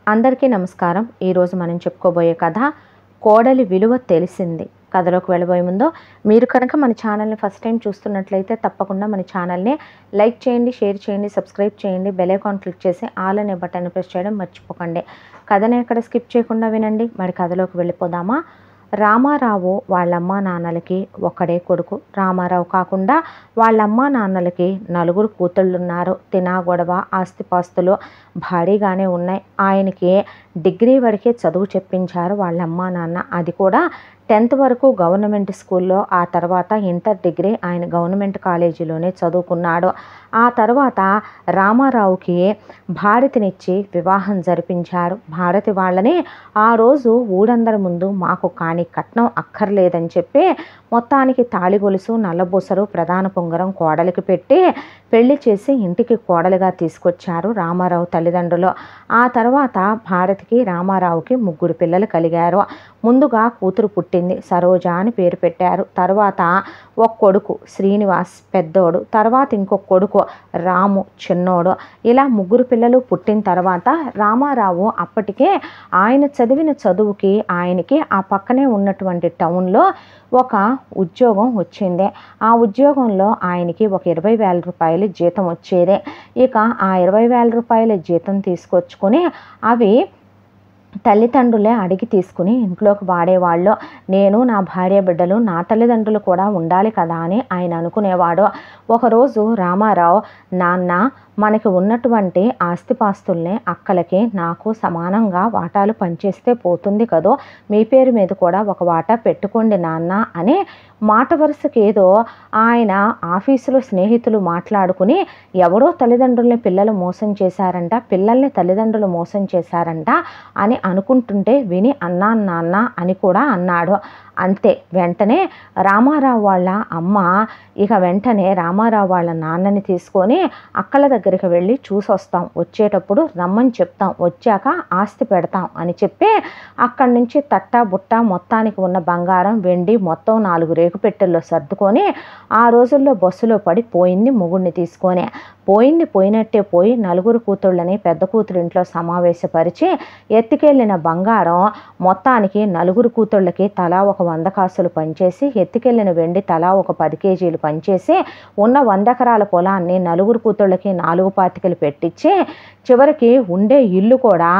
అందరికీ నమస్కారం. ఈరోజు మనం చెప్పుకోబోయే కథ కోడలి విలువ తెలిసింది. కథలోకి వెళ్ళబోయే ముందు మీరు కనుక మన ఛానల్ని ఫస్ట్ టైం చూస్తున్నట్లయితే తప్పకుండా మన ఛానల్ని లైక్ చేయండి, షేర్ చేయండి, సబ్స్క్రైబ్ చేయండి, బెల్ ఐకాన్ క్లిక్ చేసి ఆల్ అనే బటన్ ప్రెస్ చేయడం మర్చిపోకండి. కథని ఎక్కడ స్కిప్ చేయకుండా వినండి. మరి కథలోకి వెళ్ళిపోదామా? రామారావు వాళ్ళమ్మ నాన్నలకి ఒక్కడే కొడుకు. రామారావు కాకుండా వాళ్ళమ్మ నాన్నలకి నలుగురు కూతుళ్ళున్నారు. తినా గొడవ, ఆస్తిపాస్తులు భారీగానే ఉన్నాయి. ఆయనకి డిగ్రీ వరకే చదువు చెప్పించారు వాళ్ళమ్మ నాన్న. అది కూడా 10th వరకు గవర్నమెంట్ స్కూల్లో, ఆ తర్వాత ఇంటర్ డిగ్రీ ఆయన గవర్నమెంట్ కాలేజీలోనే చదువుకున్నాడు. ఆ తర్వాత రామారావుకి భారతినిచ్చి వివాహం జరిపించారు. భారతి వాళ్ళని ఆ రోజు ఊరందరి ముందు మాకు కాని కట్నం అక్కర్లేదని చెప్పి మొత్తానికి తాళిగొలుసు, నల్లబూసరు, ప్రధాన పొంగరం కోడలికి పెట్టి పెళ్లి చేసి ఇంటికి కోడలిగా తీసుకొచ్చారు రామారావు తల్లిదండ్రులు. ఆ తర్వాత భారతికి రామారావుకి 3 పిల్లలు కలిగారు. ముందుగా కూతురు పుట్టింది, సరోజ అని పేరు పెట్టారు. తర్వాత ఒక కొడుకు శ్రీనివాస్ పెద్దోడు, తర్వాత ఇంకొక కొడుకు రాము చిన్నోడు. ఇలా 3 పిల్లలు పుట్టిన తర్వాత రామారావు అప్పటికే ఆయన చదివిన చదువుకి ఆయనకి ఆ పక్కనే ఉన్నటువంటి టౌన్లో ఒక ఉద్యోగం వచ్చింది. ఆ ఉద్యోగంలో ఆయనకి ఒక 20,000 రూపాయలు జీతం వచ్చేదే. ఇక ఆ 20,000 రూపాయల జీతం తీసుకొచ్చుకొని అవి తల్లిదండ్రులే అడిగి తీసుకుని ఇంట్లోకి వాడేవాళ్ళు. నేను, నా భార్య బిడ్డలు, నా తల్లిదండ్రులు కూడా ఉండాలి కదా అని ఆయన అనుకునేవాడు. ఒకరోజు రామారావు, నాన్న మనకి ఉన్నటువంటి ఆస్తిపాస్తుల్ని అక్కలకి నాకు సమానంగా వాటాలు పంచేస్తే పోతుంది కదో, మీ పేరు మీద కూడా ఒక వాటా పెట్టుకోండి నాన్న అని మాట వరుసకి ఏదో ఆయన ఆఫీసులో స్నేహితులు మాట్లాడుకుని ఎవరో తల్లిదండ్రుల్ని పిల్లలు మోసం చేశారంట, పిల్లల్ని తల్లిదండ్రులు మోసం చేశారంట అని అనుకుంటుంటే విని అన్నా నాన్న అని కూడా అన్నాడు. అంతే, వెంటనే రామారావు వాళ్ళ అమ్మ ఇక వెంటనే రామారావు వాళ్ళ నాన్నని తీసుకొని అక్కల దగ్గరికి వెళ్ళి చూసొస్తాం, వచ్చేటప్పుడు రమ్మని చెప్తాం, వచ్చాక ఆస్తి పెడతాం అని చెప్పి అక్కడి నుంచి తట్టా బుట్ట మొత్తానికి ఉన్న బంగారం, వెండి మొత్తం 4 రేకుపెట్టెల్లో సర్దుకొని ఆ రోజుల్లో బస్సులో పడి పోయింది మొగుడిని తీసుకొని. పోయినట్టే పోయి 4 కూతుళ్ళని పెద్ద కూతురు ఇంట్లో సమావేశపరిచి ఎత్తుకెళ్ళిన బంగారం మొత్తానికి 4 కూతుళ్ళకి తలా ఒక 100 కాసులు పంచేసి, ఎత్తుకెళ్ళిన వెండి తలా ఒక 10 కేజీలు పంచేసి, ఉన్న 100 ఎకరాల పొలాన్ని 4 కూతుళ్ళకి 4 పాతికలు పెట్టించి చివరికి ఉండే ఇల్లు కూడా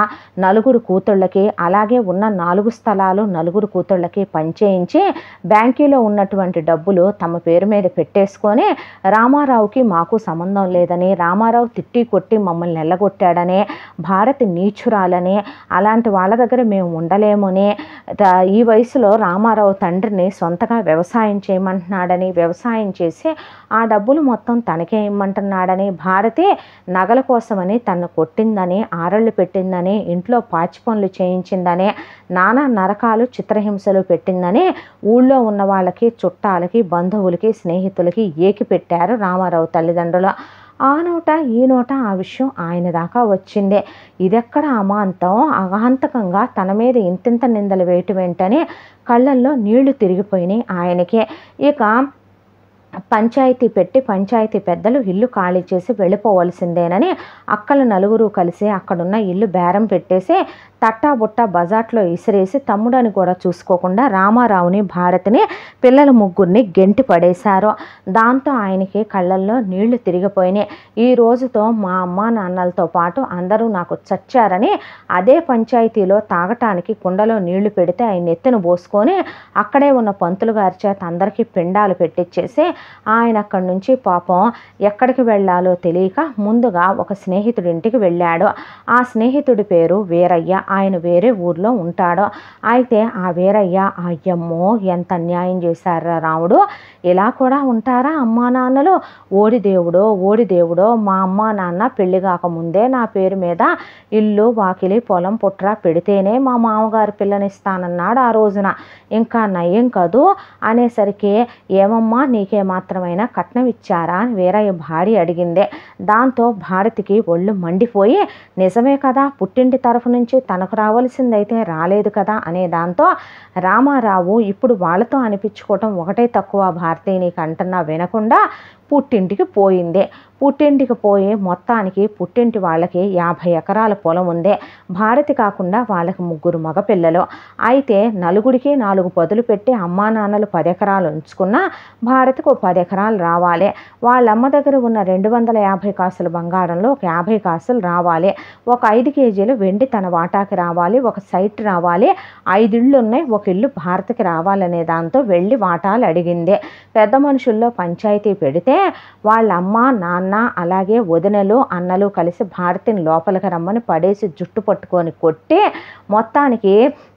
4 కూతుళ్ళకి, అలాగే ఉన్న 4 స్థలాలు 4 కూతుళ్ళకి పంచేయించి బ్యాంకీలో ఉన్నటువంటి డబ్బులు తమ పేరు మీద పెట్టేసుకొని రామారావుకి మాకు సంబంధం లేదని, రామారావు తిట్టి కొట్టి మమ్మల్ని నెల్లగొట్టాడని, భారతి నీచురాలని, అలాంటి వాళ్ళ దగ్గర మేము ఉండలేమని, ఈ వయసులో రామారావు తండ్రిని సొంతగా వ్యవసాయం చేయమంటున్నాడని, వ్యవసాయం చేసి ఆ డబ్బులు మొత్తం తనకే ఇమ్మంటున్నాడని, భారతి నగల కోసమని తను కొట్టిందని, ఆరళ్ళు పెట్టిందని, ఇంట్లో పాచి పనులు చేయించిందని, నానా నరకాలు చిత్రహింసలు పెట్టిందని ఊళ్ళో ఉన్న వాళ్ళకి, చుట్టాలకి, బంధువులకి, స్నేహితులకి ఏకి పెట్టారు రామారావు తల్లిదండ్రులు. ఆ నోట ఈ నోట ఆ విషయం ఆయన దాకా వచ్చిందే. ఇదెక్కడ అమాంతం, అగాంతకంగా తన మీద ఇంతింత నిందలు వేయటం ఏంటని కళ్ళల్లో నీళ్లు తిరిగిపోయినాయి ఆయనకి. ఇక పంచాయతీ పెట్టి పంచాయతీ పెద్దలు ఇల్లు ఖాళీ చేసి వెళ్ళిపోవలసిందేనని అక్కలు 4 కలిసి అక్కడున్న ఇల్లు బేరం పెట్టేసి తట్టా బుట్ట బజాట్లో ఇసిరేసి తమ్ముడని కూడా చూసుకోకుండా రామారావుని, భారతిని, పిల్లల 3 గెంటి పడేశారు. దాంతో ఆయనకి కళ్ళల్లో నీళ్లు తిరిగిపోయినాయి. ఈ రోజుతో మా అమ్మ నాన్నలతో పాటు అందరూ నాకు చచ్చారని అదే పంచాయతీలో తాగటానికి కుండలో నీళ్లు పెడితే ఆయన ఎత్తున పోసుకొని అక్కడే ఉన్న పంతులు గారి చేత అందరికీ పిండాలు పెట్టించేసి ఆయన అక్కడి నుంచి పాపం ఎక్కడికి వెళ్ళాలో తెలియక ముందుగా ఒక స్నేహితుడి ఇంటికి వెళ్ళాడు. ఆ స్నేహితుడి పేరు వీరయ్య. ఆయన వేరే ఊర్లో ఉంటాడు. అయితే ఆ వీరయ్య, అయ్యమ్మో ఎంత అన్యాయం చేశారా రాముడు, ఇలా కూడా ఉంటారా అమ్మా నాన్నలు, ఓడి దేవుడో మా అమ్మా నాన్న పెళ్లి కాకముందే నా పేరు మీద ఇల్లు, వాకిలి, పొలం, పుట్ర పెడితేనే మా మామగారు పిల్లనిస్తానన్నాడు ఆ రోజున, ఇంకా నయ్యం కదూ అనేసరికి ఏమమ్మా నీకే మాత్రమైనా కట్నం ఇచ్చారా అని వీరయ్య భార్య అడిగిందే. దాంతో భారతికి ఒళ్ళు మండిపోయి నిజమే కదా, పుట్టింటి తరఫు నుంచి తనకు రావాల్సిందైతే రాలేదు కదా అనే దాంతో రామారావు ఇప్పుడు వాళ్ళతో అనిపించుకోవటం ఒకటే తక్కువ భారతి నీకు అంటున్నా వినకుండా పుట్టింటికి పోయింది. పుట్టింటికి పోయి మొత్తానికి పుట్టింటి వాళ్ళకి 50 ఎకరాల పొలం ఉంది. భారతి కాకుండా వాళ్ళకి 3 మగపిల్లలు. అయితే నలుగురికి 4 పదులు పెట్టి అమ్మా నాన్నలు 10 ఎకరాలు ఉంచుకున్నా భారతికి ఒక 10 ఎకరాలు రావాలి. వాళ్ళమ్మ దగ్గర ఉన్న 250 కాసుల బంగారంలో ఒక 50 కాసులు రావాలి. ఒక 5 కేజీలు వెండి తన వాటాకి రావాలి. ఒక సైట్ రావాలి. 5 ఇళ్ళు ఉన్నాయి, ఒక ఇల్లు భారతికి రావాలనే దాంతో వెళ్ళి వాటాలు అడిగింది. పెద్ద మనుషుల్లో పంచాయతీ పెడితే వాళ్ళ అమ్మ నాన్న అలాగే వదినలు అన్నలు కలిసి భారతిని లోపలికి రమ్మని పడేసి జుట్టు పట్టుకొని కొట్టి మొత్తానికి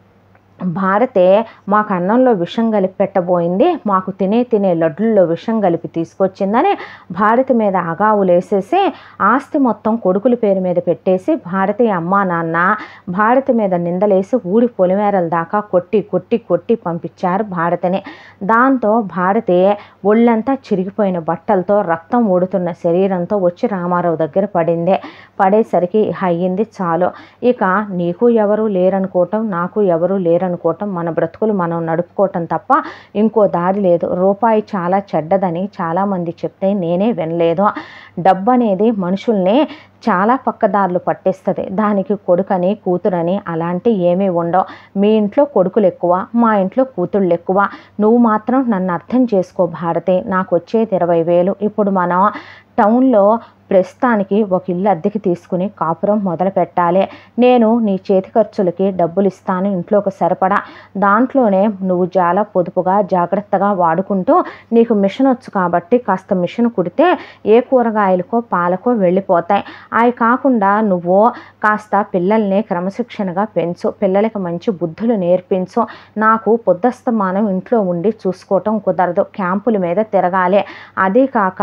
భారతే మాకు అన్నంలో విషం కలిపి పెట్టబోయింది, మాకు తినే లడ్డుల్లో విషం కలిపి తీసుకొచ్చిందని భారతి మీద అగావులేసేసి ఆస్తి మొత్తం కొడుకుల పేరు మీద పెట్టేసి భారతి అమ్మా నాన్న భారతి మీద నిందలేసి ఊడి పొలిమేరల దాకా కొట్టి పంపించారు భారతిని. దాంతో భారతి ఒళ్ళంతా చిరిగిపోయిన బట్టలతో రక్తం ఊడుతున్న శరీరంతో వచ్చి రామారావు దగ్గర పడింది. పడేసరికి అయ్యింది చాలు, ఇక నీకు ఎవరు లేరనుకోవటం నాకు ఎవరు లేరనుకోవటం, మన బ్రతుకులు మనం నడుపుకోవటం తప్ప ఇంకో దారి లేదు. రూపాయి చాలా చెడ్డదని చాలామంది చెప్తే నేనే వినలేదు. డబ్బు అనేది మనుషుల్ని చాలా పక్కదారులు పట్టిస్తుంది. దానికి కొడుకని కూతురని అలాంటి ఏమీ ఉండవు. మీ ఇంట్లో కొడుకులు ఎక్కువ, మా ఇంట్లో కూతుళ్ళు ఎక్కువ. నువ్వు మాత్రం నన్ను అర్థం చేసుకో భారతి, నాకు వచ్చేది 20,000. ఇప్పుడు మనం టౌన్లో ప్రస్తుతానికి ఒక ఇల్లు అద్దెకి తీసుకుని కాపురం మొదలు పెట్టాలి. నేను నీ చేతి ఖర్చులకి డబ్బులు ఇస్తాను, ఇంట్లోకి సరిపడా. దాంట్లోనే నువ్వు చాలా పొదుపుగా జాగ్రత్తగా వాడుకుంటూ నీకు మిషన్ వచ్చు కాబట్టి కాస్త మిషన్ కుడితే ఏ కూరగాయలకో పాలకో వెళ్ళిపోతాయి. అవి కాకుండా నువ్వు కాస్త పిల్లల్ని క్రమశిక్షణగా పెంచు, పిల్లలకి మంచి బుద్ధులు నేర్పించు. నాకు పొద్దస్తమానం ఇంట్లో ఉండి చూసుకోవటం కుదరదు, క్యాంపుల మీద తిరగాలి. అదే కాక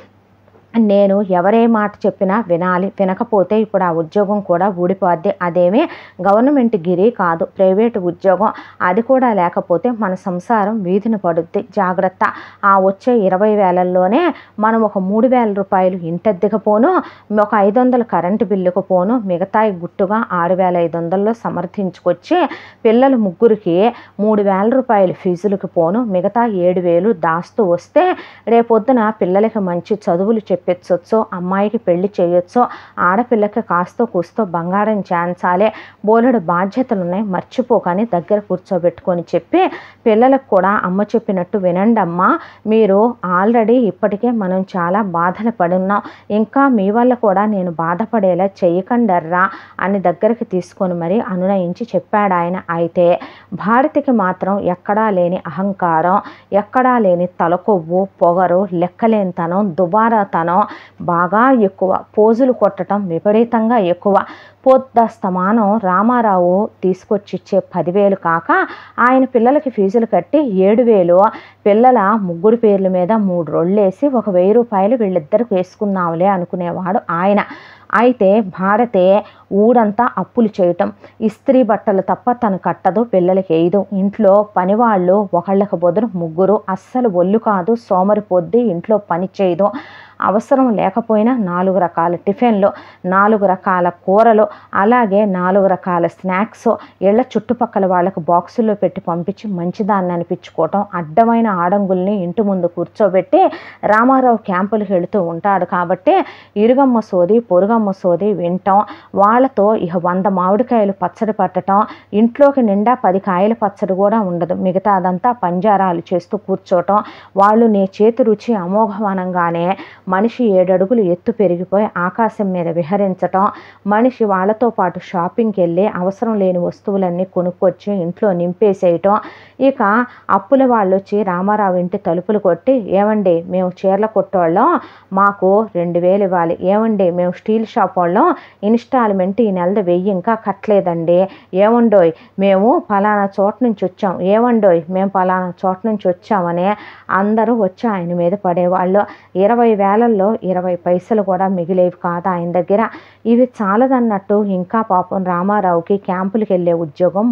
నేను ఎవరే మాట చెప్పినా వినాలి, వినకపోతే ఇప్పుడు ఆ ఉద్యోగం కూడా ఊడిపోద్ది. అదేమీ గవర్నమెంట్ గిరి కాదు, ప్రైవేటు ఉద్యోగం. అది కూడా లేకపోతే మన సంసారం వీధిని పడుద్ది, జాగ్రత్త. ఆ వచ్చే 20,000లోనే మనం ఒక 3,000 రూపాయలు ఇంటద్దెకు పోను, ఒక 500 కరెంటు బిల్లుకు పోను, మిగతా గుట్టుగా 6,500లో సమర్థించుకొచ్చి పిల్లలు 3కి 3,000 రూపాయలు ఫీజులకు పోను, మిగతా 7,000 దాస్తూ వస్తే రేపొద్దున పిల్లలకి మంచి చదువులు చెప్పించవచ్చు, అమ్మాయికి పెళ్లి చేయొచ్చు, ఆడపిల్లకి కాస్తో కూస్తో బంగారం చేయించాలి, బోలెడు బాధ్యతలు ఉన్నాయి, మర్చిపోకని దగ్గర కూర్చోబెట్టుకొని చెప్పి పిల్లలకు కూడా అమ్మ చెప్పినట్టు వినండి అమ్మా, మీరు ఆల్రెడీ ఇప్పటికే మనం చాలా బాధలు పడున్నాం, ఇంకా మీ వల్ల కూడా నేను బాధపడేలా చెయ్యకండర్రా అని దగ్గరికి తీసుకొని మరి అనునయించి చెప్పాడు ఆయన. అయితే భారతికి మాత్రం ఎక్కడా లేని అహంకారం, ఎక్కడా లేని తలకొవ్వు, పొగరు, లెక్కలేనితనం, దుబారాతనం బాగా ఎక్కువ, పోజులు కొట్టడం విపరీతంగా ఎక్కువ. పొద్దస్తమానం రామారావు తీసుకొచ్చి ఇచ్చే 10,000 కాక ఆయన పిల్లలకి ఫీజులు కట్టి 7,000 పిల్లల 3 పేర్ల మీద 3 రొళ్ళేసి ఒక 1,000 రూపాయలు వీళ్ళిద్దరికి వేసుకుందాంలే అనుకునేవాడు ఆయన. అయితే భారతే ఊరంతా అప్పులు చేయటం, ఇస్త్రీ బట్టలు తప్ప తను కట్టదు, పిల్లలకి వేయదు. ఇంట్లో పనివాళ్ళు ఒకళ్ళకి బదులు 3, అస్సలు ఒళ్ళు కాదు, సోమరిపోద్ది, ఇంట్లో పని చేయదు. అవసరం లేకపోయినా 4 రకాల టిఫిన్లు, 4 రకాల కూరలు, అలాగే 4 రకాల స్నాక్స్ ఇళ్ళ చుట్టుపక్కల వాళ్ళకు బాక్సుల్లో పెట్టి పంపించి మంచిదాన్ని అనిపించుకోవటం. అడ్డమైన ఆడంగుల్ని ఇంటి ముందు కూర్చోబెట్టి రామారావు క్యాంపులకు వెళుతూ ఉంటాడు కాబట్టి ఇరుగమ్మ సోది పొరుగమ్మ సోది వింటాం. వాళ్ళతో ఇక 100 మామిడికాయలు పచ్చడి పట్టడం, ఇంట్లోకి నిండా 10 కాయల పచ్చడి కూడా ఉండదు, మిగతాదంతా పంజారాలు చేస్తూ కూర్చోవటం. వాళ్ళు నీ చేతి రుచి అమోఘవనంగానే మనిషి 7 అడుగులు ఎత్తు పెరిగిపోయి ఆకాశం మీద విహరించటం, మనిషి వాళ్ళతో పాటు షాపింగ్కి వెళ్ళి అవసరం లేని వస్తువులన్నీ కొనుక్కొచ్చి ఇంట్లో నింపేసేయటం. ఇక అప్పుల వాళ్ళు వచ్చి రామారావు ఇంటి తలుపులు కొట్టి, ఏమండి మేము చీరల కొట్టోళ్ళం, మాకు 2,000 ఇవ్వాలి, ఏమండి మేము స్టీల్ షాప్ వాళ్ళం, ఇన్స్టాల్మెంట్ ఈ నెలది 1,000 ఇంకా కట్టలేదండి, ఏమండోయ్ మేము పలానా చోట నుంచి వచ్చాం, ఏమండోయ్ మేము పలానా చోట నుంచి వచ్చామని అందరూ వచ్చి ఆయన మీద పడేవాళ్ళు. 20,000లో 20 పైసలు కూడా మిగిలేవి కాదు ఆయన దగ్గర. ఇవి చాలదన్నట్టు ఇంకా పాపం రామారావుకి క్యాంపులకు వెళ్ళే ఉద్యోగం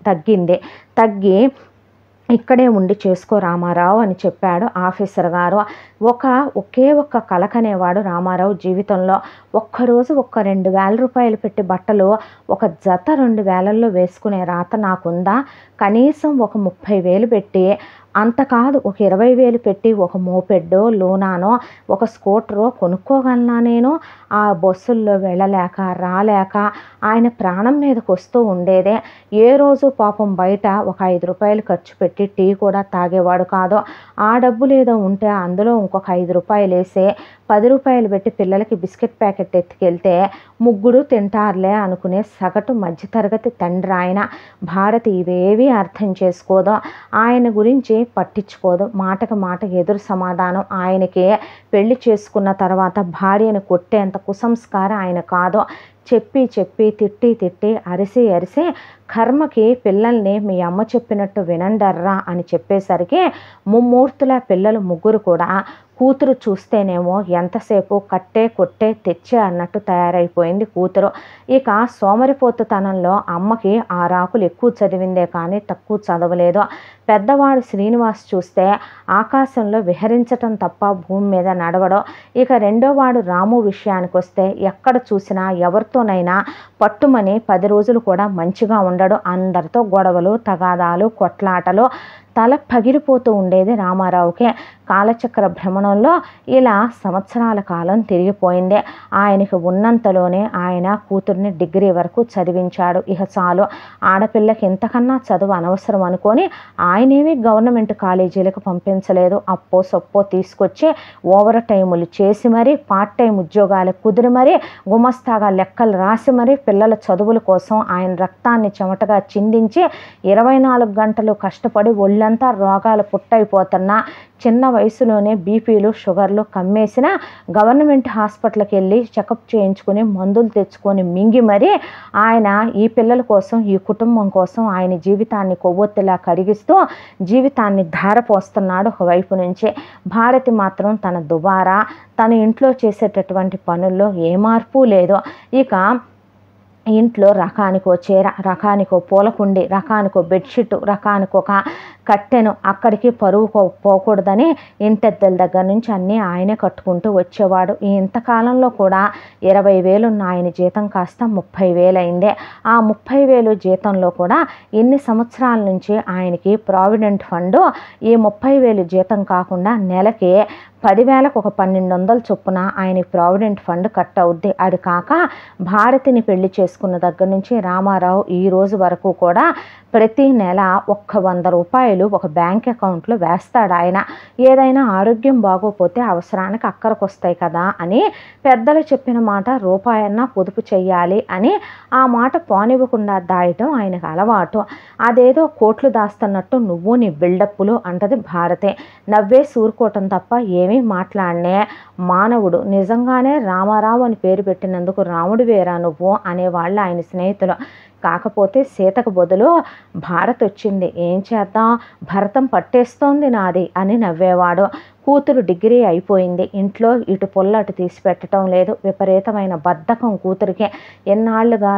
తగ్గి ఇక్కడే ఉండి చేసుకో రామారావు అని చెప్పాడు ఆఫీసర్ గారు. ఒకే ఒక్క కలకనేవాడు రామారావు జీవితంలో. ఒక్కరోజు 2,000 రూపాయలు పెట్టి బట్టలు ఒక జత 2,000లో వేసుకునే రాత నాకుందా? కనీసం 30,000 పెట్టి అంత కాదు, ఒక 20,000 పెట్టి ఒక మోపెడ్డో లూనానో ఒక స్కూటరో కొనుక్కోగలనా నేను? ఆ బస్సుల్లో వెళ్ళలేక రాలేక ఆయన ప్రాణం మీదకి వస్తూ ఉండేదే. ఏ రోజు పాపం బయట ఒక 5 రూపాయలు ఖర్చు పెట్టి టీ కూడా తాగేవాడు కాదు. ఆ డబ్బులు ఏదో ఉంటే అందులో ఇంకొక 5 రూపాయలు వేసి 10 రూపాయలు పెట్టి పిల్లలకి బిస్కెట్ ప్యాకెట్ ఎత్తుకెళ్తే ముగ్గురు తింటారులే అనుకునే సగటు మధ్యతరగతి తండ్రి ఆయన. భారతి ఇవేవీ అర్థం చేసుకోదు, ఆయన గురించి పట్టించుకోదు. మాటకు మాట ఎదురు సమాధానం. ఆయనకి పెళ్లి చేసుకున్న తర్వాత భార్యను కొట్టేంత కుసంస్కారం ఆయన కాదు. చెప్పి చెప్పి తిట్టి తిట్టి అరిసి అరిసి కర్మకి పిల్లల్ని మీ అమ్మ చెప్పినట్టు వినండర్రా అని చెప్పేసరికి ముమ్మూర్తుల పిల్లలు ముగ్గురు కూడా కూతురు చూస్తేనేమో ఎంతసేపు కట్టే కొట్టే తెచ్చే అన్నట్టు తయారైపోయింది కూతురు. ఇక సోమరిపోతుతనంలో అమ్మకి 6 ఆకులు ఎక్కువ చదివిందే కానీ తక్కువ చదవలేదు. పెద్దవాడు శ్రీనివాస్ చూస్తే ఆకాశంలో విహరించటం తప్ప భూమి మీద నడవడం. ఇక రెండోవాడు రాము విషయానికి వస్తే ఎక్కడ చూసినా ఎవరితోనైనా పట్టుమని 10 రోజులు కూడా మంచిగా ఉండడు. అందరితో గొడవలు, తగాదాలు, కొట్లాటలు. తల పగిలిపోతూ ఉండేది రామారావుకే. కాలచక్ర భ్రమణంలో ఇలా సంవత్సరాల కాలం తిరిగిపోయింది. ఆయనకు ఉన్నంతలోనే ఆయన కూతుర్ని డిగ్రీ వరకు చదివించాడు. ఇక చాలు, ఆడపిల్లకి ఇంతకన్నా చదువు అనవసరం అనుకొని ఆయనేమి గవర్నమెంట్ కాలేజీలకు పంపించలేదు. అప్పో సొప్పో తీసుకొచ్చి ఓవర్ టైములు చేసి మరీ పార్ట్ టైం ఉద్యోగాలు కుదిరి మరీ గుమస్తాగా లెక్కలు రాసి మరీ పిల్లల చదువుల కోసం ఆయన రక్తాన్ని చెమటగా చిందించి 24 గంటలు కష్టపడి ఒళ్ళంతా రోగాలు పుట్టయిపోతున్నా చిన్న వయసులోనే బీపీలు షుగర్లు కమ్మేసిన గవర్నమెంట్ హాస్పిటల్కి వెళ్ళి చెకప్ చేయించుకుని మందులు తెచ్చుకొని మింగి మరీ ఆయన ఈ పిల్లల కోసం, ఈ కుటుంబం కోసం ఆయన జీవితాన్ని కొవ్వొత్తిలా కరిగిస్తూ జీవితాన్ని ధారపోస్తున్నాడు ఒకవైపు నుంచి. భారతి మాత్రం తన దుబారా తన ఇంట్లో చేసేటటువంటి పనుల్లో ఏ మార్పు లేదు. ఇక ఇంట్లో రకానికో చీర, రకానికో పూలకుండి, రకానికో బెడ్షీట్, రకానికొక కట్టెను అక్కడికి పరువు పోకూడదని ఇంటెద్దల దగ్గర నుంచి అన్నీ ఆయనే కట్టుకుంటూ వచ్చేవాడు. ఇంతకాలంలో కూడా 20,000 ఉన్న ఆయన జీతం కాస్త 30,000 అయిందే. ఆ 30,000 జీతంలో కూడా ఇన్ని సంవత్సరాల నుంచి ఆయనకి ప్రావిడెంట్ ఫండ్ ఈ 30,000 జీతం కాకుండా నెలకి 10,000కు ఒక 1,200 చొప్పున ఆయన ప్రావిడెంట్ ఫండ్ కట్ అవుద్ది. అది కాక భారతిని పెళ్లి చేసుకున్న దగ్గర నుంచి రామారావు ఈ రోజు వరకు కూడా ప్రతి నెల 100 రూపాయలు ఒక బ్యాంక్ అకౌంట్లో వేస్తాడు ఆయన. ఏదైనా ఆరోగ్యం బాగోపోతే అవసరానికి అక్కరకు వస్తాయి కదా అని పెద్దలు చెప్పిన మాట రూపాయన్నా పొదుపు చెయ్యాలి అని ఆ మాట పోనివ్వకుండా దాయటం ఆయనకు అలవాటు. అదేదో కోట్లు దాస్తున్నట్టు నువ్వు నీ బిల్డప్పులు అంటది భారతే. నవ్వే సూరుకోవటం తప్ప ఏమీ మాట్లాడనే మానవుడు. నిజంగానే రామారావు అని పేరు పెట్టినందుకు రాముడు వేరా నువ్వు అనేవాళ్ళు ఆయన స్నేహితులు. కాకపోతే సీతకు బదులు భారత్ వచ్చింది, ఏం చేద్దాం, భరతం పట్టేస్తోంది నాది అని నవ్వేవాడు. కూతురు డిగ్రీ అయిపోయింది, ఇంట్లో ఇటు పొల్ల అటు తీసి పెట్టడం లేదు. విపరీతమైన బద్ధకం కూతురికి. ఎన్నాళ్ళుగా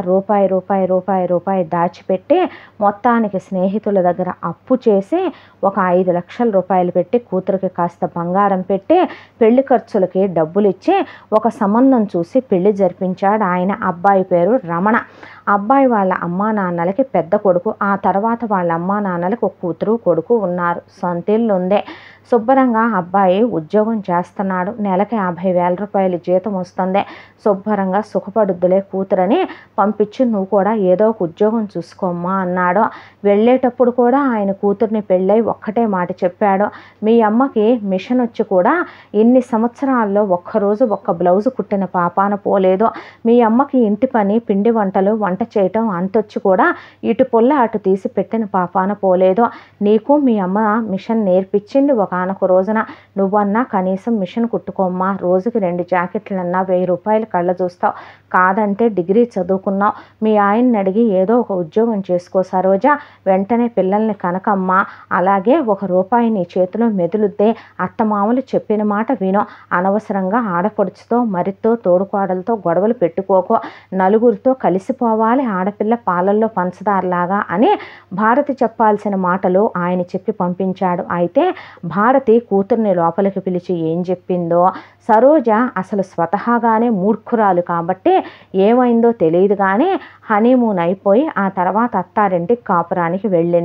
రూపాయి దాచిపెట్టి మొత్తానికి స్నేహితుల దగ్గర అప్పు చేసి ఒక 5 లక్షల రూపాయలు పెట్టి కూతురికి కాస్త బంగారం పెట్టి పెళ్లి ఖర్చులకి డబ్బులు ఇచ్చి ఒక సంబంధం చూసి పెళ్లి జరిపించాడు ఆయన. అబ్బాయి పేరు రమణ. అబ్బాయి వాళ్ళ అమ్మా నాన్నలకి పెద్ద కొడుకు. ఆ తర్వాత వాళ్ళ అమ్మా నాన్నలకు ఒక కూతురు కొడుకు ఉన్నారు. సొంతిల్లు ఉందే. శుభ్రంగా అబ్బాయి ఉద్యోగం చేస్తున్నాడు. నెలకి 50,000 రూపాయలు జీతం వస్తుంది. శుభ్రంగా సుఖపడుద్దులే కూతురని పంపించి నువ్వు కూడా ఏదో ఒక ఉద్యోగం చూసుకోమ్మా అన్నాడు. వెళ్ళేటప్పుడు కూడా ఆయన కూతుర్ని పెళ్ళై ఒక్కటే మాట చెప్పాడు, మీ అమ్మకి మిషన్ వచ్చి కూడా ఇన్ని సంవత్సరాల్లో ఒక్కరోజు ఒక్క బ్లౌజు కుట్టిన పాపాన పోలేదు. మీ అమ్మకి ఇంటి పని, పిండి వంటలు, వంట చేయటం అంతొచ్చి కూడా ఇటు పొల్ల అటు తీసి పెట్టిన పాపాన పోలేదు. నీకు మీ అమ్మ మిషన్ నేర్పించింది ఒకనొక రోజున. నువ్వన్నా కనీసం మిషన్ కుట్టుకోమ్మా, రోజుకి 2 జాకెట్లన్నా 1000 రూపాయలు కళ్ళ చూస్తావు. కాదంటే డిగ్రీ చదువుకున్నావు, మీ ఆయన్ని అడిగి ఏదో ఒక ఉద్యోగం చేసుకో సరోజా, వెంటనే పిల్లల్ని కనకమ్మా. అలాగే 1 రూపాయి నీ చేతిలో మెదులుద్దే. అత్తమామలు చెప్పిన మాట విను. అనవసరంగా ఆడపడుచుతో మరితో తోడుకోడలతో గొడవలు పెట్టుకోకు. నలుగురితో కలిసిపోవాలి ఆడపిల్ల పాలల్లో పంచదారలాగా అని భారతి చెప్పాల్సిన మాటలు ఆయన చెప్పి పంపించాడు. అయితే భారతి కూతుర్ని లోపలికి పిలిచి ఏం చెప్పిందో. సరోజ అసలు స్వతహాగానే మూర్ఖురాలు కాబట్టి ఏమైందో తెలియదు కానీ హనీమూన్ అయిపోయి ఆ తర్వాత అత్తారింటికి కాపురానికి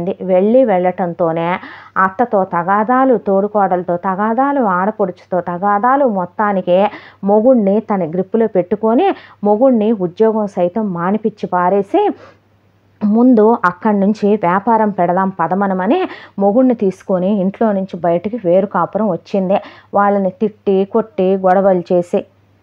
వెళ్ళటంతోనే అత్తతో తగాదాలు, తోడుకోడలతో తగాదాలు, ఆడపడుచుతో తగాదాలు, మొత్తానికి మొగుడిని తన గ్రిప్పులో పెట్టుకొని మొగుడిని ఉద్యోగం సైతం మానిపిచ్చి పారేసి ముందు అక్కడి నుంచి వ్యాపారం పెడదాం పదమనమని మొగుడిని తీసుకొని ఇంట్లో నుంచి బయటికి వేరు కాపురం వచ్చింది. వాళ్ళని తిట్టి కొట్టి గొడవలు చేసి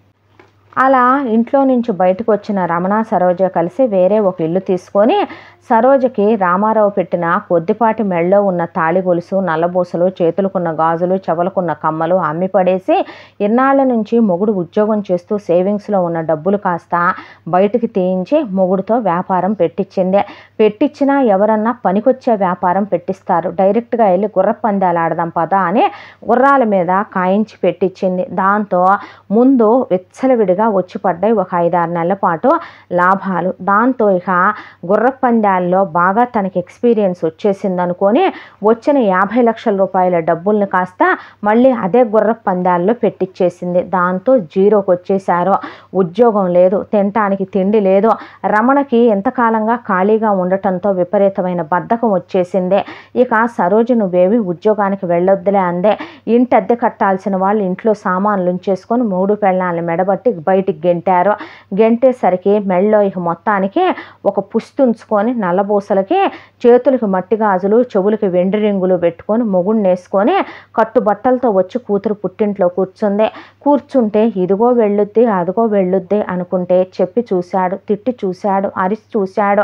అలా ఇంట్లో నుంచి బయటకు వచ్చిన రమణ సరోజ కలిసి వేరే ఒక ఇల్లు తీసుకొని సరోజకి రామారావు పెట్టిన కొద్దిపాటి మెళ్ళలో ఉన్న తాళి గొలుసు, నల్లబూసలు, చేతులకున్న గాజులు, చెవులకున్న కమ్మలు అమ్మి పడేసి ఇన్నాళ్ల నుంచి మొగుడు ఉద్యోగం చేస్తూ సేవింగ్స్లో ఉన్న డబ్బులు కాస్త బయటికి తీయించి మొగుడుతో వ్యాపారం పెట్టించినా ఎవరన్నా పనికొచ్చే వ్యాపారం పెట్టిస్తారు. డైరెక్ట్గా వెళ్ళి గుర్రపు పందాలు ఆడదాం పదా అని గుర్రాల మీద కాయించి పెట్టించింది. దాంతో ముందు విచ్చలవిడిగా వచ్చి పడ్డాయి ఒక 5-6 నెలల పాటు లాభాలు. దాంతో ఇక గుర్రపు పందాల్లో బాగా తనకి ఎక్స్పీరియన్స్ వచ్చేసింది అనుకొని వచ్చిన 50 లక్షల రూపాయల డబ్బుల్ని కాస్త మళ్ళీ అదే గుర్రపు పందాల్లో పెట్టించేసింది. దాంతో జీరోకి వచ్చేసారు. ఉద్యోగం లేదు, తినటానికి తిండి లేదు. రమణకి ఎంతకాలంగా ఖాళీగా ఉండటంతో విపరీతమైన బద్ధకం వచ్చేసింది. ఇక సరోజ నువ్వేవి ఉద్యోగానికి వెళ్ళొద్దులే అందే. ఇంటి అద్దె కట్టాల్సిన వాళ్ళు ఇంట్లో సామాన్లు ఉంచేసుకొని 3 పెళ్ళాలను మెడబట్టి బయటికి గెంటేసరికి మెళ్ళలో ఇక మొత్తానికి ఒక పుస్తుంచుకొని నల్లబూసలకి చేతులకి మట్టి గాజులు, చెవులకి వెండి రింగులు పెట్టుకొని మొగుడిని వేసుకొని కట్టుబట్టలతో వచ్చి కూతురు పుట్టింట్లో కూర్చుంటే ఇదిగో వెళ్ళొద్ది అదిగో వెళ్ళొద్ది అనుకుంటే చెప్పి చూశాడు, తిట్టి చూశాడు, అరిసి చూశాడు.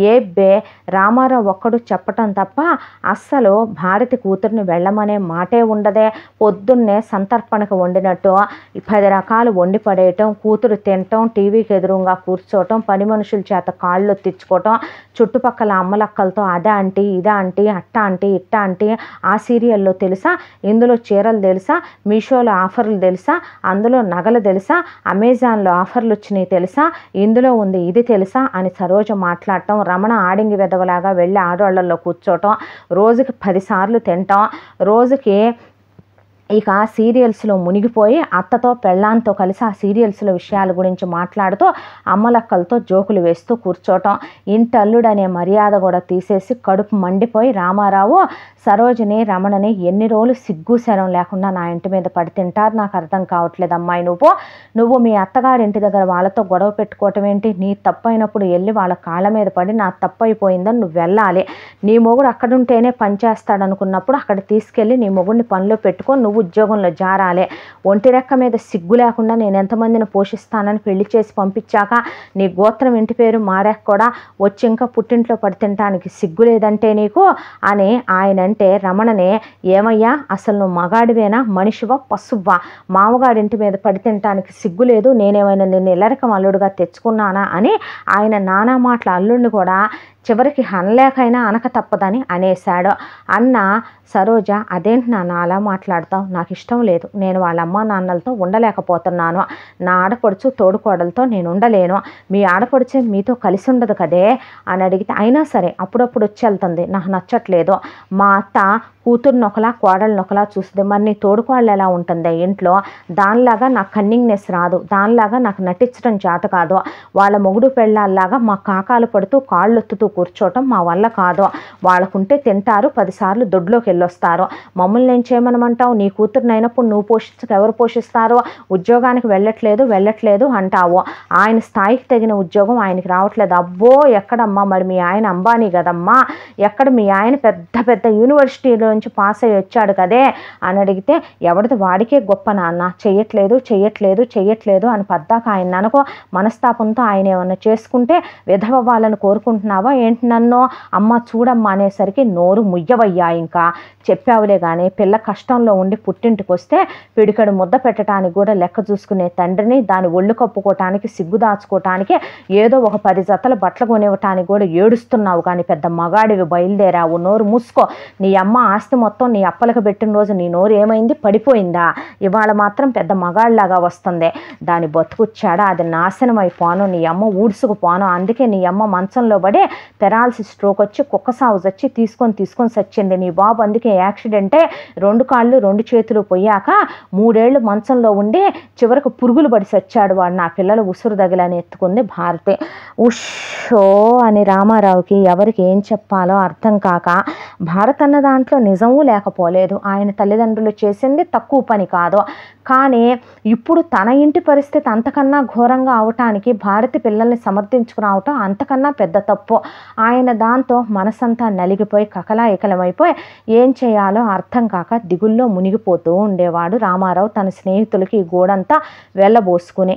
రామారావు ఒక్కడు చెప్పటం తప్ప అస్సలు భారతి కూతుర్ని వెళ్ళమనే మాటే ఉండదే. పొద్దున్నే సంతర్పణకు వండినట్టు 10 రకాలు వండి పడేయటం, కూతురు తినటం, టీవీకి ఎదురుగా కూర్చోవటం, పని మనుషుల చేత కాళ్ళు తెచ్చుకోవటం, చుట్టుపక్కల అమ్మలక్కలతో అదా ఆంటీ ఇదా ఆంటీ అట్టా ఆంటీ ఇట్టా ఆంటీ, ఆ సీరియల్లో తెలుసా, ఇందులో చీరలు తెలుసా, మీషోలో ఆఫర్లు తెలుసా, అందులో నగలు తెలుసా, అమెజాన్లో ఆఫర్లు వచ్చినాయి తెలుసా, ఇందులో ఉంది ఇది తెలుసా అని సరోజ మాట్లాడటం. రమణ ఆడింగి వెదవలాగా వెళ్ళి ఆడవాళ్ళల్లో కూర్చోవటం, రోజుకి 10 సార్లు తినటం, రోజుకి ఇక సీరియల్స్లో మునిగిపోయి అత్తతో పెళ్ళాంతో కలిసి ఆ సీరియల్స్ల విషయాల గురించి మాట్లాడుతూ అమ్మలక్కలతో జోకులు వేస్తూ కూర్చోవటం. ఇంటల్లుడనే మర్యాద కూడా తీసేసి కడుపు మండిపోయి రామారావు సరోజిని రమణని ఎన్ని రోజులు సిగ్గు శరం లేకుండా నా ఇంటి మీద పడి తింటారు, నాకు అర్థం కావట్లేదు అమ్మాయి. నువ్వు మీ అత్తగారి ఇంటి దగ్గర వాళ్ళతో గొడవ పెట్టుకోవటం ఏంటి? నీ తప్పు అయినప్పుడు వెళ్ళి వాళ్ళ కాళ్ళ మీద పడి నా తప్పు అయిపోయిందని నువ్వు వెళ్ళాలి. నీ మొగుడు అక్కడుంటేనే పని చేస్తాడనుకున్నప్పుడు అక్కడ తీసుకెళ్ళి నీ మొగుడిని పనిలో పెట్టుకొని నువ్వు ఉద్యోగంలో జారాలే. ఒంటి రెక్క మీద సిగ్గు లేకుండా నేను ఎంతమందిని పోషిస్తానని పెళ్లి చేసి పంపించాక నీ గోత్రం ఇంటి పేరు మారాక కూడా వచ్చి ఇంకా పుట్టింట్లో పడి తినటానికి సిగ్గు లేదంటే నీకు అని ఆయన అంటే రమణనే, ఏమయ్యా అసలు నువ్వు మగాడివేనా, మనిషివా, పశువా, మామగాడింటి మీద పడి తినటానికి సిగ్గు లేదు, నేనేమైనా నిన్ను ఇల్లరికం అల్లుడుగా తెచ్చుకున్నానా అని ఆయన నానా మాటల అల్లుడిని కూడా చివరికి అనలేకైనా అనక తప్పదని అనేశాడు. అన్న సరోజ, అదేంటి నాన్న అలా మాట్లాడతావు, నాకు ఇష్టం లేదు, నేను వాళ్ళ అమ్మ నాన్నలతో ఉండలేకపోతున్నాను, నా ఆడపడుచు తోడుకోడలతో నేను ఉండలేను, మీ ఆడపడుచు మీతో కలిసి ఉండదు కదే అని అడిగితే, అయినా సరే అప్పుడప్పుడు వచ్చి వెళ్తుంది, నాకు నచ్చట్లేదు, మా అత్త కూతుర్ని ఒకలా కోడల్ని ఒకలా చూస్తుంది, మరి నీ తోడుకోళ్ళు ఎలా ఉంటుంది ఇంట్లో, దానిలాగా నాకు కన్నింగ్నెస్ రాదు, దానిలాగా నాకు నటించడం చేత కాదు, వాళ్ళ మొగుడు పెళ్ళాల్లాగా మా కాకాలు పడుతూ కాళ్ళు ఎత్తుతూ కూర్చోవటం మా వల్ల కాదు, వాళ్ళకుంటే తింటారు 10 సార్లు దొడ్లోకి వెళ్ళొస్తారు, మమ్మల్ని ఏం చేయమనమంటావు, నీ కూతుర్ని అయినప్పుడు నువ్వు పోషించక ఎవరు పోషిస్తారు, ఉద్యోగానికి వెళ్ళట్లేదు అంటావు, ఆయన స్థాయికి తగిన ఉద్యోగం ఆయనకి రావట్లేదు, అబ్బో ఎక్కడమ్మా, మరి మీ ఆయన అంబానీ కదమ్మా, ఎక్కడ మీ ఆయన పెద్ద యూనివర్సిటీలో నుంచి పాస్ అయ్యి వచ్చాడు కదే అని అడిగితే, ఎవరిది వాడికే గొప్ప నాన్న, చెయ్యట్లేదు అని పద్దాక ఆయన అనుకో మనస్తాపంతో ఆయన ఏమన్నా చేసుకుంటే విధవ్వాలని కోరుకుంటున్నావా ఏంటి నన్ను, అమ్మ చూడమ్మా అనేసరికి నోరు ముయ్యవయ్యా, ఇంకా చెప్పావులే కానీ పిల్ల కష్టంలో ఉండి పుట్టింటికి వస్తే పిడికడు ముద్ద పెట్టడానికి కూడా లెక్క చూసుకునే తండ్రిని దాని ఒళ్ళు కప్పుకోవటానికి సిగ్గు దాచుకోవటానికి ఏదో ఒక 10 జతల బట్టలు కొనివ్వటానికి కూడా ఏడుస్తున్నావు కానీ పెద్ద మగాడివి బయలుదేరావు, నోరు మూసుకో, నీ అమ్మ ఆస్తి మొత్తం నీ అప్పలకు పెట్టిన రోజు నీ నోరు ఏమైంది, పడిపోయిందా? ఇవాళ మాత్రం పెద్ద మగాళ్ళలాగా వస్తుంది. దాని బతుకుచ్చాడా, అది నాశనం అయిపోను, నీ అమ్మ ఊడ్చుకుపోను. అందుకే నీ అమ్మ మంచంలో పడి పెరాలసిస్ స్ట్రోక్ వచ్చి కుక్క సాగు వచ్చి తీసుకొని సచ్చింది. నీ బాబు అందుకే యాక్సిడెంటే 2 కాళ్ళు 2 చేతులు పోయాక 3 ఏళ్ళు మంచంలో ఉండి చివరకు పురుగులు పడి సచ్చాడు వాడు. నా పిల్లలు ఉసురు తగిలని ఎత్తుకుంది భారతి. ఉషో అని రామారావుకి ఎవరికి ఏం చెప్పాలో అర్థం కాక, భారత్ అన్న దాంట్లో నిజమూ లేకపోలేదు. ఆయన తల్లిదండ్రులు చేసింది తక్కువ పని కాదు, కానీ ఇప్పుడు తన ఇంటి పరిస్థితి అంతకన్నా ఘోరంగా అవటానికి భారతి పిల్లల్ని సమర్థించుకురావటం అంతకన్నా పెద్ద తప్పు. ఆయన దాంతో మనసంతా నలిగిపోయి కకలాయికలమైపోయి ఏం చేయాలో అర్థం కాక దిగుల్లో మునిగిపోతూ ఉండేవాడు రామారావు తన స్నేహితులకి ఈ గోడంతా వెళ్ళబోసుకుని.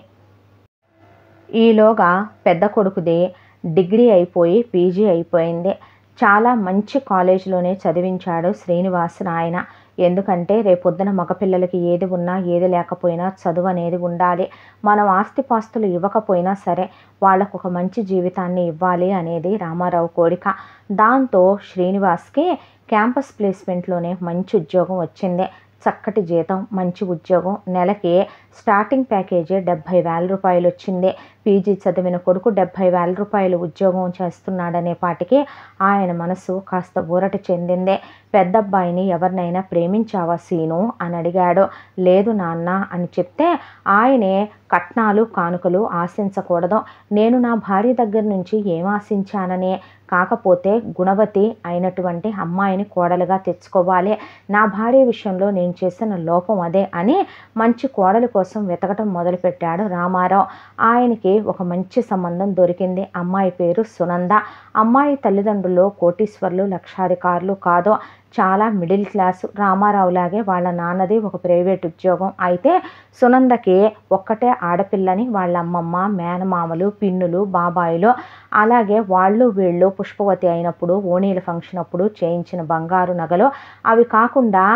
ఈలోగా పెద్ద కొడుకుది డిగ్రీ అయిపోయి పీజీ అయిపోయింది. చాలా మంచి కాలేజీలోనే చదివించాడు శ్రీనివాస్ నాయన. ఎందుకంటే రేపొద్దున మగపిల్లలకి ఏది ఉన్నా ఏది లేకపోయినా చదువు అనేది ఉండాలి. మనం ఆస్తిపాస్తులు ఇవ్వకపోయినా సరే వాళ్ళకు ఒక మంచి జీవితాన్ని ఇవ్వాలి అనేది రామారావు కోరిక. దాంతో శ్రీనివాస్కి క్యాంపస్ ప్లేస్మెంట్లోనే మంచి ఉద్యోగం వచ్చింది. చక్కటి జీతం, మంచి ఉద్యోగం. నెలకి స్టార్టింగ్ ప్యాకేజీ 70,000 రూపాయలు వచ్చింది. పీజీ చదివిన కొడుకు 70,000 రూపాయలు ఉద్యోగం చేస్తున్నాడనే పాటికి ఆయన మనసు కాస్త ఊరట చెందింది. పెద్దబ్బాయిని ఎవరినైనా ప్రేమించావా సీను అని అడిగాడు. లేదు నాన్న అని చెప్తే, ఆయనే కట్నాలు కానుకలు ఆశించకూడదు, నేను నా భార్య దగ్గర నుంచి ఏం ఆశించానని, కాకపోతే గుణవతి అయినటువంటి అమ్మాయిని కోడలుగా తెచ్చుకోవాలి. నా భార్య విషయంలో నేను చేసిన లోపం అదే అని మంచి కోడలి కోసం వెతకటం మొదలుపెట్టాడు రామారావు. ఆయనకి ఒక మంచి సంబంధం దొరికింది. అమ్మాయి పేరు సునంద. అమ్మాయి తల్లిదండ్రులు కోటీశ్వర్లు, లక్షాధికారులు కాదు, చాలా మిడిల్ క్లాసు. రామారావులాగే వాళ్ళ నాన్నది ఒక ప్రైవేట్ ఉద్యోగం. అయితే సునందకి ఒక్కటే ఆడపిల్లని వాళ్ళ అమ్మమ్మ, మేనమామలు, పిన్నులు, బాబాయిలు, అలాగే వాళ్ళు వీళ్ళు పుష్పవతి అయినప్పుడు ఓణీల ఫంక్షన్ అప్పుడు చేయించిన బంగారు నగలు, అవి కాకుండా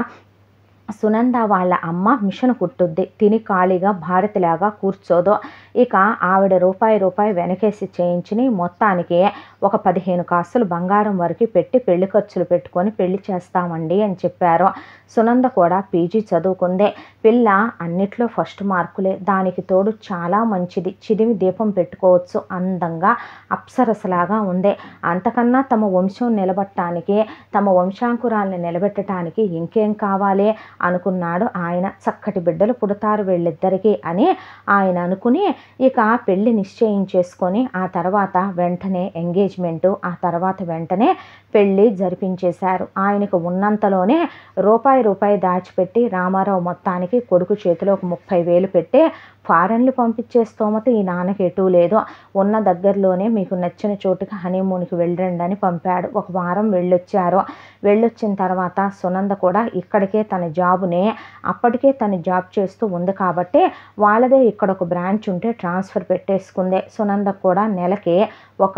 సునంద వాళ్ళ అమ్మ మిషన్ కుట్టుద్ది. తిని ఖాళీగా భారతిలాగా కూర్చోదు. ఇక ఆవిడ రూపాయి వెనకేసి చేయించుని మొత్తానికి ఒక 15 కాసులు బంగారం వరకు పెట్టి పెళ్లి ఖర్చులు పెట్టుకొని పెళ్లి చేస్తామండి అని చెప్పారు. సునంద కూడా పీజీ చదువుకుందే. పిల్ల అన్నిట్లో ఫస్ట్ మార్కులే. దానికి తోడు చాలా మంచిది. చిదిమి దీపం పెట్టుకోవచ్చు, అందంగా అప్సరసలాగా ఉంది. అంతకన్నా తమ వంశం నిలబట్టడానికి, తమ వంశాంకురాల్ని నిలబెట్టడానికి ఇంకేం కావాలి అనుకున్నాడు ఆయన. చక్కటి బిడ్డలు పుడతారు వీళ్ళిద్దరికీ అని ఆయన అనుకుని ఇక పెళ్లి నిశ్చయించేసుకొని ఆ తర్వాత వెంటనే ఎంగేజ్మెంటు, ఆ తర్వాత వెంటనే పెళ్లి జరిపించేశారు. ఆయనకు ఉన్నంతలోనే రూపాయి దాచిపెట్టి రామారావు మొత్తానికి కొడుకు చేతిలో ఒక 30,000 పెట్టి ఫారెన్లు పంపించే స్తోమత ఈ నాన్నకి ఎటూ లేదు. ఉన్న దగ్గరలోనే మీకు నచ్చిన చోటుకి హనీమూన్కి వెళ్ళండి అని పంపాడు. ఒక వారం వెళ్ళొచ్చారు. వెళ్ళొచ్చిన తర్వాత సునంద కూడా ఇక్కడికే తన జాబుని, అప్పటికే తను జాబ్ చేస్తూ ఉంది కాబట్టి వాళ్ళదే ఇక్కడ ఒక బ్రాంచ్ ఉంటే ట్రాన్స్ఫర్ పెట్టేసుకుంది. సునంద కూడా నెలకి ఒక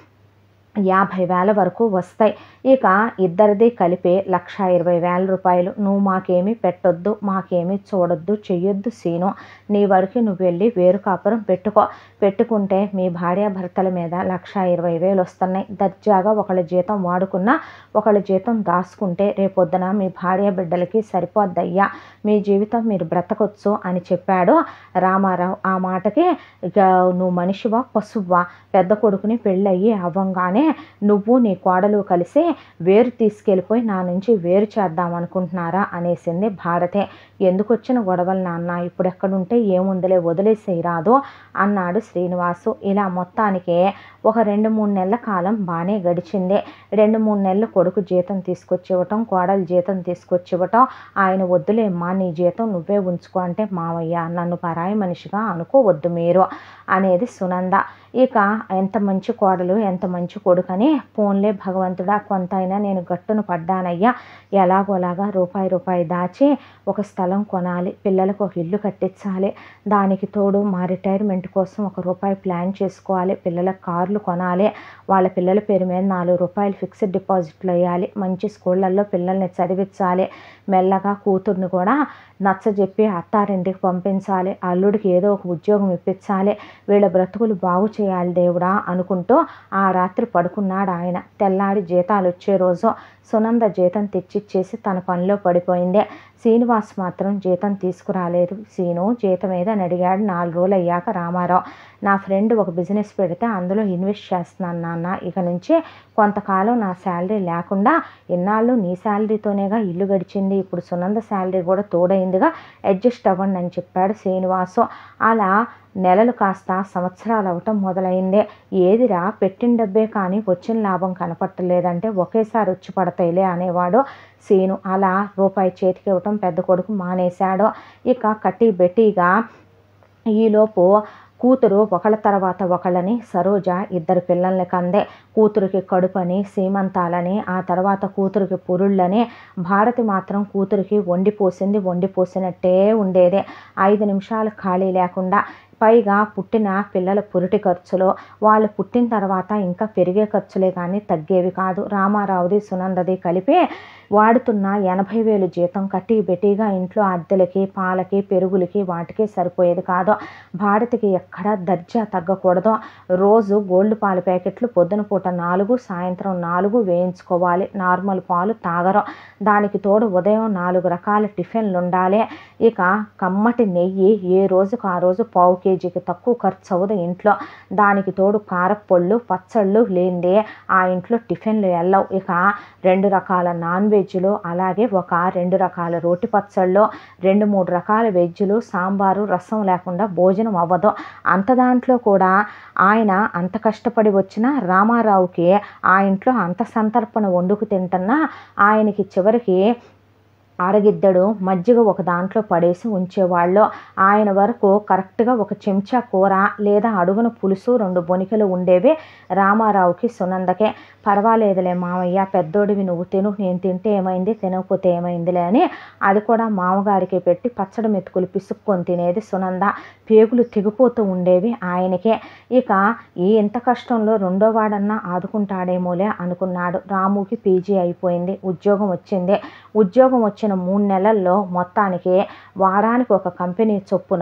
50,000 వరకు వస్తాయి. ఇక ఇద్దరిది కలిపి 1,20,000 రూపాయలు. నువ్వు మాకేమీ పెట్టొద్దు, మాకేమీ చూడొద్దు, చెయ్యొద్దు సీను, నీ వరకు నువ్వు వెళ్ళి వేరు కాపురం పెట్టుకుంటే మీ భార్యాభర్తల మీద 1,20,000 వస్తున్నాయి. దర్జాగా ఒకళ్ళ జీతం వాడుకున్నా ఒకళ్ళ జీతం దాచుకుంటే రేపొద్దున మీ భార్య బిడ్డలకి సరిపోద్దయ్యా, మీ జీవితం మీరు బ్రతకొచ్చు అని చెప్పాడు రామారావు. ఆ మాటకి ఇక నువ్వు మనిషివా పశువా, పెద్ద కొడుకుని పెళ్ళయ్యి అవ్వంగానే నువ్వు నీ కోడలు కలిసి వేరు తీసుకెళ్ళిపోయి నా నుంచి వేరు చేద్దాం అనుకుంటున్నారా అనేసింది భారతే. ఎందుకు వచ్చిన గొడవలు నాన్న, ఇప్పుడు ఎక్కడుంటే ఏముందిలే వదిలేసేయి రాదు అన్నాడు శ్రీనివాసు. ఇలా మొత్తానికి ఒక 2-3 నెలల కాలం బాగానే గడిచింది. 2-3 నెలలు కొడుకు జీతం తీసుకొచ్చి ఇవ్వటం, కోడలు జీతం తీసుకొచ్చి ఇవ్వటం. ఆయన వద్దులేమ్మా నీ జీతం నువ్వే ఉంచుకో అంటే, మావయ్య నన్ను పరాయి మనిషిగా అనుకోవద్దు మీరు అనేది సునంద. ఇక ఎంత మంచి కోడలు ఎంత మంచి కొడుకని, పోన్లే భగవంతుడా కొంతైనా నేను గట్టును పడ్డానయ్యా, ఎలాగోలాగా రూపాయి దాచి ఒక స్థలం కొనాలి, పిల్లలకు ఒక ఇల్లు కట్టించాలి, దానికి తోడు మా రిటైర్మెంట్ కోసం ₹1 ప్లాన్ చేసుకోవాలి, పిల్లలకు కార్లు కొనాలి, వాళ్ళ పిల్లల పేరు మీద ₹4 ఫిక్స్డ్ డిపాజిట్లు వేయాలి, మంచి స్కూళ్ళల్లో పిల్లల్ని చదివించాలి, మెల్లగా కూతుర్ని కూడా నచ్చజెప్పి అత్తారింటికి పంపించాలి, అల్లుడికి ఏదో ఒక ఉద్యోగం ఇప్పించాలి, వీళ్ళ బ్రతుకులు బాగు చేయాలి దేవుడా అనుకుంటూ ఆ రాత్రి పడుకున్నాడు ఆయన. తెల్లారి జీతాలు వచ్చే రోజు సునంద జీతం తెచ్చిచ్చేసి తన పనిలో పడిపోయింది. శ్రీనివాస్ మాత్రం జీతం తీసుకురాలేదు. సీను జీతం ఏదని అడిగాడు. 4 రోజులు అయ్యాక రామారావు, నా ఫ్రెండ్ ఒక బిజినెస్ పెడితే అందులో ఇన్వెస్ట్ చేస్తున్నాను నాన్న, ఇక నుంచి కొంతకాలం నా శాలరీ లేకుండా, ఇన్నాళ్ళు నీ శాలరీతోనేగా ఇల్లు గడిచింది, ఇప్పుడు సునంద శాలరీ కూడా తోడైందిగా, అడ్జస్ట్ అవ్వండి అని చెప్పాడు శ్రీనివాసు. అలా నెలలు కాస్త సంవత్సరాలు అవటం మొదలైంది. ఏదిరా పెట్టిన డబ్బే కానీ వచ్చిన లాభం కనపట్టలేదంటే ఒకేసారి వచ్చి పడతాయిలే అనేవాడు సీను. అలా రూపాయి చేతికి ఇవ్వటం పెద్ద కొడుకు మానేశాడు. ఇక కట్టి బెట్టిగా ఈలోపు కూతురు ఒకళ్ళ తర్వాత ఒకళ్ళని సరోజ 2 పిల్లల్ని కందే. కూతురికి కడుపని, సీమంతాలని, ఆ తర్వాత కూతురికి పురుళ్ళని. భారతి మాత్రం కూతురికి వండిపోసినట్టే ఉండేది. 5 నిమిషాలు ఖాళీ లేకుండా. పైగా పుట్టిన పిల్లల పురిటి ఖర్చులు, వాళ్ళు పుట్టిన తర్వాత ఇంకా పెరిగే ఖర్చులే కానీ తగ్గేవి కాదు. రామారావుది సునందది కలిపి వాడుతున్న 80,000 జీతం కట్టి బెట్టిగా ఇంట్లో అద్దెలకి, పాలకి, పెరుగులకి వాటికి సరిపోయేది కాదు. భారతికి ఎక్కడ దర్జా తగ్గకూడదు. రోజు గోల్డ్ పాల ప్యాకెట్లు పొద్దున పూట 4, సాయంత్రం 4 వేయించుకోవాలి. నార్మల్ పాలు తాగరు. దానికి తోడు ఉదయం 4 రకాల టిఫిన్లు ఉండాలి. ఇక కమ్మటి నెయ్యి ఏ రోజుకు ఆ రోజు 1/2 కేజీకి తక్కువ ఖర్చు అవ్వదు ఇంట్లో. దానికి తోడు కారపొళ్ళు, పచ్చళ్ళు లేనిదే ఆ ఇంట్లో టిఫిన్లు వెళ్ళవు. ఇక 2 రకాల నాన్ వెజ్లు, అలాగే 2 రకాల రోటి పచ్చళ్ళు, 2-3 రకాల వెజ్లు, సాంబారు, రసం లేకుండా భోజనం అవ్వదు. అంత దాంట్లో కూడా ఆయన అంత కష్టపడి వచ్చిన రామారావుకి ఆ ఇంట్లో అంత సంతర్పణ వండుకు తింటున్నా ఆయనకి చివరికి అరగిద్దడు మజ్జిగ ఒక దాంట్లో పడేసి ఉంచేవాళ్ళు. ఆయన వరకు కరెక్ట్గా 1 చెంచా కూర లేదా అడుగున పులుసు, 2 బొనికలు ఉండేవి రామారావుకి, సునందకే. పర్వాలేదులే మామయ్య, పెద్దోడివి నువ్వు తిను, నేను తింటే ఏమైంది, తినకపోతే ఏమైందిలే అని అది కూడా మామగారికి పెట్టి పచ్చడి మెతుకులు పిసుక్కొని తినేది సునంద. పేగులు తెగిపోతూ ఉండేవి ఆయనకే. ఇక ఈ ఇంత కష్టంలో రెండో వాడన్నా ఆదుకుంటాడేమోలే అనుకున్నాడు. రాముకి పీజీ అయిపోయింది, ఉద్యోగం వచ్చింది. ఉద్యోగం వచ్చిన 3 నెలల్లో మొత్తానికి వారానికి 1 కంపెనీ చొప్పున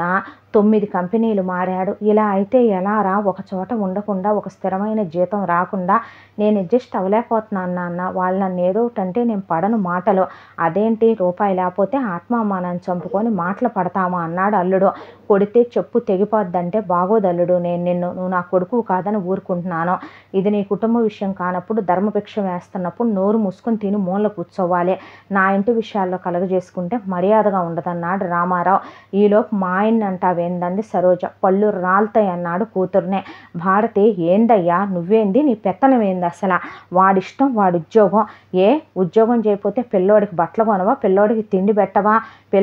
9 కంపెనీలు మారాడు. ఇలా అయితే ఎలా రా, ఒక చోట ఉండకుండా, ఒక స్థిరమైన జీతం రాకుండా నేను అడ్జస్ట్ అవ్వలేకపోతున్నాను నాన్న. వాళ్ళు నన్ను ఏదో ఒకటంటే నేను పడను మాటలు. అదేంటి, రూపాయి లేకపోతే ఆత్మామానాన్ని చంపుకొని మాటలు పడతామా అన్నాడు అల్లుడు. కొడితే చెప్పు తెగిపోద్దంటే బాగోదు అల్లుడు, నువ్వు నా కొడుకు కాదని ఊరుకుంటున్నాను. ఇది నీ కుటుంబ విషయం కానప్పుడు, ధర్మభిక్ష వేస్తున్నప్పుడు నోరు మూసుకొని తిని మూల కూర్చోవాలి. నా ఇంటి విషయాల్లో కలగజేసుకుంటే మర్యాదగా ఉండదన్నాడు రామారావు. ఈలోపు మా ఆయన్ని అంటావేందంది సరోజ. పళ్ళు రాలుతాయి అన్నాడు కూతుర్నే. భారతి, ఏందయ్యా నువ్వేంది, నీ పెత్తనం ఏంది అసలు, వాడిష్టం వాడి ఉద్యోగం. ఉద్యోగం చేయకపోతే పిల్లోడికి బట్టలు కొనవా, పిల్లోడికి తిండి పెట్టవా,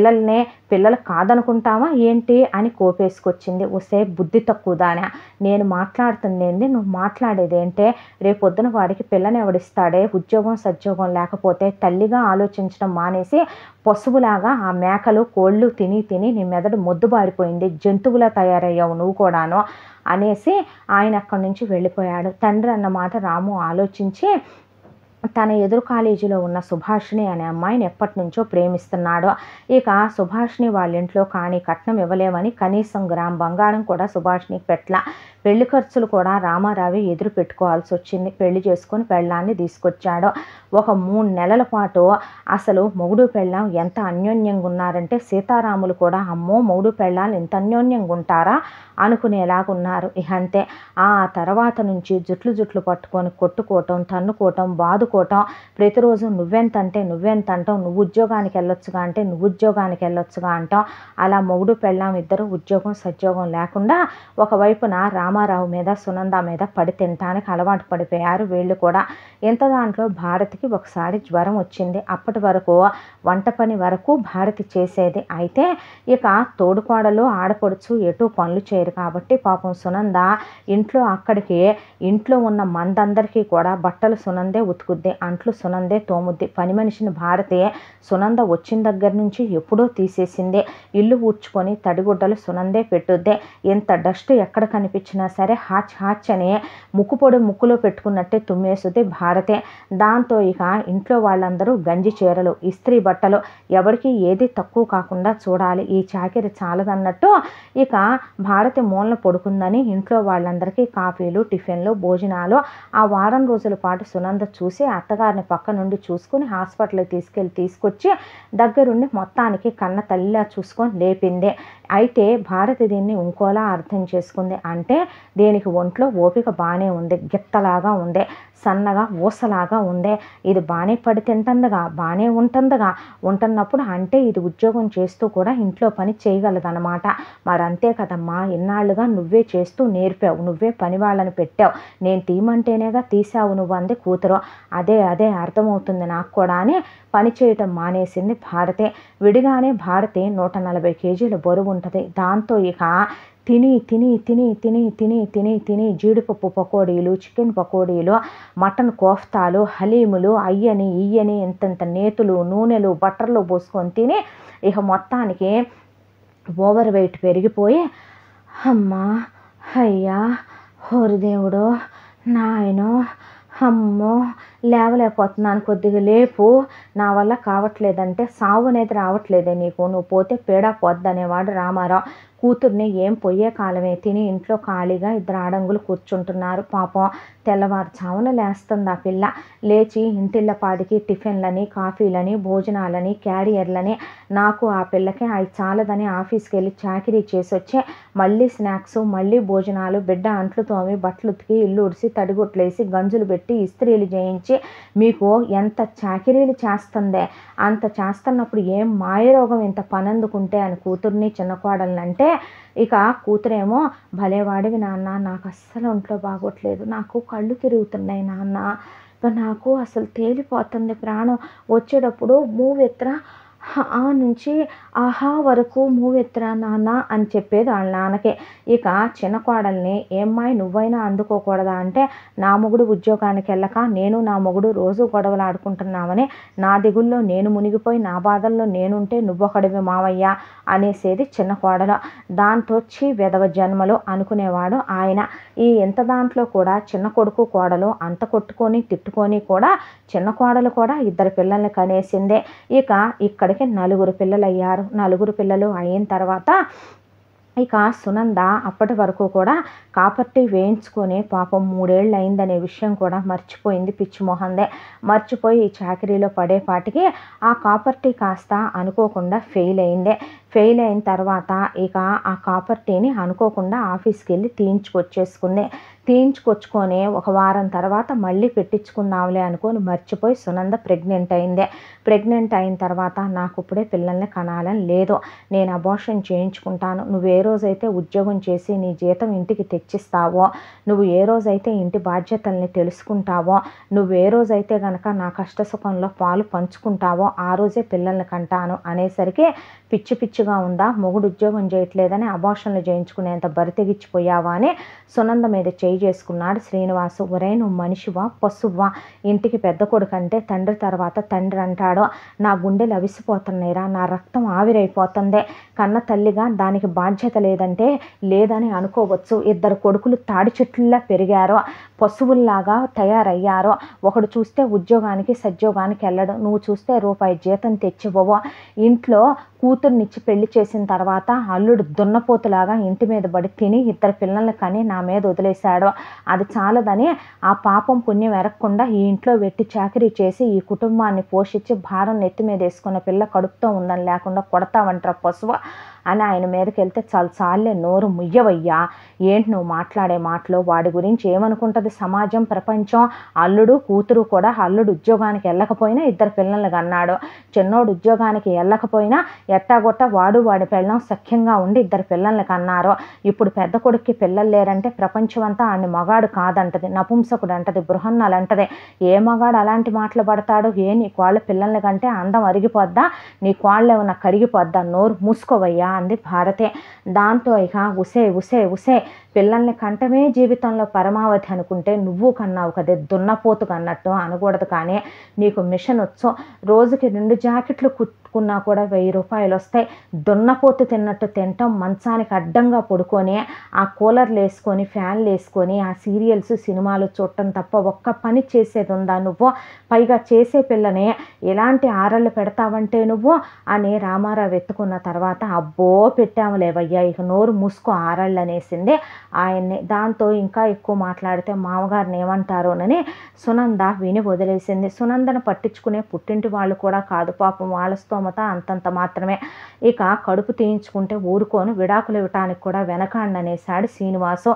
పిల్లలు కాదనుకుంటావా ఏంటి అని కోపేసుకొచ్చింది. ఒసే బుద్ధి తక్కువదానా, నేను మాట్లాడుతుంది ఏంది, నువ్వు మాట్లాడేది ఏంటే, రేపొద్దున వాడికి పిల్లని ఎవడిస్తాడే, ఉద్యోగం సద్యోగం లేకపోతే. తల్లిగా ఆలోచించడం మానేసి పశువులాగా ఆ మేకలు కోళ్ళు తిని నీ మెదడు మొద్దుబారిపోయింది, జంతువులా తయారయ్యావు నువ్వు కూడాను అనేసి ఆయన అక్కడి నుంచి వెళ్ళిపోయాడు. తండ్రి అన్నమాట రాము ఆలోచించి తన ఎదురు కాలేజీలో ఉన్న సుభాషిణి అనే అమ్మాయిని ఎప్పటి నుంచో ప్రేమిస్తున్నాడు. ఇక సుభాషిణి వాళ్ళ ఇంట్లో కానీ కట్నం ఇవ్వలేమని కనీసం గ్రామ్ బంగారం కూడా సుభాషిణికి పెట్టలా. పెళ్లి ఖర్చులు కూడా రామారావు ఎదురు పెట్టుకోవాల్సి వచ్చింది. పెళ్లి చేసుకొని పెళ్ళాన్ని తీసుకొచ్చాడు. ఒక 3 నెలల పాటు అసలు మొగుడు పెళ్ళాం ఎంత అన్యోన్యంగా ఉన్నారంటే సీతారాములు కూడా అమ్మో మొగుడు పెళ్ళాలు ఇంత అన్యోన్యంగా ఉంటారా అనుకునేలాగున్నారు. ఇక అంతే. ఆ తర్వాత నుంచి జుట్లు పట్టుకొని కొట్టుకోవటం, తన్నుకోవటం, బాదుకోవటం, ప్రతిరోజు నువ్వెంత అంటావు, నువ్వు ఉద్యోగానికి వెళ్ళొచ్చుగా అంటే నువ్వు ఉద్యోగానికి వెళ్ళొచ్చుగా అంటాం. అలా మొగుడు పెళ్ళాం ఇద్దరు ఉద్యోగం సద్యోగం లేకుండా ఒకవైపున రామారావు మీద సునంద మీద పడి తినటానికి అలవాటు పడిపోయారు వీళ్ళు కూడా. ఇంత దాంట్లో భారతికి ఒకసారి జ్వరం వచ్చింది. అప్పటి వరకు వంట పని వరకు భారతి చేసేది. అయితే ఇక తోడుకోడలు ఆడపడుచు ఎటు పనులు చేయరు కాబట్టి పాపం సునంద ఇంట్లో ఉన్న మందందరికీ కూడా బట్టలు సునందే ఉతుకుద్ది. తోముద్ది, అంట్లు సునందే తోముద్ది. పని మనిషిని భారతే సునంద వచ్చిన దగ్గర నుంచి ఎప్పుడో తీసేసిందే. ఇల్లు ఊడ్చుకొని తడిగుడ్డలు సునందే పెట్టుద్దే. ఎంత డస్ట్ ఎక్కడ కనిపించినా సరే హాచ్ హాచ్ అని ముక్కుపొడి ముక్కులో పెట్టుకున్నట్టే తుమ్మేసుద్ది భారతే. దాంతో ఇక ఇంట్లో వాళ్ళందరూ గంజి చీరలు, ఇస్త్రీ బట్టలు, ఎవరికి ఏది తక్కువ కాకుండా చూడాలి. ఈ చాకిరి చాలదన్నట్టు ఇక భారతి మూలన పడుకుందని ఇంట్లో వాళ్ళందరికీ కాఫీలు, టిఫిన్లు, భోజనాలు ఆ వారం రోజుల పాటు సునంద చూసి అత్తగారిని పక్క నుండి చూసుకుని హాస్పిటల్కి తీసుకొచ్చి దగ్గరుండి మొత్తానికి కన్న తల్లిలా చూసుకొని లేపిందే. అయితే భారతి దీన్ని ఇంకోలా అర్థం చేసుకుంది. అంటే దీనికి ఒంట్లో ఓపిక బాగానే ఉంది, గిత్తలాగా ఉంది, సన్నగా ఊసలాగా ఉందే. ఇది బాగానే పడి తింటుందిగా, బాగానే ఉంటున్నప్పుడు అంటే ఇది ఉద్యోగం చేస్తూ కూడా ఇంట్లో పని చేయగలదన్నమాట. మరి అంతే కదమ్మా, ఇన్నాళ్ళుగా నువ్వే చేస్తూ నేర్పావు, నువ్వే పని వాళ్ళని పెట్టావు, నేను తీయమంటేనేగా తీసావు నువ్వు అంది కూతురు. అదే అర్థమవుతుంది నాకు కూడా అని పని చేయటం మానేసింది భారతే. విడిగానే భారతి 140 కేజీల బరువు ఉంటుంది. దాంతో ఇక తిని జీడిపప్పు పకోడీలు, చికెన్ పకోడీలు, మటన్ కోఫ్తాలు, హలీములు, అయ్యని ఇయ్యని ఇంతంత నేతులు, నూనెలు, బట్టర్లు పోసుకొని తిని ఇక మొత్తానికి ఓవర్ వెయిట్ పెరిగిపోయి అమ్మా అయ్యా ఓరి దేవుడో నాయనో అమ్మో లేవలేకపోతున్నాను, కొద్దిగా లేపు, నా వల్ల కావట్లేదంటే సావు అనేది రావట్లేదే నీకు, నువ్వు పోతే పేడా పోద్దనేవాడు రామారావు. కూతుర్ని ఏం పొయ్యే కాలమే, తిని ఇంట్లో ఖాళీగా 2 ఆడంగులు కూర్చుంటున్నారు. పాపం తెల్లవారుజామున లేస్తుంది ఆ పిల్ల. లేచి ఇంటిళ్ళపాడికి టిఫిన్లని, కాఫీలని, భోజనాలని, క్యారియర్లని, నాకు ఆ పిల్లకి అవి చాలదని ఆఫీస్కి వెళ్ళి చాకిరీ చేసి వచ్చి మళ్ళీ స్నాక్స్, మళ్ళీ భోజనాలు, బిడ్డ అంట్లు తోమి, బట్టలు ఉతికి, ఇల్లు ఉడిసి, తడిగుట్లేసి, గంజులు పెట్టి, ఇస్త్రీలు చేయించి మీకు ఎంత చాకిరీలు చేస్తుందే. అంత చేస్తున్నప్పుడు ఏం మాయరోగం ఇంత పనందుకుంటే అని కూతుర్ని చిన్న కోడళ్ళంటే ఇక కూతురేమో భలేవాడివి నాన్న, నాకు అస్సలు ఒంట్లో బాగోట్లేదు, నాకు కళ్ళు తిరుగుతున్నాయి నాన్న, నాకు అసలు తేలిపోతుంది ప్రాణం, వచ్చేటప్పుడు మూవెత్తరా ఆ నుంచి ఆహా వరకు మూవెత్తరా నాన్న అని చెప్పేది వాళ్ళ నాన్నకే. ఇక చిన్న కోడల్ని ఏమ్మాయి నువ్వైనా అందుకోకూడదా అంటే నా మొగుడు ఉద్యోగానికి వెళ్ళక నేను నా మొగుడు రోజు గొడవలు ఆడుకుంటున్నామని నా దిగుల్లో నేను మునిగిపోయి నా బాధల్లో నేనుంటే నువ్వొకడివి మావయ్య అనేసేది చిన్న కోడలు. దాంతో వెధవ జన్మలు అనుకునేవాడు ఆయన. ఈ ఇంత దాంట్లో కూడా చిన్న కొడుకు కోడలు అంత కొట్టుకొని తిట్టుకొని కూడా చిన్న కోడలు కూడా 2 పిల్లల్ని కనేసిందే. ఇక ఇక్కడికి 4 పిల్లలు అయ్యారు. 4 పిల్లలు అయిన తర్వాత ఇక సునంద అప్పటి వరకు కూడా కాపర్టీ వేయించుకొని పాపం 3 ఏళ్ళు అయిందనే విషయం కూడా మర్చిపోయింది. పిచ్చి మొహందే మర్చిపోయి ఈ చాకరీలో పడేపాటికి ఆ కాపర్టీ కాస్త అనుకోకుండా ఫెయిల్ అయిందే. ఫెయిల్ అయిన తర్వాత ఇక ఆ కాపర్టీని అనుకోకుండా ఆఫీస్కి వెళ్ళి తీయించుకొచ్చుకొని ఒక వారం తర్వాత మళ్ళీ పెట్టించుకుందాంలే అనుకొని మర్చిపోయి సునంద ప్రెగ్నెంట్ అయిందే. ప్రెగ్నెంట్ అయిన తర్వాత నాకు ఇప్పుడే పిల్లల్ని కనాలని లేదు, నేను అబార్షన్ చేయించుకుంటాను, నువ్వు ఏ రోజైతే ఉద్యోగం చేసి నీ జీతం ఇంటికి తెచ్చిస్తావో, నువ్వు ఏ రోజైతే ఇంటి బాధ్యతల్ని తెలుసుకుంటావో, నువ్వు ఏ రోజైతే గనక నా కష్టసుఖంలో పాలు పంచుకుంటావో ఆ రోజే పిల్లల్ని కంటాను అనేసరికి పిచ్చిగా ఉందా, మొగుడు ఉద్యోగం చేయట్లేదని అబార్షన్లు చేయించుకునేంత బరితెగిచ్చిపోయావా అని సునంద మీద చేయి చేసుకున్నాడు శ్రీనివాసు. ఒరే నువ్వు మనిషివా పశువా, ఇంటికి పెద్ద కొడుకు అంటే తండ్రి తర్వాత తండ్రి అంటాడు, నా గుండెలు అవిసిపోతున్నాయిరా, నా రక్తం ఆవిరైపోతుంది, కన్న తల్లిగా దానికి బాధ్యత లేదంటే లేదని అనుకోవచ్చు. 2 కొడుకులు తాడి చెట్లులా పెరిగారో, పశువుల్లాగా తయారయ్యారో, ఒకడు చూస్తే ఉద్యోగానికి సద్యోగానికి వెళ్ళడు, నువ్వు చూస్తే రూపాయి జీతం తెచ్చివ్వవు, ఇంట్లో కూతుర్నిచ్చి పెళ్లి చేసిన తర్వాత అల్లుడు దున్నపోతులాగా ఇంటి మీద పడి తిని 2 పిల్లల్ని కని నా మీద వదిలేశాడు, అది చాలదని ఆ పాపం పుణ్యం ఎరగకుండా ఈ ఇంట్లో వెట్టి చాకరీ చేసి ఈ కుటుంబాన్ని పోషించి భారం నెత్తి మీద వేసుకున్న పిల్ల కడుపుతో ఉందని లేకుండా కొడతావంటారా పశువు అని ఆయన మీదకి వెళ్తే చాలే నోరు ముయ్యవయ్యా, ఏంటి నువ్వు మాట్లాడే మాటలో, వాడి గురించి ఏమనుకుంటుంది సమాజం ప్రపంచం, అల్లుడు కూతురు కూడా అల్లుడు ఉద్యోగానికి వెళ్ళకపోయినా 2 పిల్లల్ని కన్నాడు, చిన్నోడు ఉద్యోగానికి వెళ్ళకపోయినా ఎట్టాగొట్ట వాడి పెళ్ళం సఖ్యంగా ఉండి 2 పిల్లల్ని కన్నారు. ఇప్పుడు పెద్ద కొడుక్కి పిల్లలు లేరంటే ప్రపంచం అంతా ఆడిని మగాడు కాదంటది, నపుంసకుడు అంటది, బృహన్నాలు అంటది. ఏ మగాడు అలాంటి మాటలు పడతాడు, నీ కోళ్ళ పిల్లల్ని కంటే అందం అరిగిపోద్దా, నీ కోళ్ళు ఏమన్నా కరిగిపోద్దా, నోరు మూసుకోవయ్యా అంది భారతే. దాంతో ఇక ఉసే ఉసే ఉసే పిల్లల్ని కంటమే జీవితంలో పరమావధి అనుకుంటే నువ్వు కన్నావు కదే దున్నపోతు కన్నట్టు అనకూడదు. కానీ నీకు మిషన్ వచ్చు, రోజుకి 2 జాకెట్లు కుట్టుకున్నా కూడా 1000 రూపాయలు వస్తాయి. దున్నపోతు తిన్నట్టు తింటాం, మంచానికి అడ్డంగా పడుకొని ఆ కూలర్లు వేసుకొని ఫ్యాన్లు వేసుకొని ఆ సీరియల్స్ సినిమాలు చూడటం తప్ప ఒక్క పని చేసేది ఉందా నువ్వు? పైగా చేసే పిల్లని ఎలాంటి ఆరళ్ళు పెడతావంటే నువ్వు అని రామారావు ఎత్తుకున్న తర్వాత అబ్బో పెట్టాములేవయ్యా ఇక నోరు మూసుకో ఆరళ్ళు అనేసింది ఆయన్ని. దాంతో ఇంకా ఎక్కువ మాట్లాడితే మామగారిని ఏమంటారోనని సునంద విని వదిలేసింది. సునందను పట్టించుకునే పుట్టింటి వాళ్ళు కూడా కాదు పాపం, వాళ్ళ స్తోమత అంతంత మాత్రమే. ఇక కడుపు తీయించుకుంటే ఊరుకోను, విడాకులు ఇవ్వటానికి కూడా వెనకాండనేసాడు శ్రీనివాసు.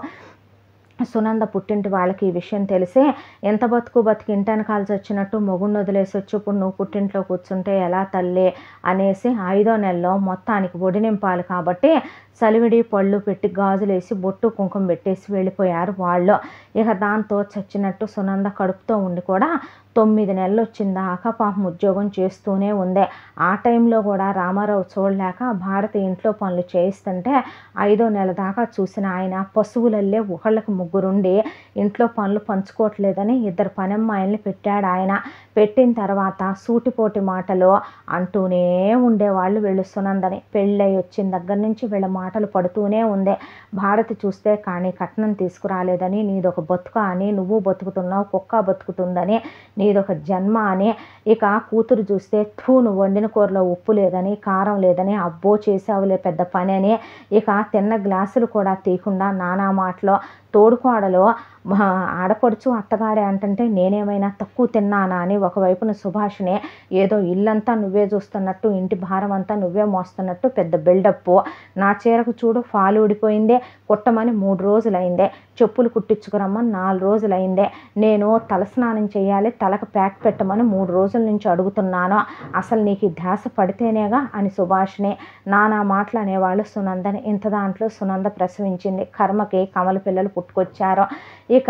సునంద పుట్టింటి వాళ్ళకి ఈ విషయం తెలిసే ఎంత బతికి ఇంటెనకాల్సి వచ్చినట్టు మొగుడిని వదిలేసి వచ్చి ఇప్పుడు నువ్వు పుట్టింట్లో కూర్చుంటే ఎలా తల్లి అనేసి 5వ నెలలో మొత్తానికి ఒడి నింపాలి కాబట్టి సలివిడి పళ్ళు పెట్టి గాజులేసి బొట్టు కుంకుమ పెట్టేసి వెళ్ళిపోయారు వాళ్ళు. ఇక దాంతో చచ్చినట్టు సునంద కడుపుతో ఉండి కూడా 9 నెలలు వచ్చిందాకా పాపం ఉద్యోగం చేస్తూనే ఉంది. ఆ టైంలో కూడా రామారావు చూడలేక భారతి ఇంట్లో పనులు చేయిస్తుంటే 5వ నెల దాకా చూసిన ఆయన పశువులల్లే ఒకళ్ళకి ముగ్గురుండి ఇంట్లో పనులు పంచుకోవట్లేదని 2 పనమ్మాయిల్ని పెట్టాడు ఆయన. పెట్టిన తర్వాత సూటిపోటి మాటలు అంటూనే ఉండేవాళ్ళు వీళ్ళు సునందని. పెళ్ళై వచ్చిన దగ్గర నుంచి వీళ్ళ మాటలు పడుతూనే ఉంది. భారతి చూస్తే కానీ కట్నం తీసుకురాలేదని, నీదొక బతుక అని, నువ్వు బతుకుతున్నావు కుక్క బతుకుతుందని, నీదొక జన్మ అని. ఇక కూతురు చూస్తే నువ్వు వండిన కూరలో ఉప్పు లేదని కారం లేదని, అబ్బో చేసావులే పెద్ద పని అని. ఇక తిన్న గ్లాసులు కూడా తీయకుండా నానా మాటలో. తోడుకోడలో ఆడపడుచు అత్తగారే అంటుంటే నేనేమైనా తక్కువ తిన్నానా అని ఒకవైపున సుభాషిణి ఏదో ఇల్లంతా నువ్వే చూస్తున్నట్టు, ఇంటి భారం అంతా నువ్వే మోస్తున్నట్టు పెద్ద బిల్డప్. నా చీరకు చూడు ఫాలు ఊడిపోయిందే, కుట్టమని 3 రోజులైందే, చెప్పులు కుట్టించుకురమ్మని 4 రోజులైందే, నేను తలస్నానం చేయాలి తలకు ప్యాక్ పెట్టమని 3 రోజుల నుంచి అడుగుతున్నాను, అసలు నీకు ధ్యాస పడితేనేగా అని సుభాషిణి నానా మాటలు అనేవాళ్ళు సునందని. ఇంత దాంట్లో సునంద ప్రసవించింది. కర్మకి కమల పిల్లలు పుట్టుకొచ్చారు. ఇక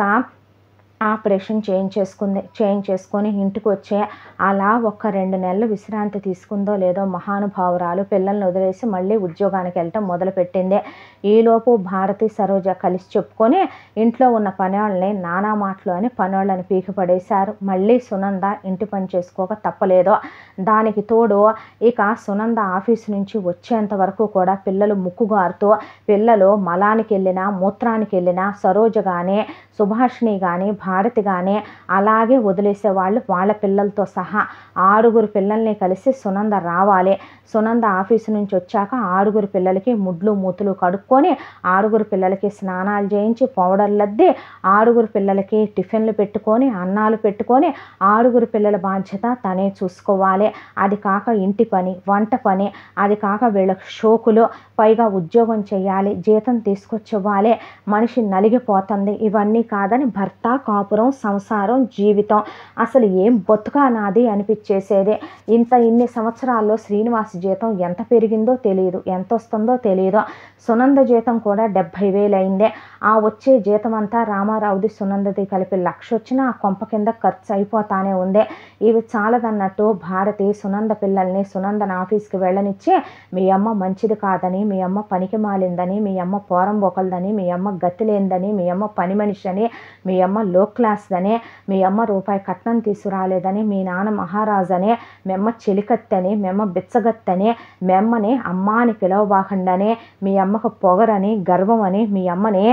ఆపరేషన్ చేయించేసుకొని ఇంటికి వచ్చే అలా 1-2 నెలలు విశ్రాంతి తీసుకుందో లేదో మహానుభావురాలు పిల్లల్ని వదిలేసి మళ్ళీ ఉద్యోగానికి వెళ్ళటం మొదలుపెట్టింది. ఈలోపు భారతి సరోజ కలిసి చెప్పుకొని ఇంట్లో ఉన్న పనివాళ్ళని నానా మాటలు అని పనివాళ్ళని పీకి పడేశారు. మళ్ళీ సునంద ఇంటి పని చేసుకోక తప్పలేదు. దానికి తోడు ఇక సునంద ఆఫీసు నుంచి వచ్చేంత వరకు కూడా పిల్లలు ముక్కుగారుతూ, పిల్లలు మలానికి వెళ్ళినా మూత్రానికి వెళ్ళినా సరోజ కానీ సుభాషిణి కానీ భారతి కానీ అలాగే వదిలేసేవాళ్ళు. వాళ్ళ పిల్లలతో సహా 6 పిల్లల్ని కలిసి సునంద రావాలి. సునంద ఆఫీసు నుంచి వచ్చాక 6 పిల్లలకి ముడ్లు మూతులు కడుక్కొని 6 పిల్లలకి స్నానాలు చేయించి పౌడర్లద్ది 6 పిల్లలకి టిఫిన్లు పెట్టుకొని అన్నాలు పెట్టుకొని 6 పిల్లల బాధ్యత తనే చూసుకోవాలి. అది కాక ఇంటి పని వంట పని, అది కాక వీళ్ళకి షోకులు, పైగా ఉద్యోగం చేయాలి, జీతం తీసుకొచ్చివ్వాలి. మనిషి నలిగిపోతుంది. ఇవన్నీ కాదని భర్త కాపురం సంసారం జీవితం అసలు ఏం బతుకా నాది అనిపించేసేదే. ఇన్ని సంవత్సరాల్లో శ్రీనివాస్ జీతం ఎంత పెరిగిందో తెలియదు, ఎంత వస్తుందో తెలియదు. సునంద జీతం కూడా 70,000 అయిందే. ఆ వచ్చే జీతం అంతా రామారావుది సునందది కలిపి 1,00,000 వచ్చినా ఆ కొంప కింద ఖర్చు అయిపోతానే ఉంది. ఇవి చాలదన్నట్టు భారతి సునంద పిల్లల్ని సునందన ఆఫీస్కి వెళ్ళనిచ్చి మీ అమ్మ మంచిది కాదని, మీ అమ్మ పనికి మాలిందని, మీ అమ్మ పోరం బొకలదని, మీ అమ్మ గతి లేనిదని, మీ అమ్మ పని మనిషి అని, మీ అమ్మ లో క్లాస్ అని, మీ అమ్మ రూపాయి కట్నం తీసుకురాలేదని, మీ నాన్న మహారాజని, మెమ్మ చెలికత్తని, మెమ్మ బిచ్చగత్తని, మెమ్మని అమ్మ అని పిలవబాకండని, మీ అమ్మకు పొగరని గర్వం అని, మీ అమ్మని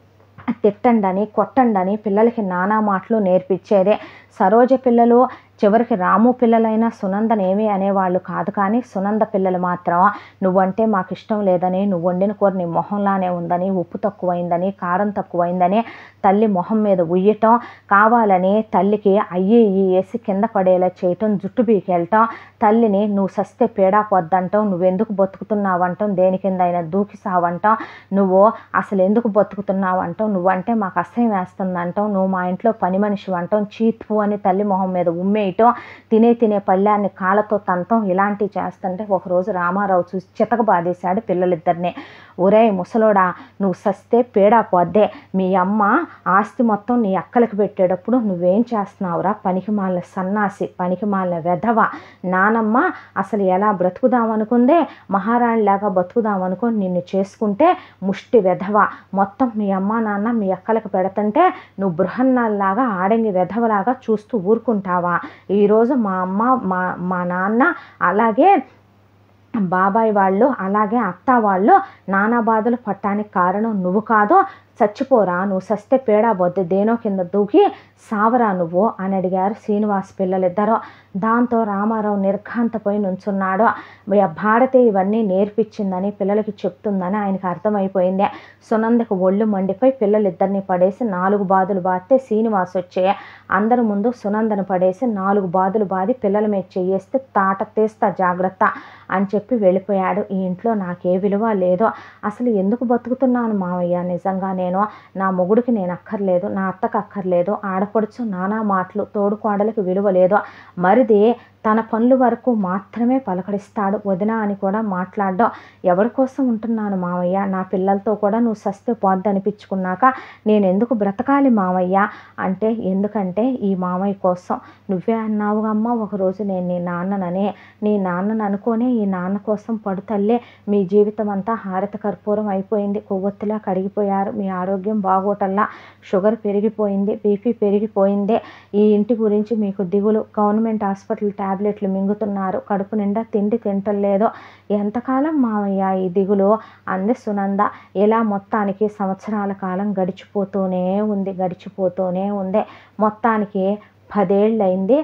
తిట్టండని కొట్టండని పిల్లలకి నానా మాటలు నేర్పించేదే. సరోజ పిల్లలు చివరికి రాము పిల్లలైనా సునందనేమి అనేవాళ్ళు కాదు. కానీ సునంద పిల్లలు మాత్రం నువ్వంటే మాకు ఇష్టం లేదని, నువ్వు వండిన కూర నీ మొహంలానే ఉందని, ఉప్పు తక్కువైందని కారం తక్కువైందని తల్లి మొహం మీద ఉయ్యటం, కావాలని తల్లికి అయ్యి వేసి కింద పడేలా చేయటం, జుట్టు బీకెళ్ళటం, తల్లిని నువ్వు సస్తే పీడా పొద్దంటాం, నువ్వెందుకు బతుకుతున్నావంటాం, దేని కింద అయినా దూకి సావంటాం, నువ్వు అసలు ఎందుకు బతుకుతున్నావంటాం, నువ్వంటే మాకు అసహ్యం వేస్తుందంటాం, నువ్వు మా ఇంట్లో పని మనిషి అంటాం, చీత్పు అని తల్లి మొహం మీద ఉమ్మేయటం, తినే పళ్ళాన్ని కాళ్ళతో తంతం, ఇలాంటివి చేస్తుంటే ఒకరోజు రామారావు చూసి చితక బాధేశాడు పిల్లలిద్దరిని. ఒరేయ్ ముసలోడా, నువ్వు సస్తే పేడా పోద్దే, మీ అమ్మ ఆస్తి మొత్తం నీ అక్కలకి పెట్టేటప్పుడు నువ్వేం చేస్తున్నావురా పనికిమాలిన సన్నాసి, పనికిమాలిన వెధవ. నానమ్మ అసలు ఎలా బ్రతుకుదామనుకుందే, మహారాణిలాగా బతుకుదామనుకుని నిన్ను చేసుకుంటే ముష్టి వెధవ. మొత్తం మీ అమ్మ నాన్న మీ అక్కలకు పెడుతుంటే నువ్వు బృహన్నాల్లాగా ఆడంగి వెధవలాగా చూస్తూ ఊరుకుంటావా? ఈరోజు మా అమ్మ మా నాన్న అలాగే బాబాయ్ వాళ్ళు అలాగే అత్త వాళ్ళు నానా బాధలు పట్టడానికి కారణం నువ్వు కాదు. చచ్చిపోరా, నువ్వు సస్తే పేడా బొద్దు, దేనో కింద దూకి సావరా నువ్వు అని అడిగారు శ్రీనివాస్ పిల్లలిద్దరూ. దాంతో రామారావు నిర్ఘాంతపోయి నుంచున్నాడు. భారతి ఇవన్నీ నేర్పించిందని పిల్లలకి చెప్తుందని ఆయనకు అర్థమైపోయింది. సునందకు ఒళ్ళు మండిపోయి పిల్లలిద్దరిని పడేసి 4 బాదులు బాదితే శ్రీనివాస్ వచ్చే అందరి ముందు సునందను పడేసి 4 బాదులు బాది పిల్లల మీద చెయ్యేస్తే తాట తీస్తా జాగ్రత్త అని చెప్పి వెళ్ళిపోయాడు. ఈ ఇంట్లో నాకే విలువ లేదో, అసలు ఎందుకు బతుకుతున్నాను మావయ్య? నిజంగా నేను నా మొగుడికి నేను అక్కర్లేదు, నా అత్తకు అక్కర్లేదు, ఆడపడుచు నానా మాటలు, తోడుకోడలకు విలువ లేదు, మరిది తన పనుల వరకు మాత్రమే పలకరిస్తాడు, వదిన అని కూడా మాట్లాడడం. ఎవరి కోసం ఉంటున్నాను మావయ్య? నా పిల్లలతో కూడా నువ్వు సస్తే పోద్దనిపించుకున్నాక నేను ఎందుకు బ్రతకాలి మావయ్య అంటే, ఎందుకంటే ఈ మావయ్య కోసం. నువ్వే అన్నావుగా అమ్మ ఒకరోజు నేను నీ నాన్నననే, నీ నాన్నను అనుకోనే ఈ నాన్న కోసం పడుతల్లే మీ జీవితం అంతా హారత కర్పూరం అయిపోయింది, కొవ్వొత్తులా కడిగిపోయారు, మీ ఆరోగ్యం బాగోటల్లా, షుగర్ పెరిగిపోయింది, బీపీ పెరిగిపోయింది, ఈ ఇంటి గురించి మీకు దిగులు, గవర్నమెంట్ హాస్పిటల్ టాబ్లెట్లు మింగుతున్నారు, కడుపు నిండా తిండి తింటలేదు, ఎంతకాలం మావయ్య ఈ దిగులు అంది సునంద. ఇలా మొత్తానికి సంవత్సరాల కాలం గడిచిపోతూనే ఉంది. మొత్తానికి 10 ఏళ్ళయింది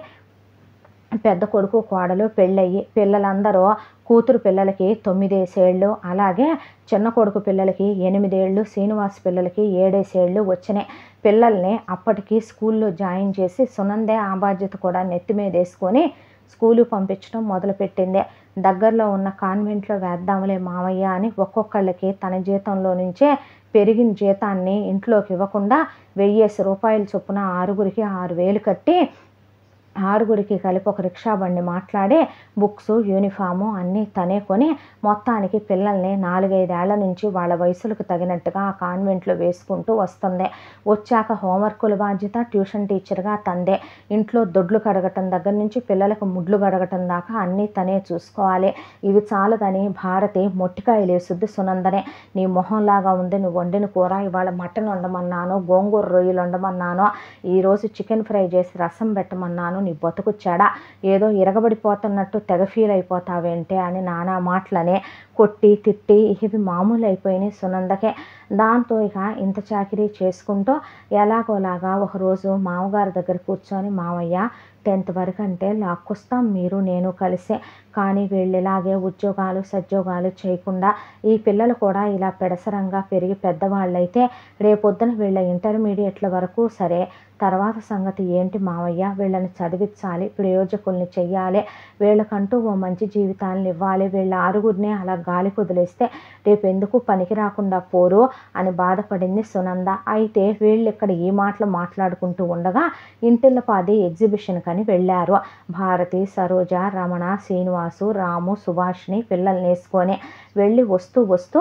పెద్ద కొడుకు కోడలు పెళ్ళయ్యి. పిల్లలందరూ కూతురు పిల్లలకి 9 ఏళ్ళు, అలాగే చిన్న కొడుకు పిల్లలకి 8 ఏళ్ళు, శ్రీనివాస్ పిల్లలకి 7 ఏళ్ళు వచ్చినాయి. పిల్లల్ని అప్పటికి స్కూల్లో జాయిన్ చేసి సునందే ఆ బాధ్యత కూడా నెత్తి మీద వేసుకొని స్కూలు పంపించడం మొదలుపెట్టింది. దగ్గరలో ఉన్న కాన్వెంట్లో వేద్దాంలే మావయ్య అని ఒక్కొక్కళ్ళకి తన జీతంలో నుంచే పెరిగిన జీతాన్ని ఇంట్లోకి ఇవ్వకుండా 1000 రూపాయల చొప్పున 6గురికి 6000 కట్టి 6గురికి కలిపి ఒక రిక్షా బండి మాట్లాడి బుక్స్, యూనిఫాము అన్నీ తనే కొని మొత్తానికి పిల్లల్ని 4-5 ఏళ్ల నుంచి వాళ్ళ వయసులకు తగినట్టుగా ఆ కాన్వెంట్లో వేసుకుంటూ వస్తుంది. వచ్చాక హోంవర్కుల బాధ్యత ట్యూషన్ టీచర్గా తందే. ఇంట్లో దొడ్లు కడగటం దగ్గర నుంచి పిల్లలకు ముడ్లు కడగటం దాకా అన్నీ తనే చూసుకోవాలి. ఇవి చాలదని భారతి మొట్టికాయలు వేసుద్ది సునందనే. నీ మొహంలాగా ఉంది నువ్వు వండిన కూర, ఇవాళ మటన్ వండమన్నాను, గోంగూర రొయ్యలు వండమన్నాను, ఈరోజు చికెన్ ఫ్రై చేసి రసం పెట్టమన్నాను, నీ బతుకుచ్చాడా, ఏదో ఇరగబడిపోతున్నట్టు తెగ ఫీల్ అయిపోతావేంటే అని నానా మాటలనే కొట్టి తిట్టి ఇవి మామూలు అయిపోయినాయి సునందకే. దాంతో ఇక ఇంత చాకిరీ చేసుకుంటూ ఎలాగోలాగా ఒకరోజు మామగారి దగ్గర కూర్చొని, మామయ్య 10th వరకు అంటే లాక్కొస్తాం మీరు నేను కలిసే, కానీ వీళ్ళు ఇలాగే ఉద్యోగాలు సద్యోగాలు చేయకుండా ఈ పిల్లలు కూడా ఇలా పెడసరంగా పెరిగి పెద్దవాళ్ళైతే రేపొద్దున వీళ్ళ ఇంటర్మీడియట్ల వరకు సరే, తర్వాత సంగతి ఏంటి మావయ్య? వీళ్ళని చదివించాలి, ప్రయోజకుల్ని చెయ్యాలి, వీళ్ళకంటూ ఓ మంచి జీవితాలను ఇవ్వాలి, వీళ్ళ 6గురిని అలా గాలి కుదిలేస్తే రేపు ఎందుకు పనికి రాకుండా పోరు అని బాధపడింది సునంద. అయితే వీళ్ళు ఇక్కడ ఈ మాటలు మాట్లాడుకుంటూ ఉండగా ఇంటిల్లపాది ఎగ్జిబిషన్ కని వెళ్ళారు. భారతి, సరోజ, రమణ, శ్రీనివాసు, రాము, సుభాష్ని పిల్లల్ని వేసుకొని వెళ్ళి వస్తూ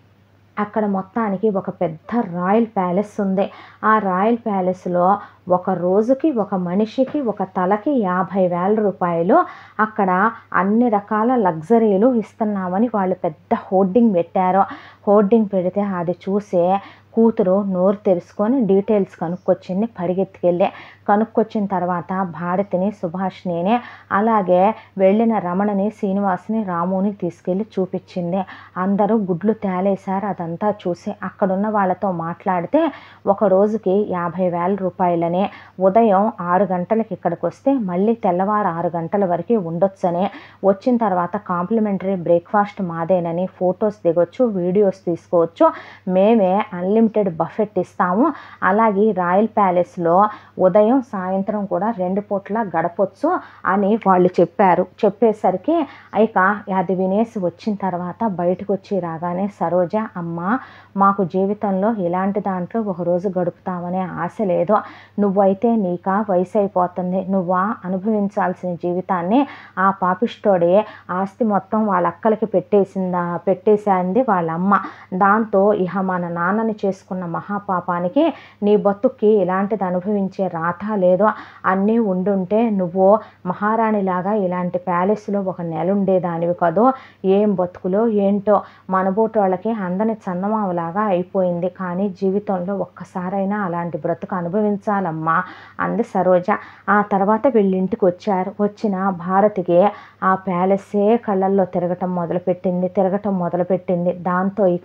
అక్కడ మొత్తానికి ఒక పెద్ద రాయల్ ప్యాలెస్ ఉంది. ఆ రాయల్ ప్యాలెస్లో ఒక రోజుకి ఒక మనిషికి ఒక తలకి 50,000 రూపాయలు అక్కడ అన్ని రకాల లగ్జరీలు ఇస్తున్నామని వాళ్ళు పెద్ద హోర్డింగ్ పెట్టారు. హోర్డింగ్ పెడితే అది చూసే కూతురు నోరు తెరుచుకొని డీటెయిల్స్ కనుక్కొచ్చింది. పరిగెత్తుకెళ్ళి కనుక్కొచ్చిన తర్వాత భారతిని, సుభాష్ని, అలాగే వెళ్ళిన రమణని, శ్రీనివాస్ని, రాముని తీసుకెళ్ళి చూపించింది. అందరూ గుడ్లు తేలేశారు. అదంతా చూసి అక్కడున్న వాళ్ళతో మాట్లాడితే ఒక రోజుకి 50,000 రూపాయలని, ఉదయం 6 గంటలకి ఇక్కడికి వస్తే మళ్ళీ తెల్లవారు 6 గంటల వరకు ఉండొచ్చని, వచ్చిన తర్వాత కాంప్లిమెంటరీ బ్రేక్ఫాస్ట్ మాదేనని, ఫొటోస్ దిగొచ్చు, వీడియోస్ తీసుకోవచ్చు, మేమే అన్లిమిటెడ్ బఫెట్ ఇస్తాము, అలాగే రాయల్ ప్యాలెస్లో ఉదయం సాయంత్రం కూడా 2 పూట్ల గడపొచ్చు అని వాళ్ళు చెప్పారు. చెప్పేసరికి ఇక అది వినేసి వచ్చిన తర్వాత బయటకు వచ్చి రాగానే సరోజ, అమ్మ మాకు జీవితంలో ఇలాంటి దాంట్లో ఒకరోజు గడుపుతామనే ఆశ లేదు, నువ్వైతే నీకా వయసు అయిపోతుంది, నువ్వా అనుభవించాల్సిన జీవితాన్ని ఆ పాపిష్టోడే ఆస్తి మొత్తం వాళ్ళ అక్కలకి పెట్టేసింది వాళ్ళ అమ్మ. దాంతో ఇహ మన నాన్నని చేసుకున్న మహాపాపానికి నీ బతుక్కి ఇలాంటిది అనుభవించే రాత లేదో, అన్నీ ఉండుంటే నువ్వు మహారాణిలాగా ఇలాంటి ప్యాలెస్లో ఒక నెల ఉండేదానివి కదో, ఏం బతుకులో ఏంటో, మనబోటోళ్ళకి అందని చందమామలాగా అయిపోయింది. కానీ జీవితంలో ఒక్కసారైనా అలాంటి బ్రతుకు అనుభవించాలమ్మా అంది సరోజ. ఆ తర్వాత వీళ్ళింటికి వచ్చారు. వచ్చిన భారతికి ఆ ప్యాలెస్సే కళ్ళల్లో తిరగటం మొదలుపెట్టింది. దాంతో ఇక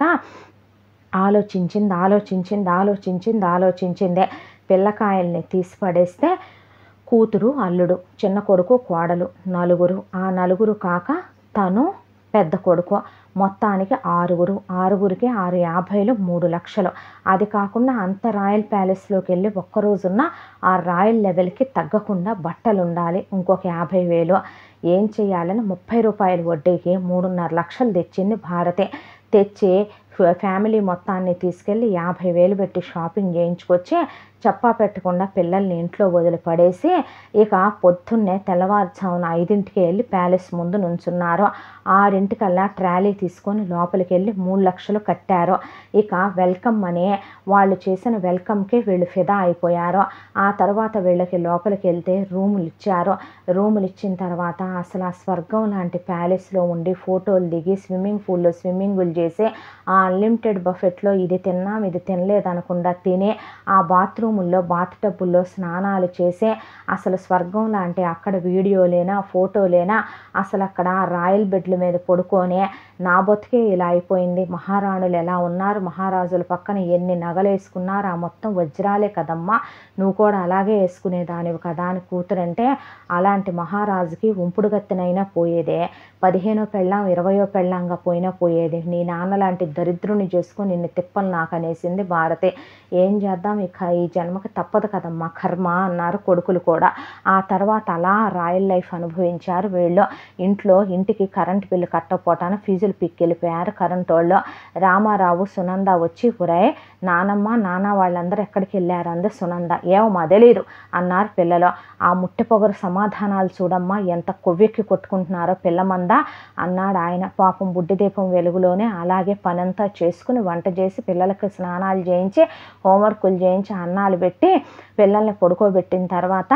ఆలోచించిందే. పిల్లకాయల్ని తీసి పడేస్తే కూతురు, అల్లుడు, చిన్న కొడుకు, కోడలు, నలుగురు. ఆ నలుగురు కాక తను పెద్ద కొడుకు, మొత్తానికి ఆరుగురికి 650 3 లక్షలు. అది కాకుండా అంత రాయల్ ప్యాలెస్లోకి వెళ్ళి ఒక్కరోజున్న ఆ రాయల్ లెవెల్కి తగ్గకుండా బట్టలు ఉండాలి, ఇంకొక 50,000. ఏం చేయాలని 30 రూపాయల వడ్డీకి 3.5 లక్షలు తెచ్చింది భారతి. తెచ్చి ఫ్యామిలీ మొత్తాన్ని తీసుకెళ్ళి 50,000 పెట్టి షాపింగ్ చేయించుకొచ్చి చెప్పా పెట్టకుండా పిల్లల్ని ఇంట్లో వదిలిపడేసి ఇక పొద్దున్నే తెల్లవారుజామున 5ంటికి వెళ్ళి ప్యాలెస్ ముందు నుంచున్నారు. 6ంటికల్లా ట్రాలీ తీసుకొని లోపలికి వెళ్ళి 3 లక్షలు కట్టారు. ఇక వెల్కమ్ అని వాళ్ళు చేసిన వెల్కమ్కి వీళ్ళు ఫిదా అయిపోయారు. ఆ తర్వాత వీళ్ళకి లోపలికి వెళ్తే రూములు ఇచ్చారు. రూములు ఇచ్చిన తర్వాత అసలు ఆ స్వర్గం లాంటి ప్యాలెస్లో ఉండి ఫోటోలు దిగి స్విమ్మింగ్ పూల్లో స్విమ్మింగులు చేసి ఆ అన్లిమిటెడ్ బఫెట్లో ఇది తిన్నాం ఇది తినలేదనకుండా తిని ఆ బాత్రూముల్లో బాత్ టబ్బుల్లో స్నానాలు చేసి అసలు స్వర్గం లాంటి అక్కడ వీడియోలేనా ఫోటోలేనా అసలు అక్కడ రాయల్ బెడ్ల మీద పడుకొని నా బతుకే ఇలా అయిపోయింది, మహారాణులు ఎలా ఉన్నారు, మహారాజుల పక్కన ఎన్ని నగలు వేసుకున్నారు, ఆ మొత్తం వజ్రాలే కదమ్మా, నువ్వు కూడా అలాగే వేసుకునేదానివి కదా అని కూతురంటే అలాంటి మహారాజుకి ఉంపుడు గత్తెనైనా పోయేదే, 15వ పెళ్ళాం 20వ పెళ్ళాంగా పోయినా పోయేది. నీ నాన్న లాంటి దరిద్రుని చేసుకొని నిన్ను తిప్పలు నాకనేసింది భారతి. ఏం చేద్దాం, ఇక ఈ జన్మకి తప్పదు కదమ్మా, కర్మ అన్నారు కొడుకులు కూడా. ఆ తర్వాత అలా రాయల్ లైఫ్ అనుభవించారు వీళ్ళు. ఇంటికి కరెంటు బిల్లు కట్టకపోవటానికి ఫీజులు పిక్కెళ్ళిపోయారు కరెంటు వాళ్ళు. రామారావు సునంద వచ్చి ఒరే నానమ్మ నాన్న వాళ్ళందరూ ఎక్కడికి వెళ్ళారు అంది సునంద. ఏమో తెలీదు అన్నారు పిల్లలు. ఆ ముట్టె పొగరు సమాధానాలు చూడమ్మా ఎంత కొవ్వెక్కి కొట్టుకుంటున్నారో పిల్లమందా అన్నాడు ఆయన. పాపం బుడ్డి దీపం వెలుగులోనే అలాగే పనంతా చేసుకుని వంట చేసి పిల్లలకి స్నానాలు చేయించి హోంవర్కులు చేయించి అన్నాలు పెట్టి పిల్లల్ని పడుకోబెట్టిన తర్వాత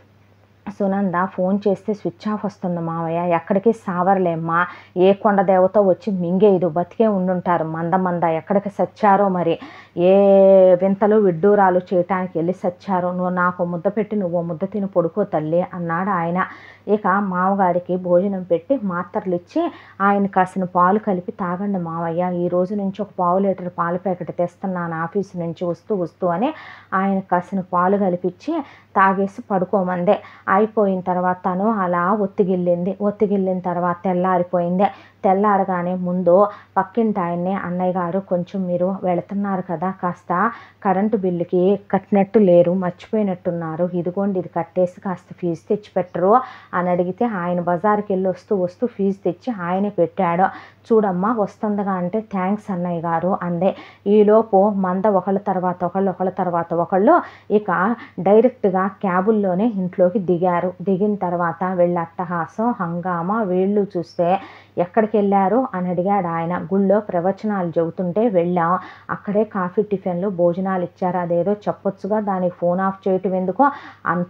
సునంద ఫోన్ చేస్తే స్విచ్ ఆఫ్ వస్తుంది మావయ్య, ఎక్కడికి సావర్లేమ్మా, ఏ కొండ దేవతో వచ్చి మింగేయదు, బతికే ఉండుంటారు మంద ఎక్కడికి సచ్చారో మరి, ఏ వింతలు విడ్డూరాలు చేయటానికి వెళ్ళి సచ్చారో, నువ్వు నాకు ముద్ద పెట్టి నువ్వు ముద్ద తిని పడుకో తల్లి అన్నాడు ఆయన. ఇక మామగారికి భోజనం పెట్టి మాత్రలు ఇచ్చి ఆయన కాసిన పాలు కలిపి తాగండి మావయ్య, ఈ రోజు నుంచి ఒక 1/2 లీటర్ పాల ప్యాకెట్ తెస్తున్నాను ఆఫీసు నుంచి వస్తూ అని ఆయన కాసిన పాలు కలిపిచ్చి తాగేసి పడుకోమందే. అయిపోయిన తర్వాత తను అలా ఒత్తిగిల్లిన తర్వాత తెల్లారిపోయింది. తెల్లారగానే ముందు పక్కింటి ఆయన్ని అన్నయ్య గారు కొంచెం మీరు వెళుతున్నారు కదా కాస్త కరెంటు బిల్లుకి కట్టినట్టు లేరు, మర్చిపోయినట్టున్నారు, ఇదిగోండి ఇది కట్టేసి కాస్త ఫీజు తెచ్చిపెట్టరు అని అడిగితే ఆయన బజార్కి వెళ్ళి వస్తూ ఫీజు తెచ్చి ఆయనే పెట్టాడు. చూడమ్మా వస్తుందిగా అంటే థ్యాంక్స్ అన్నయ్య గారు అందే. ఈలోపు మంద ఒకళ్ళ తర్వాత ఒకళ్ళు ఇక డైరెక్ట్గా క్యాబుల్లోనే ఇంట్లోకి దిగిన తర్వాత వీళ్ళ అట్టహాసం హంగామా వీళ్ళు చూస్తే ఎక్కడికి వెళ్ళారు అని అడిగాడు ఆయన. గుళ్ళో ప్రవచనాలు చెబుతుంటే వెళ్ళాం, అక్కడే కాఫీ టిఫిన్లు భోజనాలు ఇచ్చారు, అదేదో చెప్పొచ్చుగా, దానికి ఫోన్ ఆఫ్ చేయటం ఎందుకో, అంత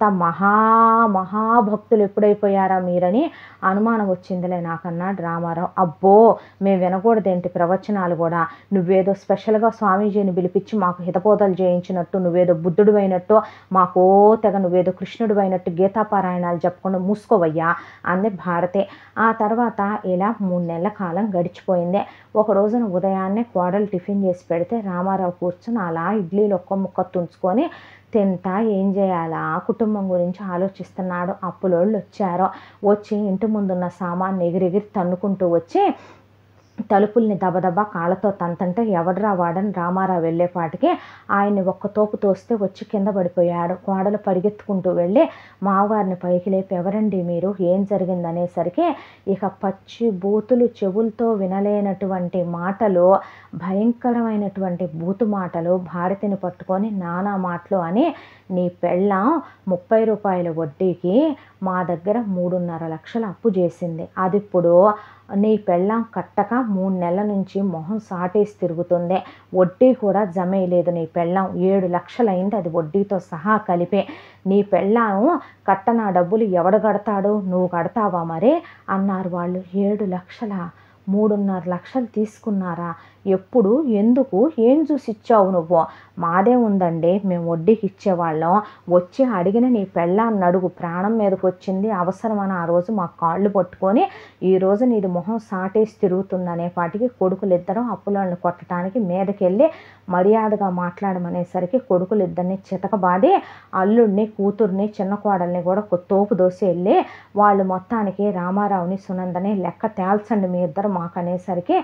మహాభక్తులు ఎప్పుడైపోయారా మీరని అనుమానం వచ్చిందిలే నాకన్నాడు రామారావు. అబ్బో మేము వినకూడదేంటి ప్రవచనాలు కూడా, నువ్వేదో స్పెషల్గా స్వామీజీని పిలిపించి మాకు హితబోధలు చేయించినట్టు, నువ్వేదో బుద్ధుడు అయినట్టు, మాకో తెగ నువ్వేదో కృష్ణుడు అయినట్టు గీతాపారాయణాలు చెప్పకుండా మూసుకోవయ్యా అంది భారతి. ఆ తర్వాత ఇలా 3 నెలల కాలం గడిచిపోయింది. ఒక రోజున ఉదయాన్నే కోడలు టిఫిన్ చేసి పెడితే రామారావు కూర్చొని అలా ఇడ్లీలు ఒక్క ముక్క తుంచుకొని తింటా ఏం చేయాలా కుటుంబం గురించి ఆలోచిస్తున్నాడు. అప్పులోళ్ళు వచ్చి ఇంటి ముందున్న సామాన్ని ఎగిరెగిరి తన్నుకుంటూ వచ్చి తలుపుల్ని దబదబా కాళ్ళతో తంతంటే ఎవడరా వాడని రామారావు వెళ్ళేపాటికి ఆయన్ని ఒక్క తోపు తోస్తే వచ్చి కింద పడిపోయాడు. కోడలు పరిగెత్తుకుంటూ వెళ్ళి మామగారిని పైకి లేపి ఎవరండి మీరు, ఏం జరిగిందనేసరికి ఇక పచ్చి బూతులు, చెవులతో వినలేనటువంటి మాటలు, భయంకరమైనటువంటి బూతు మాటలు భారతిని పట్టుకొని నానా మాటలు అని, నీ పెళ్ళాం 30 రూపాయల వడ్డీకి మా దగ్గర 3.5 లక్షలు అప్పు చేసింది. అది ఇప్పుడు నీ పెళ్ళాం కట్టక 3 నెలల నుంచి మొహం సాటేసి తిరుగుతుంది. వడ్డీ కూడా జమేయలేదు నీ పెళ్ళాం. 7 లక్షలు అయింది, అది వడ్డీతో సహా కలిపే. నీ పెళ్ళాం కట్టనా డబ్బులు ఎవడు కడతాడు, నువ్వు కడతావా మరి అన్నారు వాళ్ళు. 7 లక్షలా? 3.5 లక్షలు తీసుకున్నారా? ఎప్పుడు, ఎందుకు, ఏం చూసి ఇచ్చావు నువ్వు? మాదే ఉందండి, మేము వడ్డీకి ఇచ్చేవాళ్ళం. వచ్చి అడిగిన నీ పెళ్ళాన్ని అడుగు, ప్రాణం మీదకి వచ్చింది అవసరమని ఆ రోజు మా కాళ్ళు పట్టుకొని ఈరోజు నీది మొహం సాటేసి తిరుగుతుందనే పాటికి కొడుకులిద్దరూ అప్పులను కొట్టడానికి మీదకెళ్ళి మర్యాదగా మాట్లాడమనేసరికి కొడుకులిద్దరిని చితకబాది అల్లుడిని, కూతుర్ని, చిన్న కోడల్ని కూడా తోపు దోసి వెళ్ళి వాళ్ళు మొత్తానికి రామారావుని, సునందని లెక్క తేల్చండి మీ ఇద్దరు మాకు అనేసరికి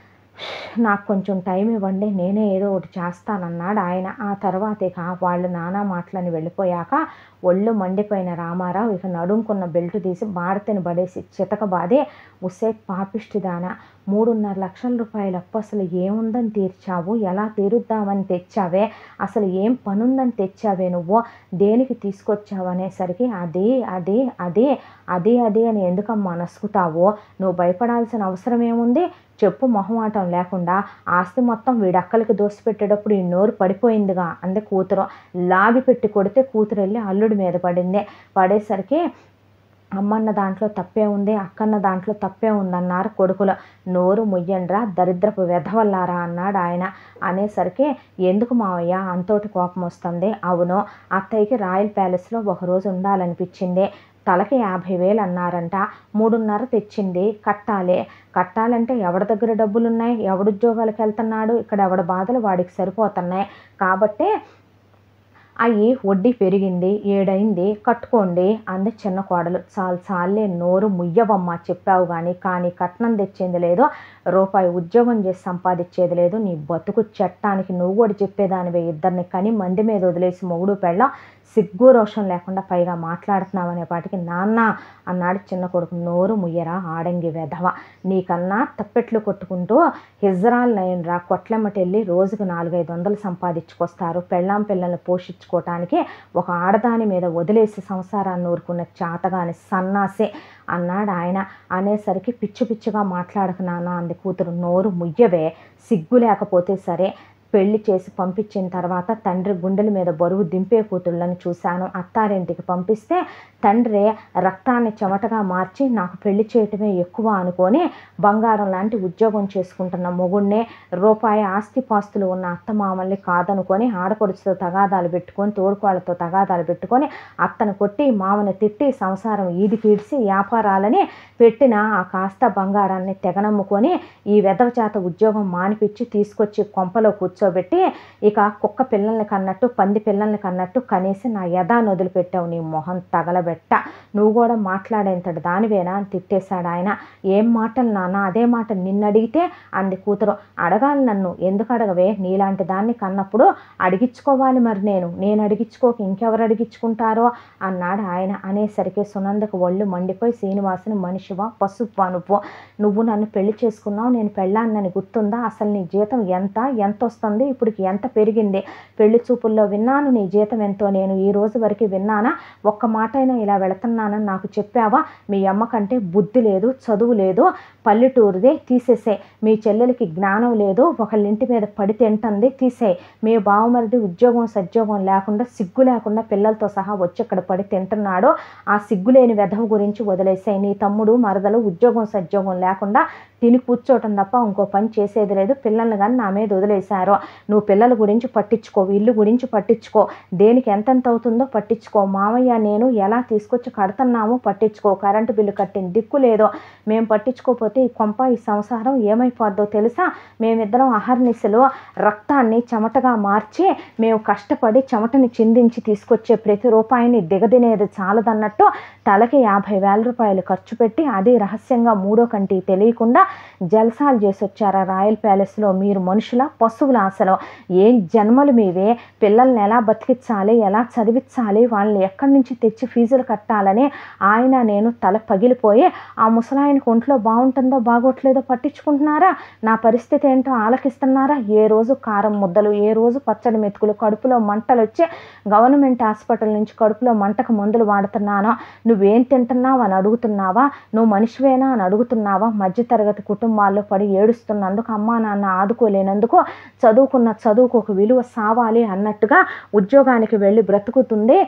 నాకు కొంచెం టైం ఇవ్వండి, నేనే ఏదో ఒకటి చేస్తానన్నాడు ఆయన. ఆ తర్వాత ఇక వాళ్ళు నానా మాటలని వెళ్ళిపోయాక ఒళ్ళు మండిపోయిన రామారావు ఇక నడుముకున్న బెల్ట్ తీసి భారతిని పడేసి చితకబాది, ఉసే పాపిష్టిదానా, 3.5 లక్షల రూపాయలు అప్పు అసలు ఏముందని తీర్చావు, ఎలా తీరుద్దామని తెచ్చావే, అసలు ఏం పనుందని తెచ్చావే, నువ్వు దేనికి తీసుకొచ్చావు అనేసరికి అది అది అది అది అది అని ఎందుకమ్మా నసుకుతావు, నువ్వు భయపడాల్సిన అవసరం ఏముంది చెప్పు మొహమాటం లేకుండా. ఆస్తి మొత్తం వీడక్కలకి దోసిపెట్టేటప్పుడు ఈ నోరు పడిపోయిందిగా అందే కూతురు. లాగి పెట్టి కొడితే కూతురు వెళ్ళి అల్లుడి మీద పడింది. పడేసరికి అమ్మన్న దాంట్లో తప్పే ఉంది, అక్కన్న దాంట్లో తప్పే ఉందన్నారు కొడుకులు. నోరు ముయ్యండ్రా దరిద్రపు వెధవల్లారా అన్నాడు ఆయన. అనేసరికి ఎందుకు మావయ్య అంతోటి కోపం వస్తుంది? అవును, అత్తయ్యకి రాయల్ ప్యాలెస్లో ఒకరోజు ఉండాలనిపించింది. తలకి 50,000 అన్నారంట. 3.5 తెచ్చింది. కట్టాలంటే ఎవరి దగ్గర డబ్బులున్నాయి, ఎవడు ఉద్యోగాలకు వెళ్తున్నాడు, ఇక్కడ ఎవడి బాధలు వాడికి సరిపోతున్నాయి. కాబట్టి అయ్యి వడ్డీ పెరిగింది, 7 అయింది, కట్టుకోండి అంది చిన్న కోడలు. చాలే నోరు ముయ్యవమ్మ, చెప్పావు కానీ కట్నం తెచ్చేది లేదు, రూపాయి ఉద్యోగం చేసి సంపాదించేది లేదు. నీ బతుకు చట్టానికి నువ్వు కూడా చెప్పేదానివే. ఇద్దరిని కని మంది మీద వదిలేసి మొగుడు పెళ్ళం సిగ్గు రోషం లేకుండా పైగా మాట్లాడుతున్నావనే పాటికి నాన్న అన్నాడు చిన్న కొడుకు. నోరు ముయ్యరా ఆడంగి వెధవ, నీకన్నా తప్పెట్లు కొట్టుకుంటూ హిజ్రాల్ నయన్రా కొట్లెమ్మటెళ్ళి రోజుకు 400-500 సంపాదించుకొస్తారు. పెళ్ళాం పిల్లల్ని పోషించుకోవటానికి ఒక ఆడదాని మీద వదిలేసి సంసారాన్ని ఊరుకున్న చాతగాని సన్నాసి అన్నాడు ఆయన. అనేసరికి పిచ్చిగా మాట్లాడక నాన్న అంది కూతురు. నోరు ముయ్యవే, సిగ్గు లేకపోతే సరే. పెళ్లి చేసి పంపించిన తర్వాత తండ్రి గుండెల మీద బరువు దింపే కూతుళ్ళని చూశాను. అత్తారింటికి పంపిస్తే తండ్రి రక్తాన్ని చెమటగా మార్చి నాకు పెళ్లి చేయటమే ఎక్కువ అనుకొని బంగారం లాంటి ఉద్యోగం చేసుకుంటున్న మొగుడినే, రూపాయి ఆస్తిపాస్తులు ఉన్న అత్తమామల్ని కాదనుకొని ఆడపడుచుతో తగాదాలు పెట్టుకొని, తోడుకోళ్ళతో తగాదాలు పెట్టుకొని అత్తను కొట్టి మామని తిట్టి సంసారం ఈడికీడ్చి వ్యాపారాలని పెట్టిన ఆ కాస్త బంగారాన్ని తెగనమ్ముకొని ఈ వెధవ చేత ఉద్యోగం మానిపించి తీసుకొచ్చి కొంపలో కూర్చోబెట్టి ఇక కుక్క పిల్లల్ని కన్నట్టు, పంది పిల్లల్ని కన్నట్టు కనీసి నా యదాన్ని వదిలిపెట్టావు. నీ మొహం తగలబెట్ట, నువ్వు కూడా మాట్లాడేంతటి దానివేనా అని తిట్టేశాడు ఆయన. ఏం మాటలు నాన్న, అదే మాట నిన్ను అడిగితే అంది కూతురు. అడగాలి నన్ను, ఎందుకు అడగవే? నీలాంటి దాన్ని కన్నప్పుడు అడిగించుకోవాలి మరి. నేను అడిగించుకోక ఇంకెవరు అడిగించుకుంటారో అన్నాడు ఆయన. అనేసరికి సునందకు ఒళ్ళు మండిపోయి శ్రీనివాసుని మనిషివా పసుపు నువ్వు నన్ను పెళ్లి చేసుకున్నావు, నేను పెళ్ళాన్నని గుర్తుందా? అసలు నీ జీతం ఎంత వస్తుంది, ఇప్పటికి ఎంత పెరిగింది? పెళ్లి చూపుల్లో విన్నాను నీ జీతం ఎంతో, నేను ఈ రోజు వరకు విన్నానా? ఒక్క మాట అయినా ఇలా వెళుతున్నానని నాకు చెప్పావా? మీ అమ్మ కంటే బుద్ధి లేదు, చదువు లేదు, పల్లెటూరుదే తీసేసే. మీ చెల్లెలకి జ్ఞానం లేదు, ఒకళ్ళింటి మీద పడి తింటుంది, తీసేయి. మీ బావమరిది ఉద్యోగం సద్యోగం లేకుండా, సిగ్గు లేకుండా పిల్లలతో సహా వచ్చి ఇక్కడ పడి తింటున్నాడు. ఆ సిగ్గులేని వెధవ గురించి వదిలేసాయి. నీ తమ్ముడు మరదలు ఉద్యోగం సద్యోగం లేకుండా తిని కూర్చోవటం తప్ప ఇంకో పని చేసేది లేదు. పిల్లల్ని కానీ నా మీద వదిలేశారు. నువ్వు పిల్లల గురించి పట్టించుకో, ఇల్లు గురించి పట్టించుకో, దేనికి ఎంతెంత అవుతుందో పట్టించుకో. మామయ్య నేను ఎలా తీసుకొచ్చి కడుతున్నామో పట్టించుకో. కరెంటు బిల్లు కట్టిన దిక్కు లేదో. మేము పట్టించుకోకపోతే ఈ కొంప, ఈ సంసారం ఏమైపోద్దో తెలుసా? మేమిద్దరం అహర్నిశలో రక్తాన్ని చెమటగా మార్చి మేము కష్టపడి చెమటని చిందించి తీసుకొచ్చే ప్రతి రూపాయిని దిగదినేది చాలదన్నట్టు తలకి 50,000 రూపాయలు ఖర్చు పెట్టి, అది రహస్యంగా మూడో కంటికి తెలియకుండా జల్సాలు చేసి వచ్చారా రాయల్ ప్యాలెస్లో? మీరు మనుషుల పశువుల అసలు ఏం జన్మలు మీవే, పిల్లల్ని ఎలా బతికించాలి, ఎలా చదివించాలి, వాళ్ళని ఎక్కడి నుంచి తెచ్చి ఫీజులు కట్టాలని ఆయన నేను తల పగిలిపోయి ఆ ముసలాయనకు ఒంట్లో బాగుంటుందో బాగోట్లేదో పట్టించుకుంటున్నారా, నా పరిస్థితి ఏంటో ఆలకిస్తున్నారా? ఏ రోజు కారం ముద్దలు, ఏ రోజు పచ్చడి మెతుకులు, కడుపులో మంటలు వచ్చి గవర్నమెంట్ హాస్పిటల్ నుంచి కడుపులో మంటకు మందులు వాడుతున్నానో, నువ్వేం తింటున్నావు అని అడుగుతున్నావా, నువ్వు మనిషివేనా అని అడుగుతున్నావా? మధ్యతరగతి కుటుంబాల్లో పడి ఏడుస్తున్నందుకు, అమ్మా నాన్న ఆదుకోలేనందుకు, చదువుకున్న చదువుకు ఒక విలువ సావాలి అన్నట్టుగా ఉద్యోగానికి వెళ్ళి బ్రతుకుతుంది.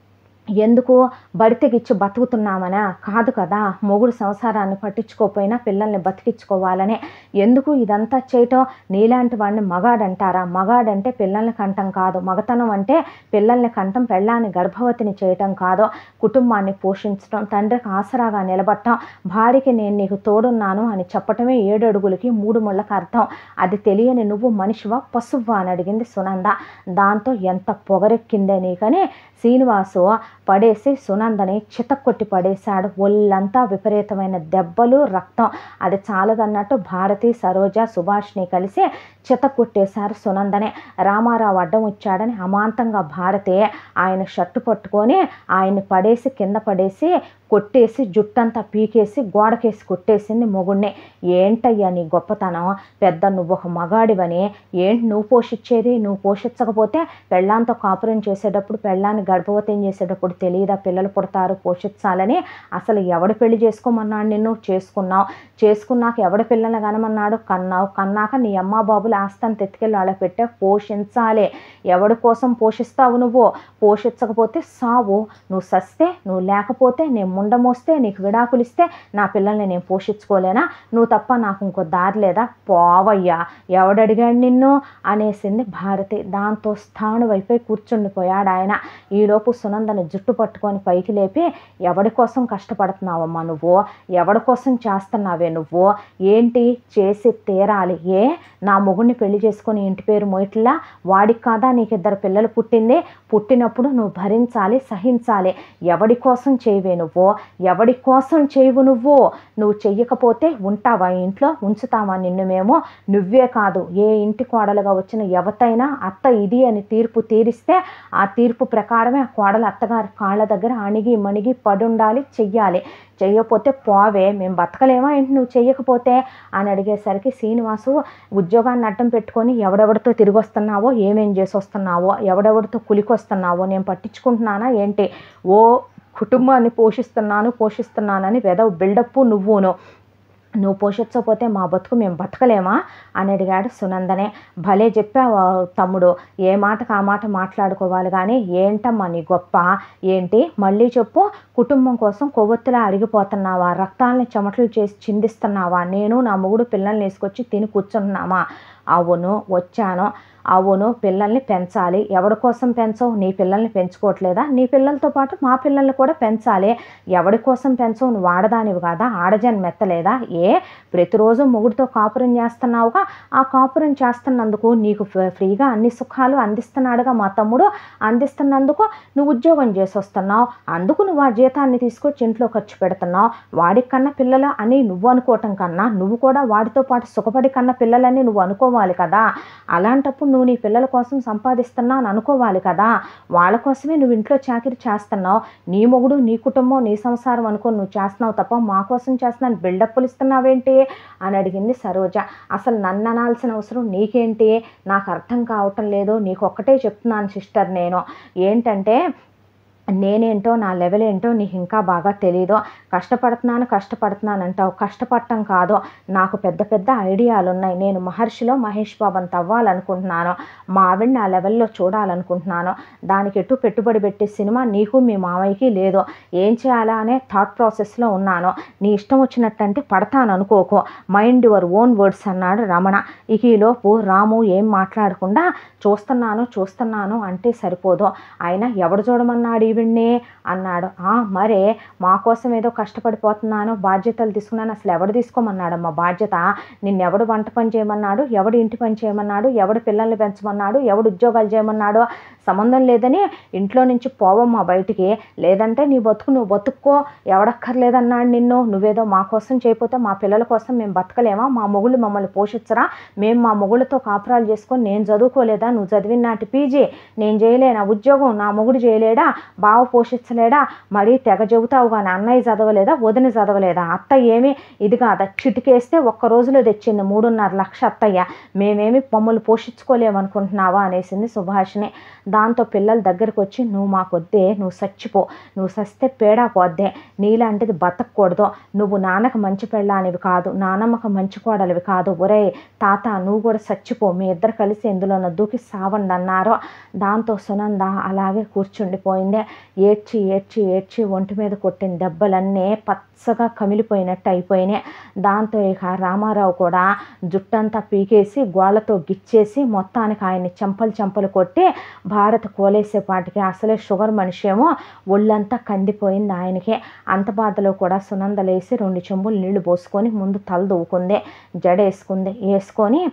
ఎందుకు బడితెగిచ్చి బతుకుతున్నామనా? కాదు కదా, మొగుడు సంసారాన్ని పట్టించుకోకపోయినా పిల్లల్ని బతికించుకోవాలనే. ఎందుకు ఇదంతా చేయటం? నీలాంటి వాడిని మగాడంటారా? మగాడంటే పిల్లల్ని కంటం కాదు, మగతనం అంటే పిల్లల్ని కంటం, పెళ్ళాన్ని గర్భవతిని చేయటం కాదు, కుటుంబాన్ని పోషించడం, తండ్రికి ఆసరాగా నిలబడటం, భార్యకి నేను నీకు తోడున్నాను అని చెప్పటమే 7 అడుగులకి 3 ముళ్ళకి అర్థం. అది తెలియని నువ్వు మనిషివా పశువా అని అడిగింది సునంద. దాంతో ఎంత పొగరెక్కిందే నీకని శ్రీనివాసు పడేసి సునందని చితక్కొట్టి పడేశాడు. ఒళ్ళంతా విపరీతమైన దెబ్బలు, రక్తం. అది చాలదన్నట్టు భారతి, సరోజ, సుభాష్ని కలిసి చితక్కొట్టేశారు సునందనే. రామారావు అడ్డం వచ్చాడని అమాంతంగా భారతి ఆయన షర్టు పట్టుకొని ఆయన్ని పడేసి కింద పడేసి కొట్టేసి జుట్టంతా పీకేసి గోడకేసి కొట్టేసింది మొగుడిని. ఏంటయ్యా నీ గొప్పతనం? పెద్ద నువ్వు ఒక మగాడివని ఏంటి నువ్వు పోషించేది? నువ్వు పోషించకపోతే పెళ్ళాంతో కాపురం చేసేటప్పుడు, పెళ్ళాన్ని గర్భవతం చేసేటప్పుడు తెలియదా పిల్లలు పుడతారు పోషించాలని? అసలు ఎవడు పెళ్లి చేసుకోమన్నాడు నిన్ను? చేసుకున్నాక ఎవడ పిల్లల్ని కనమన్నాడు? కన్నావు. కన్నాక నీ అమ్మా బాబులు ఆస్తిని తెత్తుకెళ్ళి అలా పెట్టే పోషించాలి. ఎవడి కోసం పోషిస్తావు నువ్వు? పోషించకపోతే సావు. నువ్వు సస్తే, నువ్వు లేకపోతే, నేను ముండమోస్తే, నీకు విడాకులు ఇస్తే నా పిల్లల్ని నేను పోషించుకోలేనా? నువ్వు తప్ప నాకు ఇంకో దారి లేదా? పోవయ్యా, ఎవడడిగాడు నిన్ను అనేసింది భారతి. దాంతో స్థాను వైపై కూర్చుండిపోయాడు ఆయన. ఈలోపు సునందని జుట్టు పట్టుకొని పైకి లేపి, ఎవడి కోసం కష్టపడుతున్నావమ్మా నువ్వు? ఎవడి కోసం చేస్తున్నావే నువ్వు? ఏంటి చేసి తీరాలి? నా మొగుడిని పెళ్లి చేసుకొని ఇంటి పేరు మోయిట్లా? వాడికి కాదా నీకు 2 పిల్లలు పుట్టింది? పుట్టినప్పుడు నువ్వు భరించాలి, సహించాలి. ఎవడి కోసం చేయవే నువ్వు? ఎవడి కోసం చేయవు నువ్వు? నువ్వు చెయ్యకపోతే ఉంటావా ఇంట్లో? ఉంచుతావా నిన్ను మేము? నువ్వే కాదు, ఏ ఇంటి కోడలుగా వచ్చిన ఎవతైనా అత్త ఇది అని తీర్పు తీరిస్తే ఆ తీర్పు ప్రకారమే ఆ కోడలు అత్తగారి కాళ్ళ దగ్గర అణిగి మణిగి పడుండాలి, చెయ్యాలి. చెయ్యకపోతే పోవే, మేము బతకలేమా ఏంటి నువ్వు చెయ్యకపోతే అని అడిగేసరికి శ్రీనివాసు ఉద్యోగాన్ని అడ్డం పెట్టుకొని ఎవడెవడితో తిరిగి వస్తున్నావో, ఏమేం చేసి వస్తున్నావో, ఎవడెవడితో కులికొస్తున్నావో నేను పట్టించుకుంటున్నానా ఏంటి? ఓ కుటుంబాన్ని పోషిస్తున్నానని వెదవ బిల్డప్ నువ్వు పోషించకపోతే మా బతుకు మేము బతకలేమా అని అడిగాడు సునందనే. భలే చెప్పావు తమ్ముడు, ఏ మాటకు ఆ మాట మాట్లాడుకోవాలి కానీ ఏంటమ్మా నీ గొప్ప? ఏంటి మళ్ళీ చెప్పు. కుటుంబం కోసం కొవ్వొత్తులా అరిగిపోతున్నావా? రక్తాలని చెమటలు చేసి చిందిస్తున్నావా? నేను నా మొగుడు పిల్లల్ని వేసుకొచ్చి తిని కూర్చుంటున్నామా? అవును వచ్చాను. అవును పిల్లల్ని పెంచాలి. ఎవడి కోసం పెంచవు? నీ పిల్లల్ని పెంచుకోవట్లేదా? నీ పిల్లలతో పాటు మా పిల్లల్ని కూడా పెంచాలి. ఎవడి కోసం పెంచవు? నువ్వు ఆడదానివి కాదా? ఆడజన్మ ఎత్తలేదా? ప్రతిరోజు మొగుడితో కాపురం చేస్తున్నావుగా. ఆ కాపురం చేస్తున్నందుకు నీకు ఫ్రీగా అన్ని సుఖాలు అందిస్తున్నాడుగా మా తమ్ముడు. అందిస్తున్నందుకు నువ్వు ఉద్యోగం చేసి వస్తున్నావు. అందుకు నువ్వు ఆ జీతాన్ని తీసుకొచ్చి ఇంట్లో ఖర్చు పెడుతున్నావు. వాడికి కన్నా పిల్లలు అని నువ్వు అనుకోవటం కన్నా నువ్వు కూడా వాడితో పాటు సుఖపడి కన్నా పిల్లలని నువ్వు అనుకోవాలి కదా. అలాంటప్పుడు నువ్వు నీ పిల్లల కోసం సంపాదిస్తున్నావు అని అనుకోవాలి కదా. వాళ్ళ కోసమే నువ్వు ఇంట్లో చాకిరీ చేస్తున్నావు. నీ మొగుడు, నీ కుటుంబం, నీ సంసారం అనుకో నువ్వు చేస్తున్నావు తప్ప మా కోసం చేస్తున్నాను బిల్డప్లు ఇస్తున్నావేంటి అని అడిగింది సరోజ. అసలు నన్ను అనాల్సిన అవసరం నీకేంటి? నాకు అర్థం కావటం లేదు. నీకు ఒక్కటే చెప్తున్నాను సిస్టర్, నేను ఏంటంటే నేనేంటో నా లెవెల్ ఏంటో నీకు ఇంకా బాగా తెలీదు. కష్టపడుతున్నాను అంటావు. కష్టపడటం కాదు, నాకు పెద్ద పెద్ద ఐడియాలు ఉన్నాయి. నేను మహర్షిలో మహేష్ బాబు అంత అవ్వాలనుకుంటున్నాను. మా ఆవిడని ఆ లెవెల్లో చూడాలనుకుంటున్నాను. దానికి ఎటు పెట్టుబడి పెట్టే సినిమా నీకు మీ మామయ్యకి లేదు. ఏం చేయాలా అనే థాట్ ప్రాసెస్లో ఉన్నాను. నీ ఇష్టం వచ్చినట్టంటే పడతాను అనుకోకు. మైండ్ యువర్ ఓన్ వర్డ్స్ అన్నాడు రమణ. ఇక ఈలోపు రాము ఏం మాట్లాడకుండా చూస్తున్నాను అంటే సరిపోదు. ఆయన ఎవడు చూడమన్నాడు ఆవిడ్ని అన్నాడు. మరే మా కోసం ఏదో కష్టపడిపోతున్నాను, బాధ్యతలు తీసుకున్నాను. అసలు ఎవడు తీసుకోమన్నాడమ్మా బాధ్యత? నిన్నెవడు వంట పని చేయమన్నాడు, ఎవడు ఇంటి పని చేయమన్నాడు, ఎవడు పిల్లల్ని పెంచమన్నాడు, ఎవడు ఉద్యోగాలు చేయమన్నాడు? సంబంధం లేదని ఇంట్లో నుంచి పోవమ్మా బయటికి, లేదంటే నీ బతుకు నువ్వు బతుక్కో, ఎవడక్కర్లేదన్నాడు నిన్ను. నువ్వేదో మా కోసం చేయకపోతే మా పిల్లల కోసం మేము బతకలేమా? మా మొగుళ్ళు మమ్మల్ని పోషించరా? మేము మా మొగుళ్ళతో కాపురాలు చేసుకొని నేను చదువుకోలేదా? నువ్వు చదివిన నాటి పీజీ నేను చేయలేనా? ఉద్యోగం నా మొగుడు చేయలేడా? బావ పోషించలేడా? మరీ తెగ చెబుతావు కానీ అన్నయ్య చదవలేదా, వదిన చదవలేదా? అత్త ఏమి ఇది కాదా, చిటికేస్తే ఒక్క రోజులో తెచ్చింది 3.5 లక్ష అత్తయ్య, మేమేమి మమ్మల్ని పోషించుకోలేమనుకుంటున్నావా అనేసింది సుభాషిణి. దాంతో పిల్లల దగ్గరకు వచ్చి, నువ్వు మాకొద్దే, నువ్వు చచ్చిపో, నువ్వు సస్తే పేడా పోద్దే, నీలాంటిది బతకూడదు, నువ్వు నాన్నకు మంచి పెళ్ళానివి కాదు, నానమ్మకు మంచి కోడలివి కాదు, ఒరే తాత నువ్వు కూడా చచ్చిపో, మీ ఇద్దరు కలిసి ఎందులోనో దూకి సావండి అన్నారు. దాంతో సునంద అలాగే కూర్చుండిపోయింది. ఏడ్చి ఏడ్చి ఏడ్చి ఒంటి మీద కొట్టిన దెబ్బలన్నీ పచ్చగా కమిలిపోయినట్టు అయిపోయినాయి. దాంతో ఇక రామారావు కూడా జుట్టంతా పీకేసి గోళ్లతో గిచ్చేసి మొత్తానికి ఆయన్ని చెంపలు కొట్టి భారత కోలేసేపాటికి అసలే షుగర్ మనిషి ఏమో ఒళ్ళంతా కందిపోయింది ఆయనకి. అంత బాధలో కూడా సునంద లేసి 2 చెంబులు నీళ్లు పోసుకొని ముందు తల దూకుంది, జడ వేసుకొని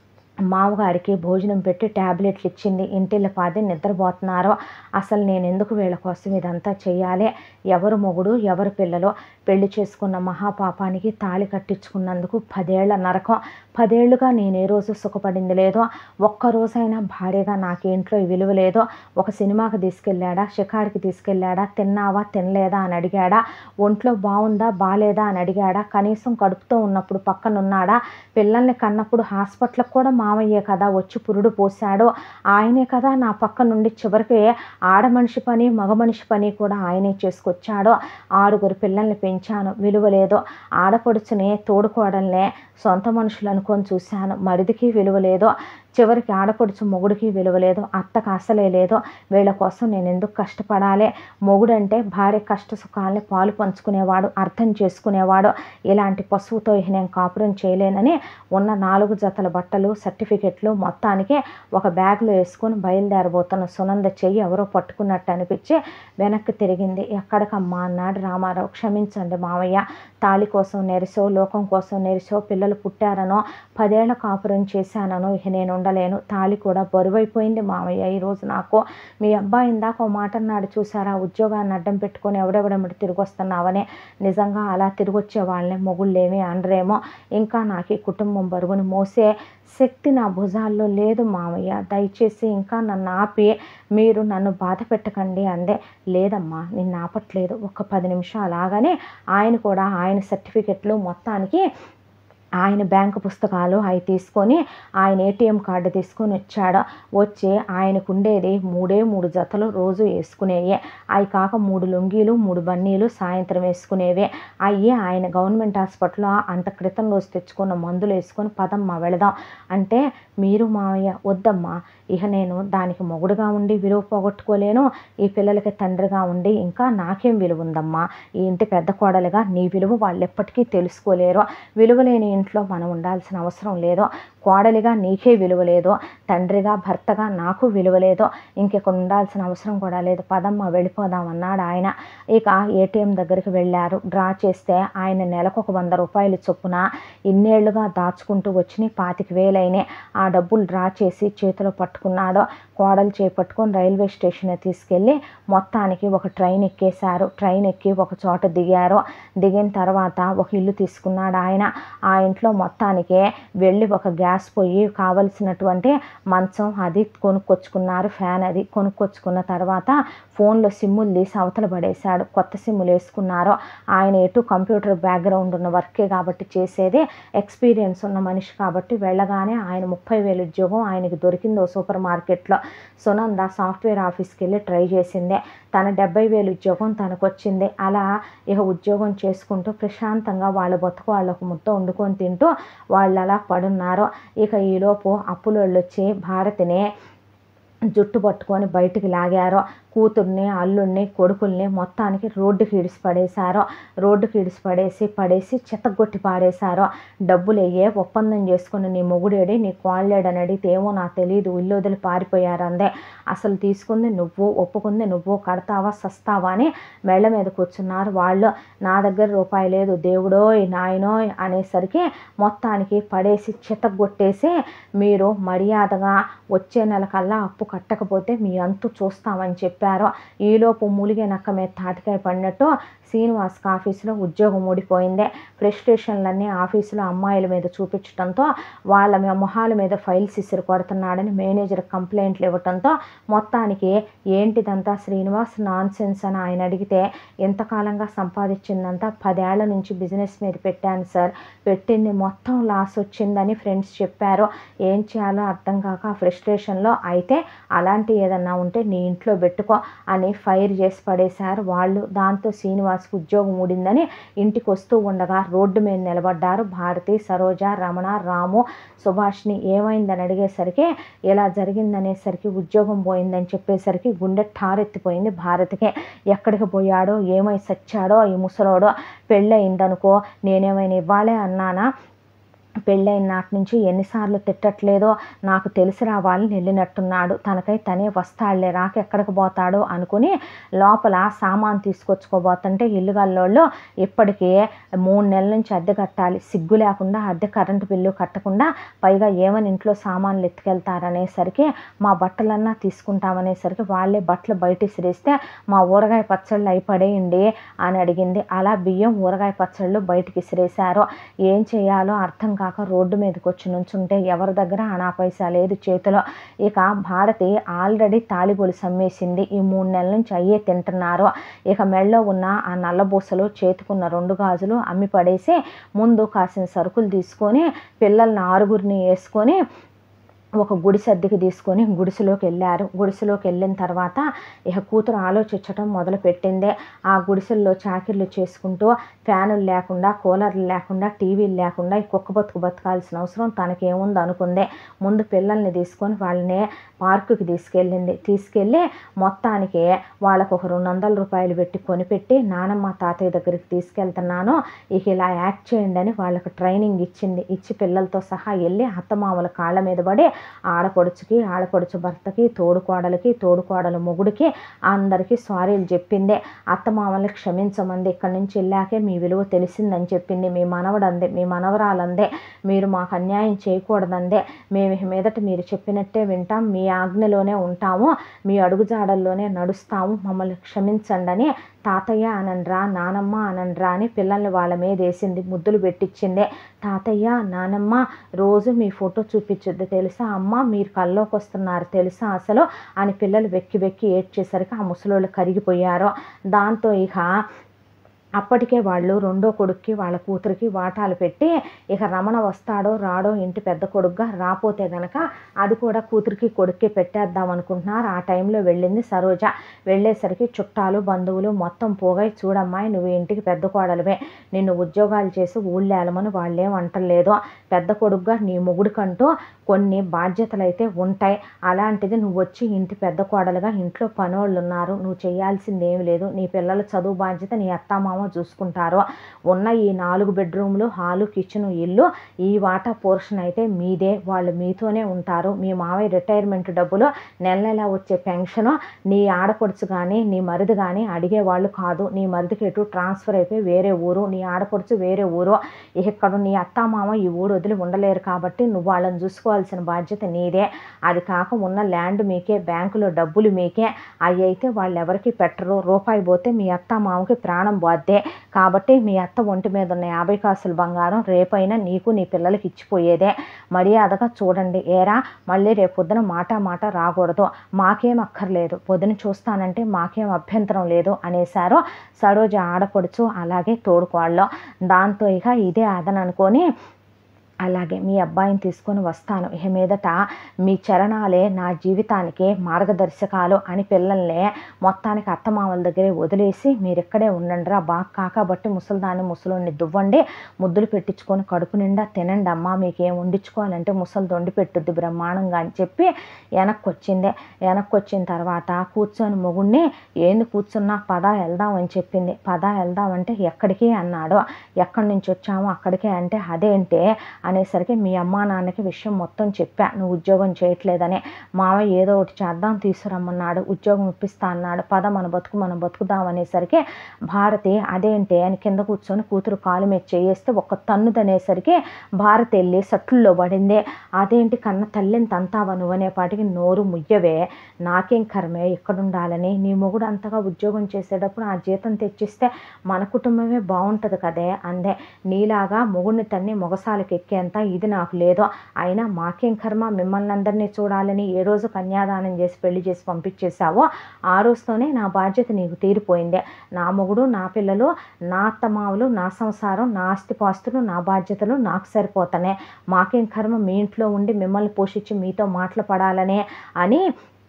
మామగారికి భోజనం పెట్టి ట్యాబ్లెట్లు ఇచ్చింది. ఇంటిళ్ళ పాది నిద్రపోతున్నారు. అసలు నేను ఎందుకు వీళ్ళ కోసం ఇదంతా చేయాలి? ఎవరు మొగుడు, ఎవరు పిల్లలు? పెళ్లి చేసుకున్న మహాపాపానికి తాళి కట్టించుకున్నందుకు 10 ఏళ్ల నరకం. 10 ఏళ్లుగా నేను ఏ రోజు సుఖపడింది లేదు. ఒక్కరోజైనా భార్యగా నాకు ఇంట్లో విలువ లేదు. ఒక సినిమాకి తీసుకెళ్ళాడా, షికారికి తీసుకెళ్ళాడా, తిన్నావా తినలేదా అని అడిగాడా, ఒంట్లో బాగుందా బాలేదా అని అడిగాడా, కనీసం కడుపుతో ఉన్నప్పుడు పక్కనున్నాడా, పిల్లల్ని కన్నప్పుడు హాస్పిటల్కి కూడా మామయ్యే కదా వచ్చి పురుడు పోశాడు, ఆయనే కదా నా పక్క నుండి చివరికి ఆడమనిషి పని మగ మనిషి పని కూడా ఆయనే చేసుకొచ్చాడు. 6 పిల్లల్ని పెంచాను, విలువ లేదు. ఆడపడుచుని తోడుకోవడల్నే సొంత మనుషులు అనుకొని చూశాను, మరిదికి విలువ లేదు. చివరికి ఆడపడుచు మొగుడికి విలువ లేదు, అత్తకు అసలే లేదు. వీళ్ళ కోసం నేను ఎందుకు కష్టపడాలి? మొగుడంటే భార్య కష్ట సుఖాలని పాలు పంచుకునేవాడు, అర్థం చేసుకునేవాడు. ఇలాంటి పశువుతో నేను కాపురం చేయలేనని ఉన్న 4 జతల బట్టలు, సర్టిఫికెట్లు మొత్తానికి ఒక బ్యాగ్లో వేసుకొని బయలుదేరబోతున్న సునంద చెయ్యి ఎవరో పట్టుకున్నట్టు అనిపించి వెనక్కి తిరిగింది. ఎక్కడికమ్మా అన్నాడు రామారావు. క్షమించండి మావయ్య, తాళి కోసం నెరిసో, లోకం కోసం నెరిసో, పిల్లలు పుట్టారనో, 10 ఏళ్ల కాపురం చేశాననో ఇక నేను ఉండలేను. తాళి కూడా బరువైపోయింది మావయ్య ఈరోజు నాకు. మీ అబ్బాయి ఇందాక ఓ మాట అన్నాడు చూసారా, ఉద్యోగాన్ని అడ్డం పెట్టుకొని ఎవడెవడమిటి తిరిగి వస్తున్నావని. నిజంగా అలా తిరిగి వచ్చే వాళ్ళని మొగుళ్ళేమీ అనరేమో. ఇంకా నాకు ఈ కుటుంబం బరువును మోసే శక్తి నా భుజాల్లో లేదు మావయ్య, దయచేసి ఇంకా నన్ను ఆపి మీరు నన్ను బాధ పెట్టకండి అందే. లేదమ్మా నిన్ను ఆపట్లేదు, ఒక 10 నిమిషాలు ఆగానే ఆయన కూడా ఆయన సర్టిఫికెట్లు మొత్తానికి ఆయన బ్యాంకు పుస్తకాలు అవి తీసుకొని ఆయన ఏటీఎం కార్డు తీసుకొని వచ్చాడు. వచ్చి ఆయనకు ఉండేది 3 జతలు రోజు వేసుకునేవే, అవి కాక 3 లుంగీలు 3 బన్నీలు సాయంత్రం వేసుకునేవే. అవి ఆయన గవర్నమెంట్ హాస్పిటల్లో అంత క్రితం రోజు తెచ్చుకున్న మందులు వేసుకొని పదమ్మా వెళదాం అంటే, మీరు మావయ్య వద్దమ్మా, ఇక నేను దానికి మొగుడుగా ఉండి విలువ పోగొట్టుకోలేను, ఈ పిల్లలకి తండ్రిగా ఉండి ఇంకా నాకేం విలువ ఉందమ్మా, ఈ ఇంటి పెద్ద కోడలుగా నీ విలువ వాళ్ళు ఎప్పటికీ తెలుసుకోలేరు. విలువ లేని ఇంట్లో మనం ఉండాల్సిన అవసరం లేదు. కోడలిగా నీకే విలువ లేదు, తండ్రిగా భర్తగా నాకు విలువ లేదు, ఇంకెక్కడ ఉండాల్సిన అవసరం కూడా లేదు, పదమ్మ వెళ్ళిపోదాం అన్నాడు ఆయన. ఇక ఏటీఎం దగ్గరికి వెళ్ళారు. డ్రా చేస్తే ఆయన నెలకు 100 రూపాయలు చొప్పున ఇన్నేళ్లుగా దాచుకుంటూ వచ్చినాయి 25,000 అయినాయి. ఆ డబ్బులు డ్రా చేసి చేతిలో పట్టుకున్నాడు. కోడలు చేపట్టుకొని రైల్వే స్టేషన్ తీసుకెళ్ళి మొత్తానికి ఒక ట్రైన్ ఎక్కేశారు. ట్రైన్ ఎక్కి ఒక చోట దిగారు. దిగిన తర్వాత ఒక ఇల్లు తీసుకున్నాడు ఆయన. ఆ ఇంట్లో మొత్తానికి వెళ్ళి ఒక గ్యాస్ పొయ్యి, కావలసినటువంటి మంచం అది కొనుక్కొచ్చుకున్నారు. ఫ్యాన్ అది కొనుక్కొచ్చుకున్న తర్వాత ఫోన్లో సిమ్ములు తీసి అవతల పడేశాడు. కొత్త సిమ్ములు వేసుకున్నారు. ఆయన ఎటు కంప్యూటర్ బ్యాక్గ్రౌండ్ ఉన్న వర్కే కాబట్టి చేసేది, ఎక్స్పీరియన్స్ ఉన్న మనిషి కాబట్టి వెళ్ళగానే ఆయన 30,000 ఉద్యోగం ఆయనకి దొరికిందో సూపర్ మార్కెట్లో. సునంద సాఫ్ట్వేర్ ఆఫీస్కి వెళ్ళి ట్రై చేసింది. తన 70,000 ఉద్యోగం తనకు వచ్చింది. అలా ఇక ఉద్యోగం చేసుకుంటూ ప్రశాంతంగా వాళ్ళ బతుకు వాళ్ళకు ముద్ద వండుకొని తింటూ వాళ్ళు అలా పడున్నారు. ఇక ఈలోపు అప్పులోళ్ళు వచ్చి భారతిని జుట్టు పట్టుకొని బయటికి లాగారు. కూతుర్ని, అల్లుడిని, కొడుకుల్ని మొత్తానికి రోడ్డుకి ఇడిసిపడేశారు. రోడ్డుకి పడేసి చితగ్గొట్టి పాడేశారు. డబ్బులయ్యే ఒప్పందం చేసుకుని నీ మొగుడేడి, నీ కోళ్ళేడని అడిగితే ఏమో నాకు తెలియదు, ఇల్లు వదిలి పారిపోయారందే. అసలు తీసుకుంది నువ్వు, ఒప్పుకుంది నువ్వు, కడతావా సస్తావా అని మెళ్ళ మీద కూర్చున్నారు వాళ్ళు. నా దగ్గర రూపాయి లేదు దేవుడోయ్ నాయనోయ్ అనేసరికి మొత్తానికి పడేసి చితగ్గొట్టేసి, మీరు మర్యాదగా వచ్చే నెల కల్లా అప్పు కట్టకపోతే మీ అంతు చూస్తామని చెప్పారు. ఈలోపు మూలిగే నక్క మీద తాటికాయ పడినట్టు శ్రీనివాస్కి ఆఫీసులో ఉద్యోగం ఊడిపోయింది. ఫ్రస్ట్రేషన్లన్నీ ఆఫీసులో అమ్మాయిల మీద చూపించడంతో వాళ్ళ మొహాల మీద ఫైల్స్ ఇసురు కొడుతున్నాడని మేనేజర్ కంప్లైంట్లు ఇవ్వడంతో మొత్తానికి ఏంటిదంతా శ్రీనివాస్ నాన్ సెన్స్ అని ఆయన అడిగితే, ఎంతకాలంగా సంపాదించిందంతా 10 ఏళ్ల నుంచి బిజినెస్ మీద పెట్టాను సార్, పెట్టింది మొత్తం లాస్ వచ్చిందని ఫ్రెండ్స్ చెప్పారు. ఏం చేయాలో అర్థం కాక ఫ్రస్ట్రేషన్లో, అయితే అలాంటి ఏదన్నా ఉంటే నీ ఇంట్లో పెట్టుకో అని ఫైర్ చేసి పడేశారు వాళ్ళు. దాంతో శ్రీనివాస్కి ఉద్యోగం ఊడిందని ఇంటికి వస్తూ ఉండగా రోడ్డు మీద నిలబడ్డారు భారతి, సరోజ, రమణ, రాము, సుభాష్ని. ఏమైందని అడిగేసరికి ఇలా జరిగిందనేసరికి ఉద్యోగం పోయిందని చెప్పేసరికి గుండె ఠారెత్తిపోయింది భారతికి. ఎక్కడికి పోయాడో, ఏమై సచ్చాడో ఈ ముసలోడో. పెళ్ళయిందనుకో నేనేమైనా ఇవ్వాలే అన్నానా? పెళ్ళైన నాటి నుంచి ఎన్నిసార్లు తిట్టట్లేదో నాకు తెలిసి రావాలని వెళ్ళినట్టున్నాడు. తనకై తనే వస్తాడులే, రాక ఎక్కడికి పోతాడో అనుకుని లోపల సామాన్ తీసుకొచ్చుకోబోతుంటే ఇల్లుగల్లోళ్ళు ఇప్పటికే 3 నెలల నుంచి అద్దె కట్టాలి, సిగ్గు లేకుండా అద్దె కరెంటు బిల్లు కట్టకుండా పైగా ఏమని ఇంట్లో సామాన్లు ఎత్తుకెళ్తారనేసరికి మా బట్టలన్నా తీసుకుంటామనేసరికి వాళ్ళే బట్టలు బయట ఇసిరేస్తే మా ఊరగాయ పచ్చళ్ళు అయి పడేయండి అని అడిగింది. అలా బియ్యం, ఊరగాయ పచ్చళ్ళు బయటికి ఇసిరేశారు. ఏం చేయాలో అర్థం కాక రోడ్డు మీదకి వచ్చి నుంచుంటే ఎవరి దగ్గర అనా పైసా లేదు చేతిలో. ఇక భారతి ఆల్రెడీ తాళిగొలుసు అమ్మేసింది. ఈ 3 నెలల నుంచి అయ్యే తింటున్నారు. ఇక మెళ్ళో ఉన్న ఆ నల్లబూసలు, చేతుకున్న 2 గాజులు అమ్మి పడేసి ముందు కాసిన సరుకులు తీసుకొని పిల్లల్ని 6గురిని వేసుకొని ఒక గుడిసె అద్దెకి తీసుకొని గుడిసెలోకి వెళ్ళారు. గుడిసెలోకి వెళ్ళిన తర్వాత ఇక కూతురు ఆలోచించడం మొదలుపెట్టిందే. ఆ గుడిసెల్లో చాకిర్లు చేసుకుంటూ ఫ్యానులు లేకుండా, కూలర్లు లేకుండా, టీవీలు లేకుండా ఈ కుక్క బతుకు బతకాల్సిన అవసరం తనకేముంది అనుకుందే. ముందు పిల్లల్ని తీసుకొని వాళ్ళని పార్కుకి తీసుకెళ్ళి మొత్తానికి వాళ్ళకు ఒక 200 రూపాయలు పెట్టి కొనిపెట్టి నానమ్మ తాతయ్య దగ్గరికి తీసుకెళ్తున్నాను, ఇక ఇలా యాక్ట్ చేయండి అని వాళ్ళకు ట్రైనింగ్ ఇచ్చింది. ఇచ్చి పిల్లలతో సహా వెళ్ళి అత్తమామల కాళ్ళ మీద పడి ఆడపడుచుకి, ఆడపడుచు భర్తకి, తోడుకోడలకి, తోడుకోడలు మొగుడికి అందరికీ సారీలు చెప్పిందే. అత్తమామల్ని క్షమించమంది, ఇక్కడి నుంచి వెళ్ళాకే మీ విలువ తెలిసిందని చెప్పింది. మీ మనవడందే, మీ మనవరాలందే, మీరు మాకు అన్యాయం చేయకూడదందే, మేము మీదట మీరు చెప్పినట్టే వింటాం, మీ ఆజ్ఞలోనే ఉంటాము, మీ అడుగుజాడల్లోనే నడుస్తాము, మమ్మల్ని క్షమించండి అని తాతయ్య అనండ్రా, నానమ్మ అనండ్రా అని పిల్లల్ని వాళ్ళ మీద వేసింది, ముద్దులు పెట్టించిందే. తాతయ్య, నానమ్మ రోజు మీ ఫోటో చూపించొద్దు తెలుసా అమ్మ, మీరు కల్లోకి వస్తున్నారు తెలుసా అసలు అని పిల్లలు వెక్కి వెక్కి ఏడ్చేసరికి ఆ ముసలోళ్ళు కరిగిపోయారు. దాంతో ఇక అప్పటికే వాళ్ళు రెండో కొడుక్కి వాళ్ళ కూతురికి వాటాలు పెట్టి ఇక రమణ వస్తాడో రాడో ఇంటి పెద్ద కొడుకుగా, రాపోతే గనక అది కూడా కూతురికి కొడుక్కి పెట్టేద్దాం అనుకుంటున్నారు. ఆ టైంలో వెళ్ళింది సరోజ. వెళ్ళేసరికి చుట్టాలు బంధువులు మొత్తం పోగాయి. చూడమ్మాయి, నువ్వు ఇంటికి పెద్ద కోడలువే, నిన్ను ఉద్యోగాలు చేసి ఊళ్ళేలమని వాళ్ళేం అంటలేదు. పెద్ద కొడుకుగా నీ మొగుడికంటూ కొన్ని బాధ్యతలు అయితే ఉంటాయి. అలాంటిది నువ్వు వచ్చి ఇంటి పెద్ద కోడలుగా ఇంట్లో పనోళ్ళు ఉన్నారు, నువ్వు చేయాల్సింది ఏమి లేదు. నీ పిల్లల చదువు బాధ్యత నీ అత్తమామ చూసుకుంటారు. ఉన్న ఈ 4 బెడ్రూమ్లు, హాలు, కిచెను, ఇల్లు ఈ వాటా పోర్షన్ అయితే మీదే, వాళ్ళు మీతోనే ఉంటారు. మీ మావయ్య రిటైర్మెంట్ డబ్బులు, నెల నెల వచ్చే పెన్షను నీ ఆడపడుచు కానీ నీ మరిది కానీ అడిగేవాళ్ళు కాదు. నీ మరిదికి ఎటు ట్రాన్స్ఫర్ అయిపోయి వేరే ఊరు, నీ ఆడపడుచు వేరే ఊరు. ఇక్కడ నీ అత్తమామ ఈ ఊరు వదిలి ఉండలేరు కాబట్టి నువ్వు వాళ్ళని చూసుకోవాల్సిన బాధ్యత నీదే. అది కాక ఉన్న ల్యాండ్ మీకే, బ్యాంకులో డబ్బులు మీకే, అవి అయితే వాళ్ళు ఎవరికి పెట్టరు. రూపాయి పోతే మీ అత్తమామకి ప్రాణం పోద్దే. కాబట్టి మీ అత్త ఒంటి మీద ఉన్న 50 కాసుల బంగారం రేపైనా నీకు నీ పిల్లలకి ఇచ్చిపోయేదే. మర్యాదగా చూడండి. ఏరా, మళ్ళీ రేపు పొద్దున మాట రాకూడదు. మాకేం అక్కర్లేదు, పొద్దున చూస్తానంటే మాకేం అభ్యంతరం లేదు అనేసారు సరోజ ఆడపడుచు అలాగే తోడుకోళ్ళు. దాంతో ఇక ఇదే అదననుకొని అలాగే మీ అబ్బాయిని తీసుకొని వస్తాను. ఇక మీదట మీ చరణాలే నా జీవితానికి మార్గదర్శకాలు అని పిల్లల్ని మొత్తానికి అత్తమామల దగ్గరే వదిలేసి మీరిక్కడే ఉండండిరా, బాగా కాకబట్టి ముసలిదాన్ని ముసలోడిని దువ్వండి, ముద్దులు పెట్టించుకొని కడుపు నిండా తినండి అమ్మా, మీకేం వండించుకోవాలంటే ముసలిది వండి పెట్టుద్ది బ్రహ్మాండంగా అని చెప్పి వెనక్కి వచ్చింది. వెనక్కి వచ్చిన తర్వాత కూర్చొని మొగుడిని ఏంది కూర్చున్నా, పద వెళ్దాం అని చెప్పింది. పద వెళ్దామంటే ఎక్కడికి అన్నాడు. ఎక్కడి నుంచి వచ్చామో అక్కడికే అంటే అదేంటే అనేసరికి మీ అమ్మా నాన్నకి విషయం మొత్తం చెప్పా, నువ్వు ఉద్యోగం చేయట్లేదని. మావయ్య ఏదో ఒకటి చేద్దాం తీసుకురమ్మన్నాడు, ఉద్యోగం ఇప్పిస్తా అన్నాడు, పద మన బతుకు మనం బతుకుదాం అనేసరికి భారతి అదేంటి అని కింద కూర్చొని కూతురు కాలు మీద చేయేస్తే ఒక తన్నుదనేసరికి భారతి వెళ్ళి సట్టుల్లో పడింది. అదేంటి కన్న తల్లిని తంతావా నువ్వు అనేపాటికి నోరు ముయ్యవే, నాకేం కర్మే ఇక్కడుండాలని, నీ మొగుడు అంతగా ఉద్యోగం చేసేటప్పుడు ఆ జీతం తెచ్చిస్తే మన కుటుంబమే బాగుంటుంది కదే అందే. నీలాగా మొగుడిని తన్ని మొగసాలకు ఎక్కేంత ఇది నాకు లేదు, అయినా మాకేం కర్మ మిమ్మల్ని అందరినీ చూడాలని ఏ రోజు కన్యాదానం చేసి పెళ్లి చేసి పంపించేశావో ఆ రోజుతోనే నా బాధ్యత నీకు తీరిపోయింది. నా మొగుడు, నా పిల్లలు, నా అత్తమావులు, నా సంసారం, నా ఆస్తిపాస్తులు, నా బాధ్యతలు నాకు సరిపోతానే, మాకేం కర్మ మీ ఇంట్లో ఉండి మిమ్మల్ని పోషించి మీతో మాటలు పడాలనే అని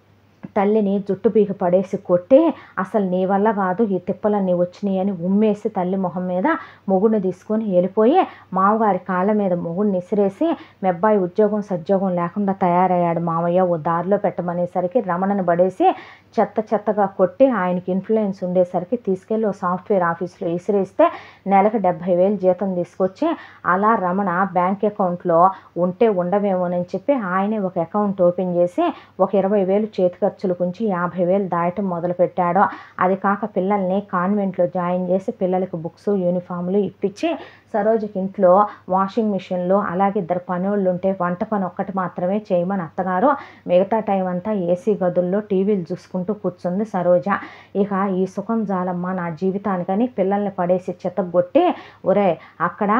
తల్లిని జుట్టు పీక పడేసి కొట్టి, అసలు నీ వల్ల కాదు ఈ తిప్పలన్నీ వచ్చినాయి అని ఉమ్మేసి తల్లి మొహం మీద మొగుడిని తీసుకొని వెళ్ళిపోయి మామగారి కాళ్ళ మీద మొగుడిని ఇసిరేసి, మీ అబ్బాయి ఉద్యోగం సద్యోగం లేకుండా తయారయ్యాడు మామయ్య, ఓ దారిలో పెట్టమనేసరికి రమణను పడేసి చెత్తగా కొట్టి ఆయనకి ఇన్ఫ్లుయెన్స్ ఉండేసరికి తీసుకెళ్ళి ఓ సాఫ్ట్వేర్ ఆఫీస్లో ఇసిరేస్తే నెలకు 70,000 జీతం తీసుకొచ్చి అలా రమణ బ్యాంక్ అకౌంట్లో ఉంటే ఉండవేమోనని చెప్పి ఆయనే ఒక అకౌంట్ ఓపెన్ చేసి ఒక 20,000 చేతి ఖర్చులకు ఉంచి 50,000 దాయటం మొదలుపెట్టాడు. అది కాక పిల్లల్ని కాన్వెంట్లో జాయిన్ చేసి పిల్లలకు బుక్స్ యూనిఫామ్లు ఇప్పించి సరోజకి ఇంట్లో వాషింగ్ మిషన్లు అలాగే 2 పనోళ్ళు ఉంటే వంట పని ఒక్కటి మాత్రమే చేయమని అత్తగారు, మిగతా టైం అంతా ఏసీ గదుల్లో టీవీలు చూసుకుంటూ కూర్చుంది సరోజ. ఇక ఈ సుఖం జాలమ్మ నా జీవితానికని పిల్లల్ని పడేసి చెత్తగొట్టి, ఒరే అక్కడ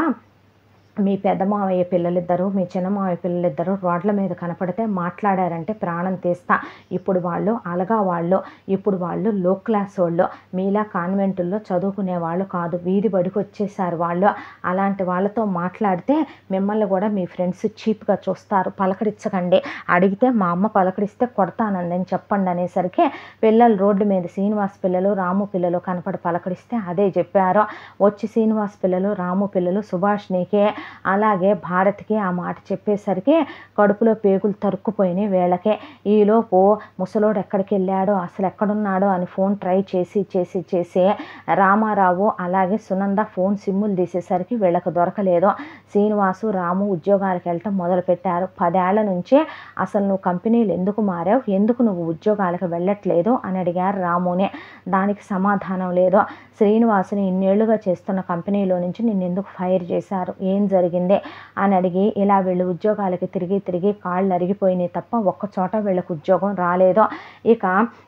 మీ పెద్ద మావయ్య పిల్లలిద్దరూ మీ చిన్న మావయ్య పిల్లలిద్దరూ రోడ్ల మీద కనపడితే మాట్లాడారంటే ప్రాణం తీస్తా, ఇప్పుడు వాళ్ళు అలగా వాళ్ళు, ఇప్పుడు వాళ్ళు లో క్లాస్ వాళ్ళు, మీలా కాన్వెంటుల్లో చదువుకునే వాళ్ళు కాదు, వీధి బడికి వచ్చేసారు వాళ్ళు, అలాంటి వాళ్ళతో మాట్లాడితే మిమ్మల్ని కూడా మీ ఫ్రెండ్స్ చీప్గా చూస్తారు, పలకరించకండి, అడిగితే మా అమ్మ పలకరిస్తే కొడతానందని చెప్పండి అనేసరికి పిల్లలు రోడ్డు మీద శ్రీనివాస్ పిల్లలు రాము పిల్లలు కనపడి పలకరిస్తే అదే చెప్పారు. వచ్చి శ్రీనివాస్ పిల్లలు రాము పిల్లలు సుభాష్నికి అలాగే భారత్కి ఆ మాట చెప్పేసరికి కడుపులో పేగులు తరుక్కుపోయినాయి వీళ్ళకే. ఈలోపు ముసలోడు ఎక్కడికి వెళ్ళాడో అసలు ఎక్కడున్నాడో అని ఫోన్ ట్రై చేసి రామారావు అలాగే సునంద ఫోన్ సిమ్ములు తీసేసరికి వీళ్ళకి దొరకలేదు. శ్రీనివాసు రాము ఉద్యోగాలకు వెళ్ళటం మొదలుపెట్టారు. 10 ఏళ్ల నుంచి అసలు నువ్వు కంపెనీలు ఎందుకు మారావు, ఎందుకు నువ్వు ఉద్యోగాలకు వెళ్ళట్లేదు అని అడిగారు రామునే. దానికి సమాధానం లేదు. శ్రీనివాసుని ఇన్నేళ్లుగా చేస్తున్న కంపెనీలో నుంచి నిన్నెందుకు ఫైర్ చేశారు, ఏం జరిగింది అని అడిగి ఇలా వీళ్ళు ఉద్యోగాలకి తిరిగి కాళ్ళు అరిగిపోయినాయి తప్ప ఒక్కచోట వీళ్ళకి ఉద్యోగం రాలేదు. ఇక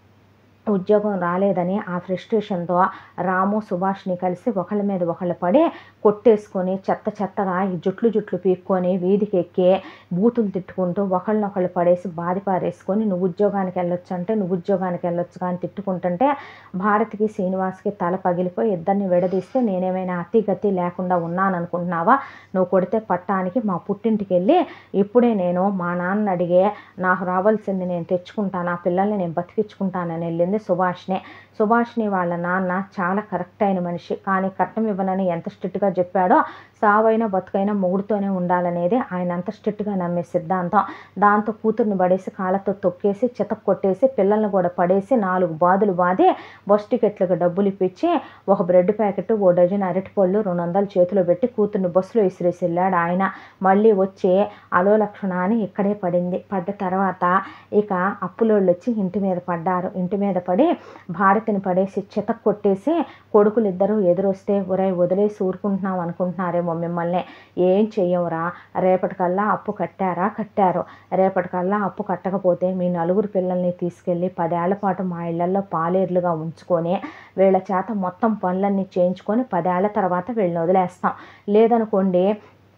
ఉద్యోగం రాలేదని ఆ ఫ్రస్ట్రేషన్తో రాము సుభాష్ని కలిసి ఒకళ్ళ మీద ఒకళ్ళు పడి కొట్టేసుకొని చెత్తగా ఈ జుట్లు పీక్కొని వీధికి ఎక్కి బూతులు తిట్టుకుంటూ ఒకళ్ళనొకళ్ళు పడేసి బాధి పారేసుకొని నువ్వు ఉద్యోగానికి వెళ్ళొచ్చు అంటే నువ్వు ఉద్యోగానికి వెళ్ళొచ్చు అని తిట్టుకుంటుంటే భారత్కి శ్రీనివాస్కి తల పగిలిపోయి ఇద్దరిని విడదీస్తే నేనేమైనా అతిగతి లేకుండా ఉన్నాను అనుకుంటున్నావా, నువ్వు కొడితే పట్టానికి మా పుట్టింటికి వెళ్ళి ఇప్పుడే నేను మా నాన్న అడిగే నాకు రావాల్సింది నేను తెచ్చుకుంటాను, ఆ పిల్లల్ని నేను బతికించుకుంటానని వెళ్ళింది సుభాష్ని వాళ్ళ నాన్న చాలా కరెక్ట్ అయిన మనిషి, కానీ కట్నం ఇవ్వనని ఎంత స్ట్రిక్ట్గా చెప్పాడో సావైనా బతుకైనా మొగుడుతోనే ఉండాలనేది ఆయన అంత స్ట్రిక్ట్గా నమ్మే సిద్ధాంతం. దాంతో కూతుర్ని పడేసి కాళ్ళతో తొక్కేసి చితక కొట్టేసి పిల్లల్ని కూడా పడేసి 4 బాదులు బాది బస్ టికెట్లకు డబ్బులు ఇప్పించి ఒక బ్రెడ్ ప్యాకెట్, 1 డజన్ అరటిపళ్ళు 200 చేతిలో పెట్టి కూతుర్ని బస్సులో విసిరేసి వెళ్ళాడు ఆయన. మళ్ళీ వచ్చి అలో లక్షణ అని ఇక్కడే పడ్డ తర్వాత ఇక అప్పులోళ్ళు వచ్చి ఇంటి మీద పడ్డారు. ఇంటి మీద పడి భారతిని పడేసి చితక కొట్టేసి కొడుకులిద్దరూ ఎదురొస్తే ఒరేయ్ వదిలేసి ఊరుకుంటున్నాం అనుకుంటున్నారేమో మిమ్మల్ని, ఏం చెయ్యవురా, రేపటికల్లా అప్పు కట్టారు, రేపటికల్లా అప్పు కట్టకపోతే మీ 4 పిల్లల్ని తీసుకెళ్ళి 10 ఏళ్ల పాటు మా ఇళ్లలో పాలేర్లుగా ఉంచుకొని వీళ్ళ చేత మొత్తం పనులన్నీ చేయించుకొని 10 ఏళ్ల తర్వాత వీళ్ళని వదిలేస్తాం, లేదనుకోండి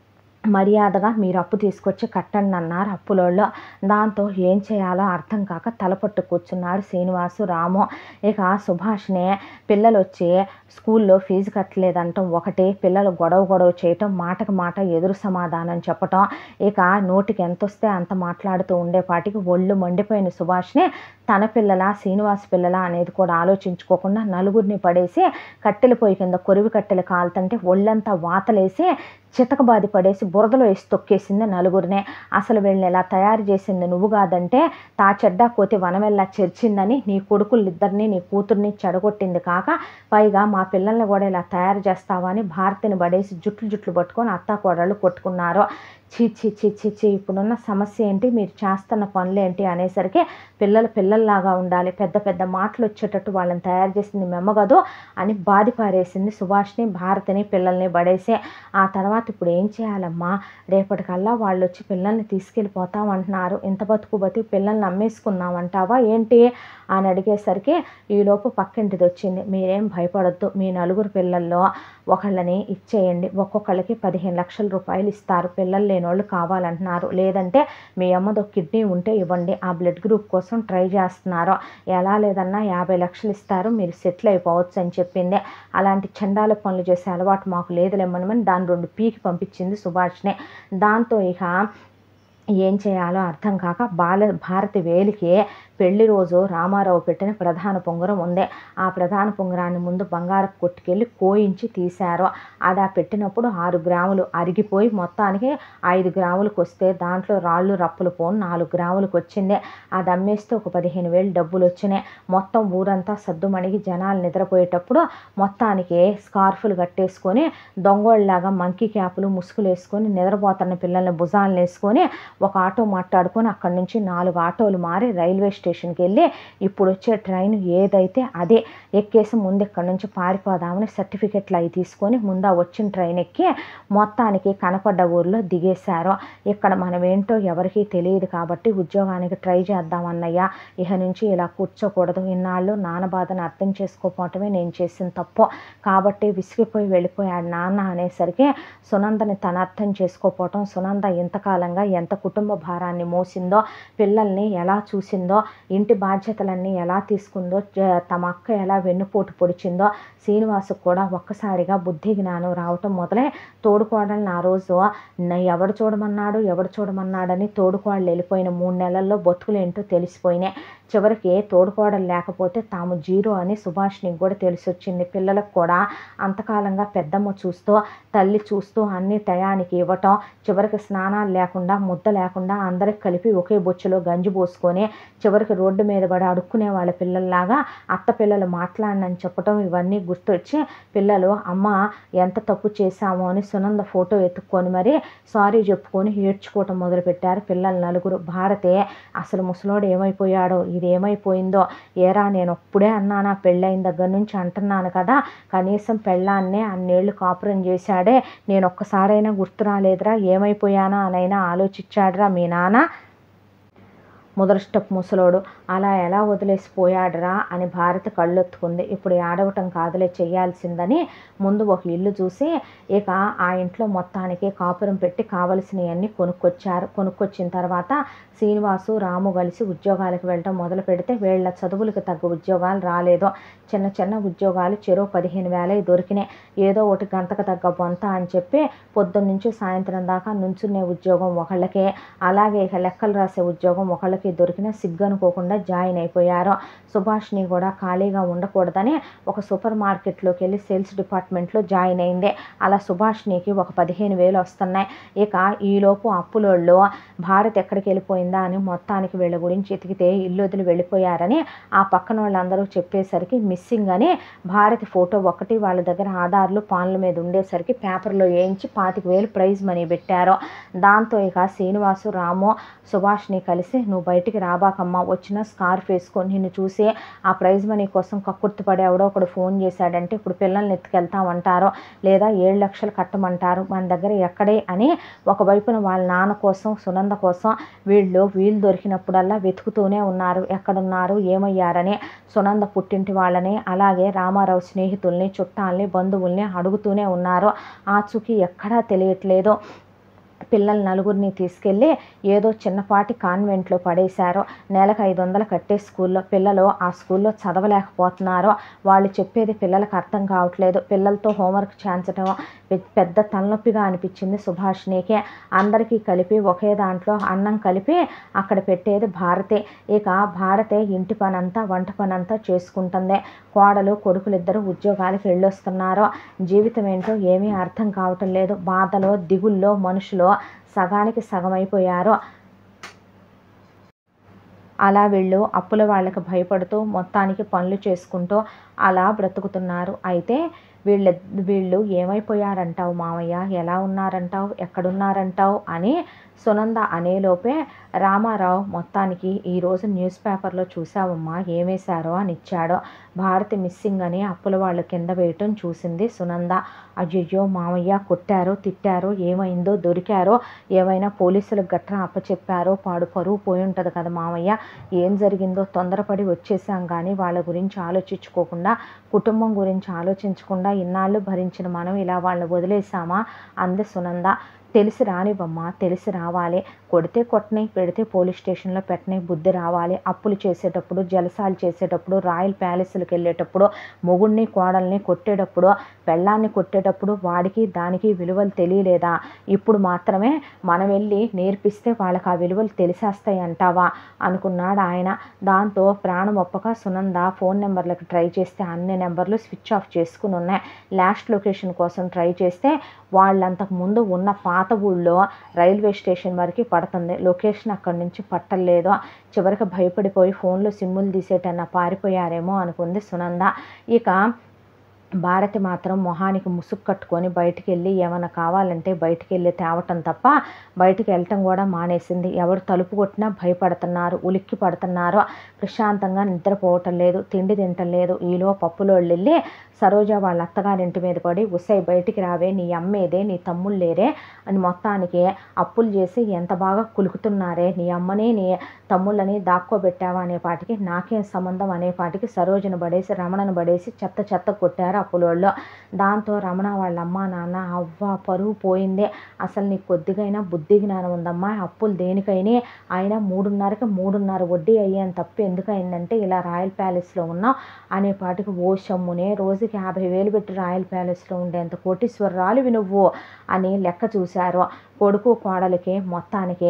మర్యాదగా మీరు అప్పు తీసుకొచ్చి కట్టండి అన్నారు అప్పులోళ్ళు. దాంతో ఏం చేయాలో అర్థం కాక తలపట్టు కూర్చున్నాడు శ్రీనివాసు, రాము. ఇక సుభాష్‌ని పిల్లలొచ్చి స్కూల్లో ఫీజు కట్టలేదంటం ఒకటి, పిల్లలు గొడవ చేయటం, మాటకు మాట ఎదురు సమాధానం చెప్పటం, ఇక నోటికి ఎంతొస్తే అంత మాట్లాడుతూ ఉండేపాటికి ఒళ్ళు మండిపోయిన సుభాష్‌ని తన పిల్లలా శ్రీనివాస్ పిల్లలా అనేది కూడా ఆలోచించుకోకుండా నలుగురిని పడేసి కట్టెల పొయ్యి కింద కొరివి కట్టెలు కాలుతుంటే ఒళ్ళంతా వాతలేసి చితకబాది పడేసి బురదలో వేసి తొక్కేసింది నలుగురినే. అసలు వీళ్ళని ఇలా తయారు చేసింది నువ్వు కాదంటే తా చెడ్డా కోతి వనమెల్లా చెరిచిందని నీ కొడుకులిద్దరిని నీ కూతుర్ని చెడగొట్టింది కాక పైగా మా పిల్లల్ని కూడా ఇలా తయారు చేస్తావా అని భారతిని పడేసి జుట్లు పట్టుకొని అత్తాకోడళ్ళు కొట్టుకున్నారు. ఛీ ఛీ ఛీ ఛీ ఛీ ఇప్పుడున్న సమస్య ఏంటి, మీరు చేస్తున్న పనులేంటి అనేసరికి పిల్లల్లాగా ఉండాలి, పెద్ద పెద్ద మాటలు వచ్చేటట్టు వాళ్ళని తయారు చేసింది మెమ్మగదు అని బాధి పారేసింది సుభాష్ని, భారతిని, పిల్లల్ని పడేసి. ఆ తర్వాత ఇప్పుడు ఏం చేయాలమ్మా, రేపటికల్లా వాళ్ళు వచ్చి పిల్లల్ని తీసుకెళ్ళిపోతామంటున్నారు, ఇంత బతికి పిల్లల్ని అమ్మేసుకున్నామంటావా ఏంటి అని అడిగేసరికి ఈలోపు పక్కింటిది వచ్చింది. మీరేం భయపడొద్దు, మీ నలుగురు పిల్లల్లో ఒకళ్ళని ఇచ్చేయండి, ఒక్కొక్కళ్ళకి 15 లక్షల రూపాయలు ఇస్తారు, పిల్లలు లేనోళ్ళు కావాలంటున్నారు, లేదంటే మీ అమ్మదో కిడ్నీ ఉంటే ఇవ్వండి, ఆ బ్లడ్ గ్రూప్ కోసం ట్రై చేస్తున్నారు, ఎలా లేదన్నా 50 లక్షలు ఇస్తారు, మీరు సెటిల్ అయిపోవచ్చు అని చెప్పింది. అలాంటి చండాల పనులు చేసే అలవాటు మాకు లేదులేమని దాని 2 పీకి పంపించింది సుభాష్ని. దాంతో ఇక ఏం చేయాలో అర్థం కాక భారతి వేలికి పెళ్లి రోజు రామారావు పెట్టిన ప్రధాన పొంగరం ఉంది. ఆ ప్రధాన పొంగరాన్ని ముందు బంగారపు కొట్టుకెళ్ళి కోయించి తీశారు. అది ఆ పెట్టినప్పుడు 6 గ్రాములు అరిగిపోయి మొత్తానికి 5 గ్రాములకు వస్తే దాంట్లో రాళ్ళు రప్పులు పోను 4 గ్రాములకు వచ్చింది. అది అమ్మేస్తే ఒక 15,000 డబ్బులు వచ్చినాయి. మొత్తం ఊరంతా సద్దుమణిగి జనాలు నిద్రపోయేటప్పుడు మొత్తానికి స్కార్ఫులు కట్టేసుకొని దొంగోళ్ళలాగా మంకీ క్యాపులు ముసుగులు వేసుకొని నిద్రపోతున్న పిల్లల్ని భుజాలను వేసుకొని ఒక ఆటో మాట్లాడుకొని అక్కడి నుంచి 4 ఆటోలు మారి రైల్వే స్టేషన్కి వెళ్ళి ఇప్పుడు వచ్చే ట్రైన్ ఏదైతే అదే ఎక్కేసి ముందు ఇక్కడ నుంచి పారిపోదామని సర్టిఫికెట్లు అవి తీసుకొని ముందు వచ్చిన ట్రైన్ ఎక్కి మొత్తానికి కనపడ్డ ఊర్లో దిగేశారు. ఇక్కడ మనం ఏంటో ఎవరికీ తెలియదు కాబట్టి ఉద్యోగానికి ట్రై చేద్దామన్నయ్య, ఇహ నుంచి ఇలా కూర్చోకూడదు, ఇన్నాళ్ళు నాన్న బాధను అర్థం చేసుకోకపోవటమే నేను చేసిన తప్పు కాబట్టి విసిగిపోయి వెళ్ళిపోయాడు నాన్న అనేసరికి సునందని తన అర్థం చేసుకోపోవటం, సునంద ఇంతకాలంగా ఎంత కుటుంబ భారాన్ని మోసిందో, పిల్లల్ని ఎలా చూసిందో, ఇంటి బాధ్యతలన్నీ ఎలా తీసుకుందో, తమ అక్క ఎలా వెన్నుపోటు పొడిచిందో శ్రీనివాసుకు కూడా ఒక్కసారిగా బుద్ధి జ్ఞానం రావటం మొదలై తోడుకోడల్ని ఆ రోజు ఎవడు చూడమన్నాడని తోడుకోడలు వెళ్ళిపోయిన 3 నెలల్లో బతుకులేంటో తెలిసిపోయినాయి. చివరికి తోడుకోడలు లేకపోతే తాము జీరో అని సుభాష్నికి కూడా తెలిసొచ్చింది. పిల్లలకు కూడా అంతకాలంగా పెద్దమ్మ చూస్తూ తల్లి చూస్తూ అన్ని టయానికి ఇవ్వటం, చివరికి స్నానాలు లేకుండా ముద్ద లేకుండా అందరికి కలిపి ఒకే బొచ్చులో గంజి పోసుకొని చివరికి రోడ్డు మీద పడి అడుక్కునే వాళ్ళ పిల్లల్లాగా అత్త పిల్లలు మాట్లాడనని చెప్పటం ఇవన్నీ గుర్తొచ్చి పిల్లలు అమ్మ ఎంత తప్పు చేశామో అని సునంద ఫోటో ఎత్తుక్కొని మరి సారీ చెప్పుకొని ఏడ్చుకోవటం మొదలుపెట్టారు పిల్లలు నలుగురు. భారతే అసలు ముసలోడు ఏమైపోయాడో, ఇది ఏమైపోయిందో, ఏరా నేను అప్పుడే అన్నానా పెళ్ళైన దగ్గర నుంచి అంటున్నాను కదా, కనీసం పెళ్ళాన్నే అన్నేళ్ళు కాపురం చేశాడే, నేను ఒక్కసారైనా గుర్తు రాలేదురా, ఏమైపోయానా అనైనా ఆలోచించాడురా మీ నాన్న, ముదరష్టపు ముసలోడు అలా ఎలా వదిలేసిపోయాడురా అని భారతి కళ్ళొత్తుకుంది. ఇప్పుడు ఆడవటం కాదులే చెయ్యాల్సిందని ముందు ఒక ఇల్లు చూసి ఇక ఆ ఇంట్లో మొత్తానికి కాపురం పెట్టి కావలసినవన్నీ కొనుక్కొచ్చిన తర్వాత శ్రీనివాసు రాము కలిసి ఉద్యోగాలకు వెళ్ళటం మొదలు పెడితే వీళ్ళ చదువులకు తగ్గ ఉద్యోగాలు రాలేదు. చిన్న ఉద్యోగాలు చెరో 15,000 దొరికినాయి. ఏదో ఒకటి గంటకు తగ్గ బొంత అని చెప్పి పొద్దున్న నుంచి సాయంత్రం దాకా నుంచునే ఉద్యోగం ఒకళ్ళకే, అలాగే ఇక లెక్కలు రాసే ఉద్యోగం ఒకళ్ళకి దొరికిన సిగ్గనుకోకుండా జాయిన్ అయిపోయారు. సుభాష్ని కూడా ఖాళీగా ఉండకూడదని ఒక సూపర్ మార్కెట్లోకి వెళ్ళి సేల్స్ డిపార్ట్మెంట్లో జాయిన్ అయింది. అలా సుభాష్నికి ఒక 15,000 వస్తున్నాయి. ఇక ఈలోపు అప్పులోళ్ళు భారత్ ఎక్కడికి వెళ్ళిపోయిందా అని మొత్తానికి వీళ్ళ గురించి ఎతికితే ఇల్లు వదిలి వెళ్ళిపోయారని ఆ పక్కన వాళ్ళందరూ చెప్పేసరికి మిస్సింగ్ అని భారతి ఫోటో ఒకటి వాళ్ళ దగ్గర ఆధార్లు పాన్ల మీద ఉండేసరికి పేపర్లో వేయించి 25,000 ప్రైజ్ మనీ పెట్టారు. దాంతో ఇక శ్రీనివాసు రాము సుభాష్ని కలిసి నువ్వు బయటికి రాబాకమ్మా, వచ్చిన స్కార్ఫ్ వేసుకొని నిన్ను చూసి ఆ ప్రైజ్ మనీ కోసం కక్కుర్తి పడే ఎవడో ఒకడు ఫోన్ చేశాడంటే ఇప్పుడు పిల్లల్ని ఎత్తుకెళ్తామంటారు, లేదా 7 లక్షలు కట్టమంటారు, మన దగ్గర ఎక్కడే అని ఒకవైపున వాళ్ళ నాన్న కోసం సునంద కోసం వీళ్ళు దొరికినప్పుడల్లా వెతుకుతూనే ఉన్నారు, ఎక్కడున్నారు ఏమయ్యారని. సునంద పుట్టింటి వాళ్ళని అలాగే రామారావు స్నేహితుల్ని చుట్టాలని బంధువుల్ని అడుగుతూనే ఉన్నారు. ఆచూకీ ఎక్కడా తెలియట్లేదు. పిల్లల నలుగురిని తీసుకెళ్ళి ఏదో చిన్నపాటి కాన్వెంట్లో పడేశారు. నెలకు 500 కట్టే స్కూల్లో పిల్లలు ఆ స్కూల్లో చదవలేకపోతున్నారు. వాళ్ళు చెప్పేది పిల్లలకు అర్థం కావట్లేదు. పిల్లలతో హోంవర్క్ చేయించడం పెద్ద తలనొప్పిగా అనిపించింది సుభాషిణికి. అందరికీ కలిపి ఒకే దాంట్లో అన్నం కలిపి అక్కడ పెట్టేది భారతి. ఇక భారతే ఇంటి పనంతా వంట పనంతా చేసుకుంటుంది. కోడలు కొడుకులిద్దరూ ఉద్యోగాలకు వెళ్ళొస్తున్నారు. జీవితం ఏంటో ఏమీ అర్థం కావటం లేదు. బాధలో దిగుల్లో మనుషులు సగానికి సగమైపోయారు. అలా వీళ్ళు అప్పుల వాళ్ళకి భయపడుతూ మొత్తానికి పనులు చేసుకుంటూ అలా బ్రతుకుతున్నారు. అయితే వీళ్ళు ఏమైపోయారంటావు మామయ్య, ఎలా ఉన్నారంటావు, ఎక్కడున్నారంటావు అని సునంద అనేలోపే రామారావు మొత్తానికి ఈరోజు న్యూస్ పేపర్లో చూసావమ్మా ఏమేశారో అని ఇచ్చాడు. భారతి మిస్సింగ్ అని అప్పుల వాళ్ళు కింద వేయటం చూసింది సునంద. అయ్యయ్యో మామయ్య, కొట్టారో తిట్టారో, ఏమైందో, దొరికారో, ఏమైనా పోలీసులకు గట్రా అప్పచెప్పారో, పరువు పోయి ఉంటుంది కదా మామయ్య, ఏం జరిగిందో తొందరపడి వచ్చేసాం కానీ వాళ్ళ గురించి ఆలోచించుకోకుండా, కుటుంబం గురించి ఆలోచించకుండా ఇన్నాళ్ళు భరించిన మనం ఇలా వాళ్ళని వదిలేసామా అంది సునంద. తెలిసి రానివ్వమ్మా, తెలిసి రావాలి. కొడితే కొట్టని, పెడితే పోలీస్ స్టేషన్లో పెట్టని బుద్ధి రావాలి. అప్పులు చేసేటప్పుడు, జలసాలు చేసేటప్పుడు, రాయల్ ప్యాలెస్లకు వెళ్ళేటప్పుడు, మొగుడిని కోడల్ని కొట్టేటప్పుడు, పెళ్ళాన్ని కొట్టేటప్పుడు వాడికి దానికి విలువలు తెలియలేదా? ఇప్పుడు మాత్రమే మనం వెళ్ళి నేర్పిస్తే వాళ్ళకి ఆ విలువలు తెలిసేస్తాయి అంటావా అనుకున్నాడు ఆయన. దాంతో ప్రాణం ఒప్పక సునంద ఫోన్ నెంబర్లకు ట్రై చేస్తే అన్ని నెంబర్లు స్విచ్ ఆఫ్ చేసుకుని ఉన్నాయి. లాస్ట్ లొకేషన్ కోసం ట్రై చేస్తే వాళ్ళంతకు ముందు ఉన్న పాత ఊళ్ళో రైల్వే స్టేషన్ వరకు పడుతుంది. లొకేషన్ అక్కడి నుంచి పట్టలేదు. చివరికి భయపడిపోయి ఫోన్లో సిమ్ములు తీసేటన్నా పారిపోయారేమో అనుకుంది సునంద. ఇక భారతి మాత్రం మొహానికి ముసుగు కట్టుకొని బయటికి వెళ్ళి ఏమైనా కావాలంటే బయటికి వెళ్ళి తేవటం తప్ప బయటికి వెళ్ళటం కూడా మానేసింది. ఎవరు తలుపు కొట్టినా భయపడుతున్నారు, ఉలిక్కి పడుతున్నారు. ప్రశాంతంగా నిద్రపోవటం లేదు, తిండి తింటం లేదు. ఈలో పప్పులోళ్ళు వెళ్ళి సరోజ వాళ్ళ అత్తగారింటి మీద పడి, ఉసై బయటికి రావే, నీ అమ్మేదే, నీ తమ్ముళ్ళు లేరే అని మొత్తానికి అప్పులు చేసి ఎంత బాగా కులుకుతున్నారే, నీ అమ్మని నీ తమ్ముళ్ళని దాక్కోబెట్టావా అనేపాటికి నాకేం సంబంధం అనేపాటికి సరోజను పడేసి రమణను పడేసి చెత్త కొట్టారు అప్పులోళ్ళు. దాంతో రమణ వాళ్ళ అమ్మ నాన్న అవ్వ పరువు పోయిందే. అసలు నీకు కొద్దిగైనా బుద్ధి జ్ఞానం ఉందమ్మా, అప్పులు దేనికైనా అయినా 3.5 వడ్డీ అయ్యేంత తప్పు ఎందుకయిందంటే ఇలా రాయల్ ప్యాలెస్లో ఉన్నావు అనేపాటికి ఓ షమ్మునే రోజుకి 50,000 పెట్టి రాయల్ ప్యాలెస్లో ఉండేంత కోటీశ్వరరాలివి నువ్వు అని లెక్క చూశారు. కొడుకు కోడలికి మొత్తానికి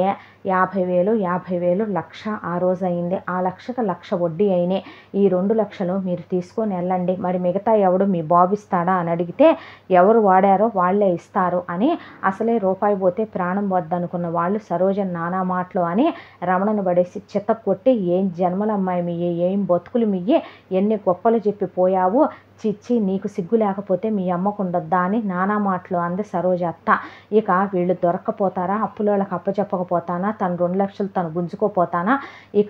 50,000 లక్ష ఆ రోజు అయింది. ఆ లక్షకు 1,00,000 వడ్డీ అయినాయి. ఈ 2 లక్షలు మీరు తీసుకొని వెళ్ళండి, మరి మిగతా ఎవడు మీ బాబు ఇస్తాడా అని అడిగితే ఎవరు వాడారో వాళ్ళే ఇస్తారు అని అసలే రూపాయి పోతే ప్రాణం వద్దనుకున్న వాళ్ళు సరోజన్ నానా మాటలు అని రమణను పడేసి చెత్త కొట్టి ఏం జన్మలమ్మాయి మీయే, ఏం బతుకులు మీయే, ఎన్ని గొప్పలు చెప్పి పోయావు, చిచ్చి నీకు సిగ్గు లేకపోతే మీ అమ్మకుండొద్దా అని నానా మాటలు అంది సరోజ అత్త. ఇక వీళ్ళు దొరక్కపోతారా, అప్పులోళ్ళకి అప్పచెప్పకపోతానా, తను 2 లక్షలు తను గుంజుకోపోతానా, ఇక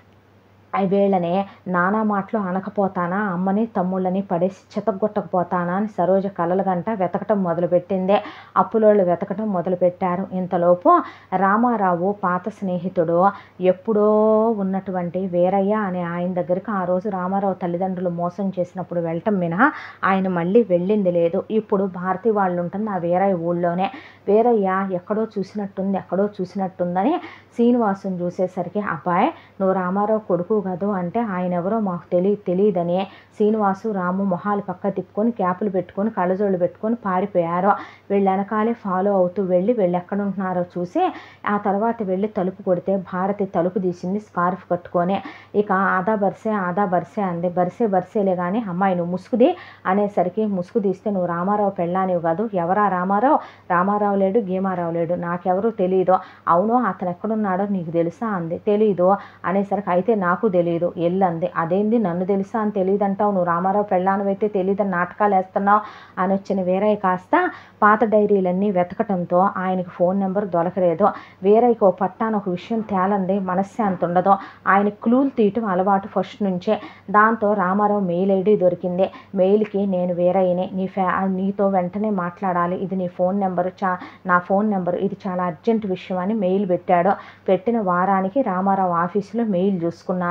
వీళ్ళనే నానా మాటలు అనకపోతానా, అమ్మని తమ్ముళ్ళని పడేసి చితగొట్టకపోతానా అని సరోజ కలలు గంట వెతకటం మొదలుపెట్టిందే. అప్పులోళ్ళు వెతకటం మొదలుపెట్టారు. ఇంతలోపు రామారావు పాత స్నేహితుడు ఎప్పుడో ఉన్నటువంటి వీరయ్య అనే ఆయన దగ్గరికి ఆ రోజు రామారావు తల్లిదండ్రులు మోసం చేసినప్పుడు వెళ్ళటం మినహా ఆయన మళ్ళీ వెళ్ళింది లేదు. ఇప్పుడు భారతి వాళ్ళు ఉంటుంది ఆ వీరయ్య ఊళ్ళోనే. వీరయ్య ఎక్కడో చూసినట్టుందని శ్రీనివాసుని చూసేసరికి అబ్బాయి నువ్వు రామారావు కొడుకు కదూ అంటే ఆయన ఎవరో మాకు తెలియదని శ్రీనివాసు రాము మొహాలు పక్క తిప్పుకొని క్యాపులు పెట్టుకొని కళ్ళజోళ్ళు పెట్టుకొని పారిపోయారు. వీళ్ళు వెనకాలే ఫాలో అవుతూ వీళ్ళు ఎక్కడుంటున్నారో చూసి ఆ తర్వాత వెళ్ళి తలుపు కొడితే భారతి తలుపు తీసింది స్కార్ఫ్ కట్టుకొని. ఇక ఆదా బర్సే అంది. బర్సేలే కానీ అమ్మాయి నువ్వు ముసుగుది అనేసరికి ముసుగు తీస్తే నువ్వు రామారావు పెళ్ళానివి కాదు, ఎవరా రామారావు లేడు, గీమారావు లేడు, నాకెవరూ తెలియదు. అవును అతను ఎక్కడున్నాడో నీకు తెలుసా అంది. తెలీదు అనేసరికి అయితే నాకు తెలియదు ఎల్లంది. అదేంది నన్ను తెలుసా అని తెలియదంటావు, నువ్వు రామారావు పెళ్ళానివైతే తెలియదని నాటకాలు వేస్తున్నావు అని వచ్చిన వీరయ్య కాస్త పాత డైరీలన్నీ వెతకటంతో ఆయనకి ఫోన్ నెంబర్ దొరకలేదు. వీరయ్యకు పట్టాన ఒక విషయం తేలంది, మనశ్శాంతి ఉండదు. ఆయన క్లూలు తీయటం అలవాటు ఫస్ట్ నుంచే. దాంతో రామారావు మెయిల్ ఐడి దొరికింది. మెయిల్కి నేను వీరయ్యని, నీతో వెంటనే మాట్లాడాలి, ఇది నీ ఫోన్ నెంబరు, నా ఫోన్ నెంబరు, ఇది చాలా అర్జెంట్ విషయం అని మెయిల్ పెట్టాడు. పెట్టిన వారానికి రామారావు ఆఫీసులో మెయిల్ చూసుకున్నాడు.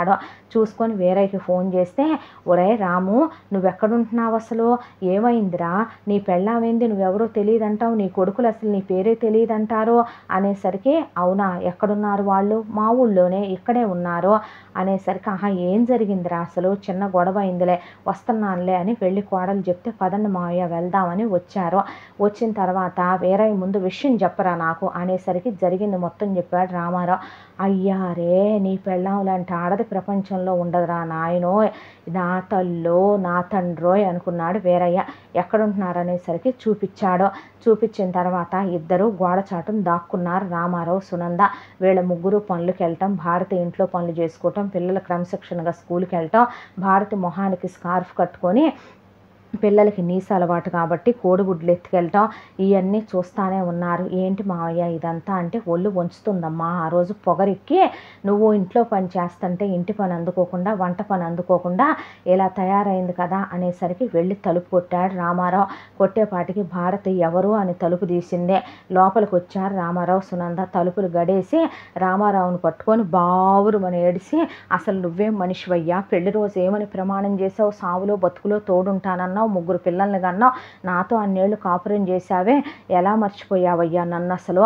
చూసుకున్నాడు. చూసుకొని వీరయ్యకి ఫోన్ చేస్తే, ఒరే రాము, నువ్వెక్కడుంటున్నావు అసలు, ఏమైందిరా, నీ పెళ్ళామేంది, నువ్వెవరో తెలియదంటావు, నీ కొడుకులు అసలు నీ పేరే తెలియదంటారు అనేసరికి, అవునా ఎక్కడున్నారు వాళ్ళు, మా ఊళ్ళోనే ఇక్కడే ఉన్నారు అనేసరికి, ఆహా ఏం జరిగిందిరా అసలు, చిన్న గొడవ అయిందిలే, వస్తున్నానులే అని వెళ్ళి కోడలు చెప్తే, పదండి మావయ్య వెళ్దామని వచ్చారు. వచ్చిన తర్వాత వీరయ్య ముందు విషయం చెప్పరా నాకు అనేసరికి జరిగింది మొత్తం చెప్పాడు రామారావు. అయ్యారే, నీ పెళ్ళాం లాంటి ఆడది ప్రపంచంలో ఉండదురా నాయనో, నా తల్లో నా తండ్రోయ్ అనుకున్నాడు వీరయ్య. ఎక్కడుంటున్నారు అనేసరికి చూపించాడు. చూపించిన తర్వాత ఇద్దరు గోడ చాటును దాక్కున్నారు రామారావు, సునంద. వీళ్ళ ముగ్గురు పనులకు వెళ్ళటం, భారతి ఇంట్లో పనులు చేసుకోవటం, పిల్లలు క్రమశిక్షణగా స్కూల్కి వెళ్ళటం, భారతి మొహానికి స్కార్ఫ్ కట్టుకొని, పిల్లలకి నీసు అలవాటు కాబట్టి కోడిగుడ్లు ఎత్తుకెళ్ళటం, ఇవన్నీ చూస్తూనే ఉన్నారు. ఏంటి మావయ్య ఇదంతా అంటే, ఒళ్ళు వంచుతుందమ్మా, ఆ రోజు పొగరెక్కి నువ్వు ఇంట్లో పని చేస్తుంటే ఇంటి పని అందుకోకుండా, వంట పని అందుకోకుండా ఇలా తయారైంది కదా అనేసరికి వెళ్ళి తలుపు కొట్టాడు రామారావు. కొట్టేపాటికి భారతి ఎవరు అని తలుపు తీసిందే. లోపలికి వచ్చారు రామారావు, సునంద. తలుపులు గడేసి రామారావును పట్టుకొని బావురుమని ఏడిసి, అసలు నువ్వేం మనిషివయ్యా, పెళ్లి రోజు ఏమని ప్రమాణం చేసావు, సావులో బతుకులో తోడుంటానన్నావు, ముగ్గురు పిల్లల్ని కన్నావు, నాతో అన్నేళ్ళు కాపురం చేశావే, ఎలా మర్చిపోయావయ్యా నన్ను, అసలు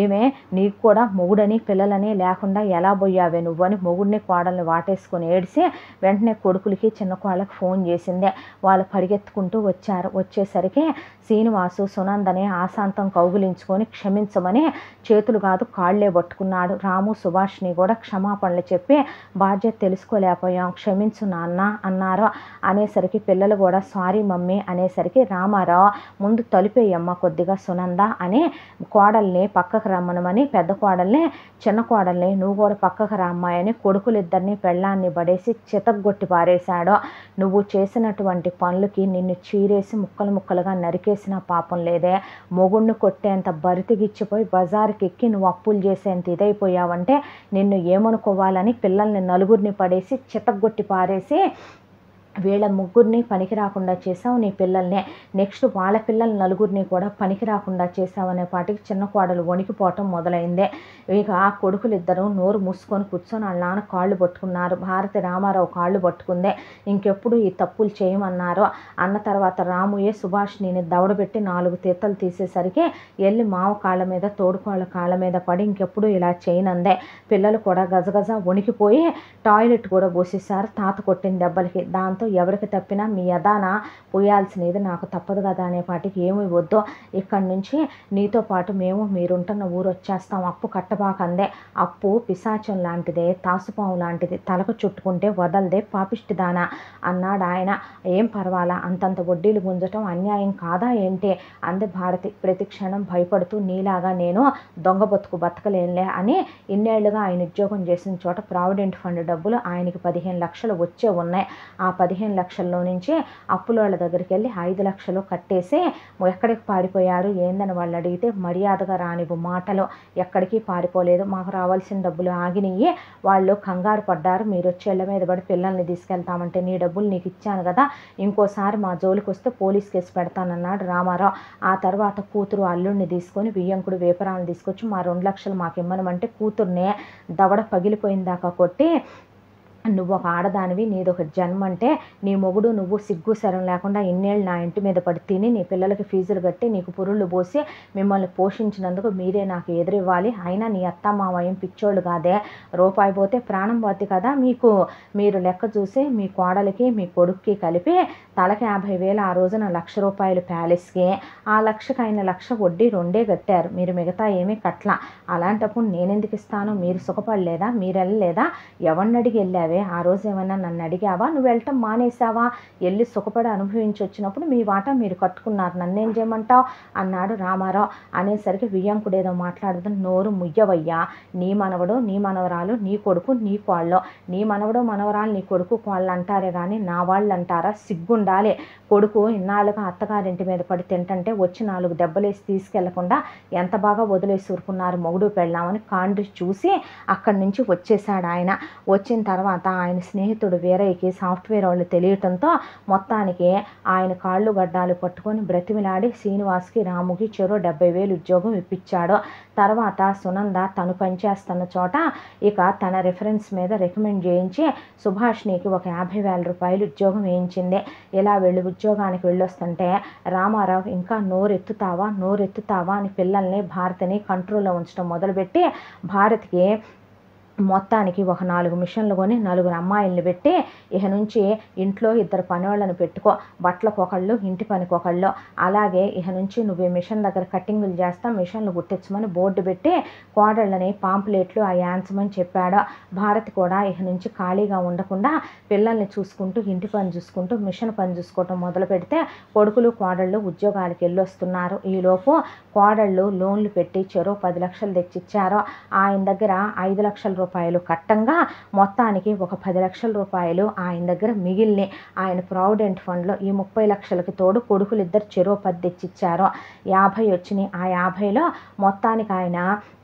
నీకు కూడా మొగుడని పిల్లలని లేకుండా ఎలా పోయావే నువ్వని మొగుడిని కోడల్ని వాటేసుకొని ఏడిసి వెంటనే కొడుకులకి చిన్న కోళ్ళకి ఫోన్ చేసిందే. వాళ్ళు పరిగెత్తుకుంటూ వచ్చారు. వచ్చేసరికి శ్రీనివాసు సునందని ఆశాంతం కౌగులించుకొని క్షమించమని చేతులు కాదు కాళ్లే పట్టుకున్నాడు. రాము సుభాష్ని కూడా క్షమాపణలు చెప్పి, బాధ్యత తెలుసుకోలేకపోయాం, క్షమించు నాన్న అన్నారు. అనేసరికి పిల్లలు కూడా సారీ మమ్మీ అనేసరికి, రామారావు ముందు తలుపేయమ్మ కొద్దిగా సునంద అని కోడల్ని పక్కకు రమ్మనమని, పెద్ద కోడల్ని చిన్న కోడల్ని నువ్వు కూడా పక్కకు రామ్మాయని కొడుకులిద్దరిని పెళ్ళాన్ని పడేసి చితగ్గొట్టి పారేశాడు. నువ్వు చేసినటువంటి పనులకి నిన్ను చీరేసి ముక్కలు ముక్కలుగా నరికేసిన పాపం లేదే, మొగుణ్ణి కొట్టేంత బరితిగిచ్చిపోయి బజారుకి ఎక్కి నువ్వు అప్పులు చేసేంత ఇదైపోయావంటే నిన్ను ఏమనుకోవాలని పిల్లల్ని నలుగురిని పడేసి చితగ్గొట్టి పారేసి వీళ్ళ ముగ్గురిని పనికి రాకుండా చేసావు, నీ పిల్లల్నే నెక్స్ట్ వాళ్ళ పిల్లల నలుగురిని కూడా పనికి రాకుండా చేసావనే పాటికి చిన్న కోడలు వణికిపోవటం మొదలైందే. ఇక ఆ కొడుకులిద్దరూ నోరు మూసుకొని కూర్చొని వాళ్ళ నాన్న కాళ్ళు పట్టుకున్నారు. భారతి రామారావు కాళ్ళు పట్టుకుందే, ఇంకెప్పుడు ఈ తప్పులు చేయమన్నారు. అన్న తర్వాత రాముయే సుభాష్ని దవడబెట్టి 4 తీతలు తీసేసరికి వెళ్ళి మావ కాళ్ళ మీద తోడుకోళ్ళ కాళ్ళ మీద పడి ఇంకెప్పుడు ఇలా చేయనందే. పిల్లలు కూడా గజగజ వణికిపోయి టాయిలెట్ కూడా పోసేశారు తాత కొట్టిన దెబ్బలకి. దాంతో ఎవరికి తప్పినా మీ యదాన పోయాల్సినది నాకు తప్పదు కదా అనే పాటికి ఏమి వద్దో, ఇక్కడి నుంచి నీతో పాటు మేము మీరుంటున్న ఊరు వచ్చేస్తాం, అప్పు కట్టబాకందే, అప్పు పిశాచం లాంటిదే, తాసుపాము లాంటిది, తలకు చుట్టుకుంటే వదలదే పాపిష్టిదానా అన్నాడు ఆయన. ఏం పర్వాలా, అంతంత వడ్డీలు గుంజటం అన్యాయం కాదా ఏంటి అంది భారతి ప్రతి క్షణం భయపడుతూ. నీలాగా నేను దొంగ బతుకు బతకలేనులే అని ఇన్నేళ్లుగా ఆయన ఉద్యోగం చేసిన చోట ప్రావిడెంట్ ఫండ్ డబ్బులు ఆయనకి 15 లక్షలు వచ్చే ఉన్నాయి. ఆ 15 లక్షల్లో నుంచి అప్పులోళ్ళ దగ్గరికి వెళ్ళి 5 లక్షలు కట్టేసి ఎక్కడికి పారిపోయారు ఏందని వాళ్ళు అడిగితే మర్యాదగా రానివ్వు మాటలు, ఎక్కడికి పారిపోలేదు, మాకు రావాల్సిన డబ్బులు ఆగినాయి, వాళ్ళు కంగారు పడ్డారు, మీరు వచ్చేళ్ళ మీద పడి పిల్లల్ని తీసుకెళ్తామంటే నీ డబ్బులు నీకు ఇచ్చాను కదా, ఇంకోసారి మా జోలికి వస్తే పోలీస్ కేసు పెడతానన్నాడు రామారావు. ఆ తర్వాత కూతురు అల్లుడిని తీసుకొని బియ్యంకుడు వేపరాలను తీసుకొచ్చి మా 2 లక్షలు మాకు ఇమ్మనమంటే కూతుర్నే దవడ పగిలిపోయిందాకా కొట్టి, నువ్వు ఒక ఆడదానివి, నీదొక జన్మ అంటే నీ మొగుడు నువ్వు సిగ్గు శరం లేకుండా ఇన్నేళ్ళు నా ఇంటి మీద పడి తిని నీ పిల్లలకి ఫీజులు కట్టి నీకు పురుళ్ళు పోసి మిమ్మల్ని పోషించినందుకు మీరే నాకు ఎదురివ్వాలి, అయినా నీ అత్త మామయ్యం పిచ్చోళ్ళు కాదే, రూపాయి పోతే ప్రాణం పోతే కదా మీకు, మీరు లెక్క చూసి మీ కోడలికి మీ కొడుక్కి కలిపి తలకి 50,000 ఆ రోజున 1,00,000 రూపాయలు ప్యాలెస్కి, ఆ 1,00,000కి ఆయన 1,00,000 వడ్డీ 2 కట్టారు, మీరు మిగతా ఏమీ కట్ల, అలాంటప్పుడు నేనెందుకు ఇస్తాను, మీరు సుఖపడలేదా, మీరు వెళ్ళలేదా, ఎవరిని అడిగి వెళ్ళావే, ఆ రోజు ఏమన్నా నన్ను అడిగావా, నువ్వు వెళ్ళటం మానేసావా, వెళ్ళి సుఖపడి అనుభవించి వచ్చినప్పుడు మీ వాటా మీరు కట్టుకున్నారు, నన్నేం చేయమంటావు అన్నాడు రామారావు. అనేసరికి వియ్యంకుడు ఏదో మాట్లాడదు, నోరు ముయ్యవయ్యా, నీ మనవడు నీ మనవరాలు నీ కొడుకు నీ కోళ్ళు, నీ మనవడు మనవరాలు నీ కొడుకు కోళ్ళు అంటారే కానీ నా వాళ్ళు అంటారా, సిగ్గుండాలి, కొడుకు ఇన్నాళ్ళుగా అత్తగారింటి మీద పడి తింటంటే వచ్చి 4 దెబ్బలేసి తీసుకెళ్లకుండా ఎంత బాగా వదిలేసి ఊరుకున్నారు మొగుడు పెళ్ళామని కాండ్రి చూసి అక్కడి నుంచి వచ్చేసాడు ఆయన. వచ్చిన తర్వాత ఆయన స్నేహితుడు వీరయ్యకి సాఫ్ట్వేర్ వాళ్ళు తెలియటంతో మొత్తానికి ఆయన కాళ్ళు గడ్డాలు పట్టుకొని బ్రతిమిలాడి శ్రీనివాస్కి రాముకి చెరో 70,000 ఉద్యోగం ఇప్పించాడు. తర్వాత సునంద తను పనిచేస్తున్న చోట ఇక తన రిఫరెన్స్ మీద రికమెండ్ చేయించి సుభాష్నికి ఒక 50,000 రూపాయలు ఉద్యోగం వేయించింది. ఇలా వెళ్ళి ఉద్యోగానికి వెళ్ళొస్తుంటే రామారావు ఇంకా నోరెత్తుతావా అని పిల్లల్ని భారతిని కంట్రోల్లో ఉంచడం మొదలుపెట్టి భారత్కి మొత్తానికి ఒక 4 మిషన్లు కొని 4 అమ్మాయిల్ని పెట్టి ఇక నుంచి ఇంట్లో 2 పనివాళ్ళని పెట్టుకో, బట్టలకు ఒకళ్ళు ఇంటి పనికి ఒకళ్ళు, అలాగే ఇక నుంచి నువ్వు ఈ మిషన్ దగ్గర కట్టింగులు చేస్తా మిషన్లు గుట్టించమని బోర్డు పెట్టి కోడళ్ళని పాంప్లెట్లు ఆ యాంచమని చెప్పాడు. భారత్ కూడా ఇక నుంచి ఖాళీగా ఉండకుండా పిల్లల్ని చూసుకుంటూ ఇంటి పని చూసుకుంటూ మిషన్ పని చూసుకోవటం మొదలు పెడితే కొడుకులు కోడళ్ళు ఉద్యోగాలకు వెళ్ళొస్తున్నారు. ఈలోపు కోడళ్ళు లోన్లు పెట్టి చెరో 10 లక్షలు తెచ్చిచ్చారు. ఆయన దగ్గర 5 లక్షల రూపాయలు కట్టంగా మొత్తానికి ఒక 10 లక్షల రూపాయలు ఆయన దగ్గర మిగిలిన ఆయన ప్రావిడెంట్ ఫండ్లో ఈ 30 లక్షలకి తోడు కొడుకులు ఇద్దరు చెరో 10 తెచ్చిచ్చారు. 50 వచ్చినాయి. ఆ 50లో మొత్తానికి ఆయన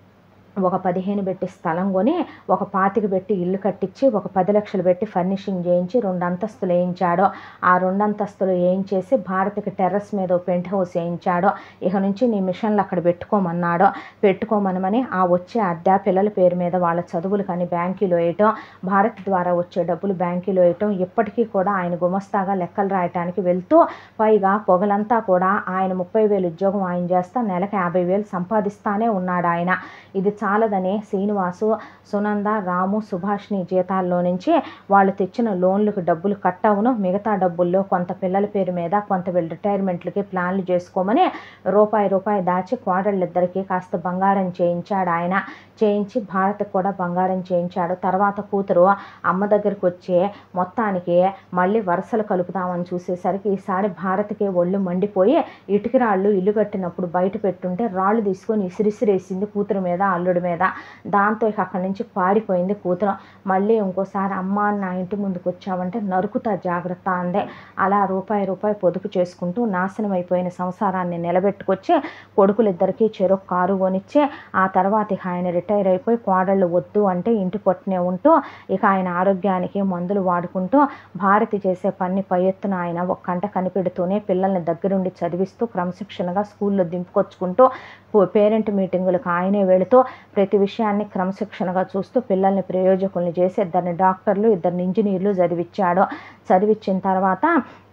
ఒక 15 పెట్టి స్థలం కొని ఒక 25 పెట్టి ఇల్లు కట్టించి ఒక 10 లక్షలు పెట్టి ఫర్నిషింగ్ చేయించి 2 అంతస్తులు వేయించాడు. ఆ 2 అంతస్తులు వేయించేసి భారత్కి టెర్రస్ మీద పెంట్ హౌస్ వేయించాడు. ఇక నుంచి నీ మిషన్లు అక్కడ పెట్టుకోమనమని ఆ వచ్చే అద్దె పిల్లల పేరు మీద వాళ్ళ చదువులు కానీ బ్యాంకులో వేయటం, భారత్ ద్వారా వచ్చే డబ్బులు బ్యాంకులో వేయటం, ఇప్పటికీ కూడా ఆయన గుమస్తాగా లెక్కలు రాయటానికి వెళ్తూ పైగా పొగలంతా కూడా ఆయన 30,000 ఉద్యోగం ఆయన చేస్తా నెలకు 50,000 సంపాదిస్తానే ఉన్నాడు ఆయన. ఇది చాలదని శ్రీనివాసు, సునంద, రాము, సుభాష్ని జీతాల్లో నుంచి వాళ్ళు తెచ్చిన లోన్లకు డబ్బులు కట్ అవును, మిగతా డబ్బుల్లో కొంత పిల్లల పేరు మీద కొంత వీళ్ళు రిటైర్మెంట్లకి ప్లాన్లు చేసుకోమని రూపాయి దాచి కోడళ్ళిద్దరికీ కాస్త బంగారం చేయించాడు ఆయన. చేయించి భారత్కి కూడా బంగారం చేయించాడు. తర్వాత కూతురు అమ్మ దగ్గరికి వచ్చి మొత్తానికి మళ్ళీ వరుసలు కలుపుదామని చూసేసరికి ఈసారి భారత్కి ఒళ్ళు మండిపోయి ఇటుక రాళ్ళు ఇల్లు కట్టినప్పుడు బయట పెట్టుంటే రాళ్ళు తీసుకొని ఇసిరిసిరేసింది కూతురు మీద అల్లుడి మీద. దాంతో ఇక అక్కడి నుంచి పారిపోయింది కూతురు. మళ్ళీ ఇంకోసారి అమ్మ నా ఇంటి ముందుకు వచ్చావంటే నరుకుతా జాగ్రత్త అందే. అలా రూపాయి పొదుపు చేసుకుంటూ నాశనం అయిపోయిన సంసారాన్ని నిలబెట్టుకొచ్చి కొడుకులిద్దరికీ చెరో కారు కొనిచ్చి ఆ తర్వాత ఇక ఆయన రిటైర్ అయిపోయి కోడళ్ళు వద్దు అంటే ఇంటి పట్టునే ఉంటూ ఇక ఆయన ఆరోగ్యానికి మందులు వాడుకుంటూ భారతి చేసే పని పై ఎత్తున ఆయన ఒక కంట కనిపెడుతూనే పిల్లల్ని దగ్గరుండి చదివిస్తూ క్రమశిక్షణగా స్కూల్లో దింపుకొచ్చుకుంటూ పేరెంట్ మీటింగులకు ఆయనే వెళుతూ ప్రతి విషయాన్ని క్రమశిక్షణగా చూస్తూ పిల్లల్ని ప్రయోజకుల్ని చేసి 2 డాక్టర్లు 2 ఇంజనీర్లు చదివించిన తర్వాత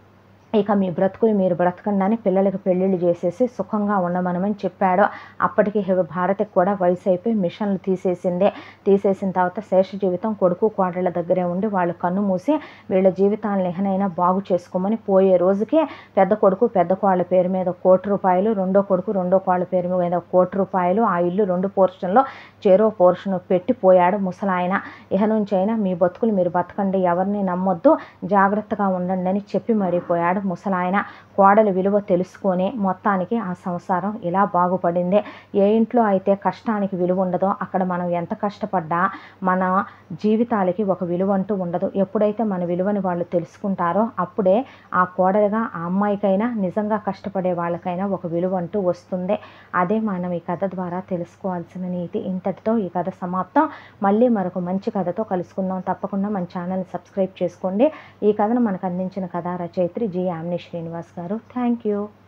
ఇక మీ బ్రతుకులు మీరు బ్రతకండి అని పిల్లలకు పెళ్ళిళ్ళు చేసేసి సుఖంగా ఉండమనమని చెప్పాడు. అప్పటికి భారత్కి కూడా వయసు అయిపోయి మిషన్లు తీసేసిన తర్వాత శేష జీవితం కొడుకు కోడళ్ళ దగ్గరే ఉండి వాళ్ళు కన్ను మూసి వీళ్ళ జీవితాలను ఎహనైనా బాగు చేసుకోమని పోయే రోజుకి పెద్ద కొడుకు పెద్ద కోళ్ళ పేరు మీద 1 కోటి రూపాయలు, రెండో కొడుకు రెండో కోళ్ళ పేరు మీద 1 కోటి రూపాయలు, ఆ ఇల్లు 2 పోర్షన్లో చెరో పోర్షన్ పెట్టి పోయాడు ముసలాయన. ఇహ నుంచి అయినా మీ బతుకులు మీరు బతకండి, ఎవరిని నమ్మొద్దు, జాగ్రత్తగా ఉండండి అని చెప్పి మరిపోయాడు ముసలాయన. కోడల విలువ తెలుసుకొని మొత్తానికి ఆ సంసారం ఇలా బాగుపడింది. ఏ ఇంట్లో అయితే కష్టానికి విలువ ఉండదో అక్కడ మనం ఎంత కష్టపడ్డా మన జీవితాలకి ఒక విలువ అంటూ ఉండదు. ఎప్పుడైతే మన విలువని వాళ్ళు తెలుసుకుంటారో అప్పుడే ఆ కోడలుగా ఆ అమ్మాయికైనా నిజంగా కష్టపడే వాళ్ళకైనా ఒక విలువ అంటూ వస్తుంది. అదే మనం ఈ కథ ద్వారా తెలుసుకోవాల్సిన నీతి. ఇంతటితో ఈ కథ సమాప్తం. మళ్ళీ మరొక మంచి కథతో కలుసుకుందాం. తప్పకుండా మన ఛానల్ని సబ్స్క్రైబ్ చేసుకోండి. ఈ కథను మనకు అందించిన కథా రచయిత్రి జి. యామిని శ్రీనివాస్ గారు. Thank you.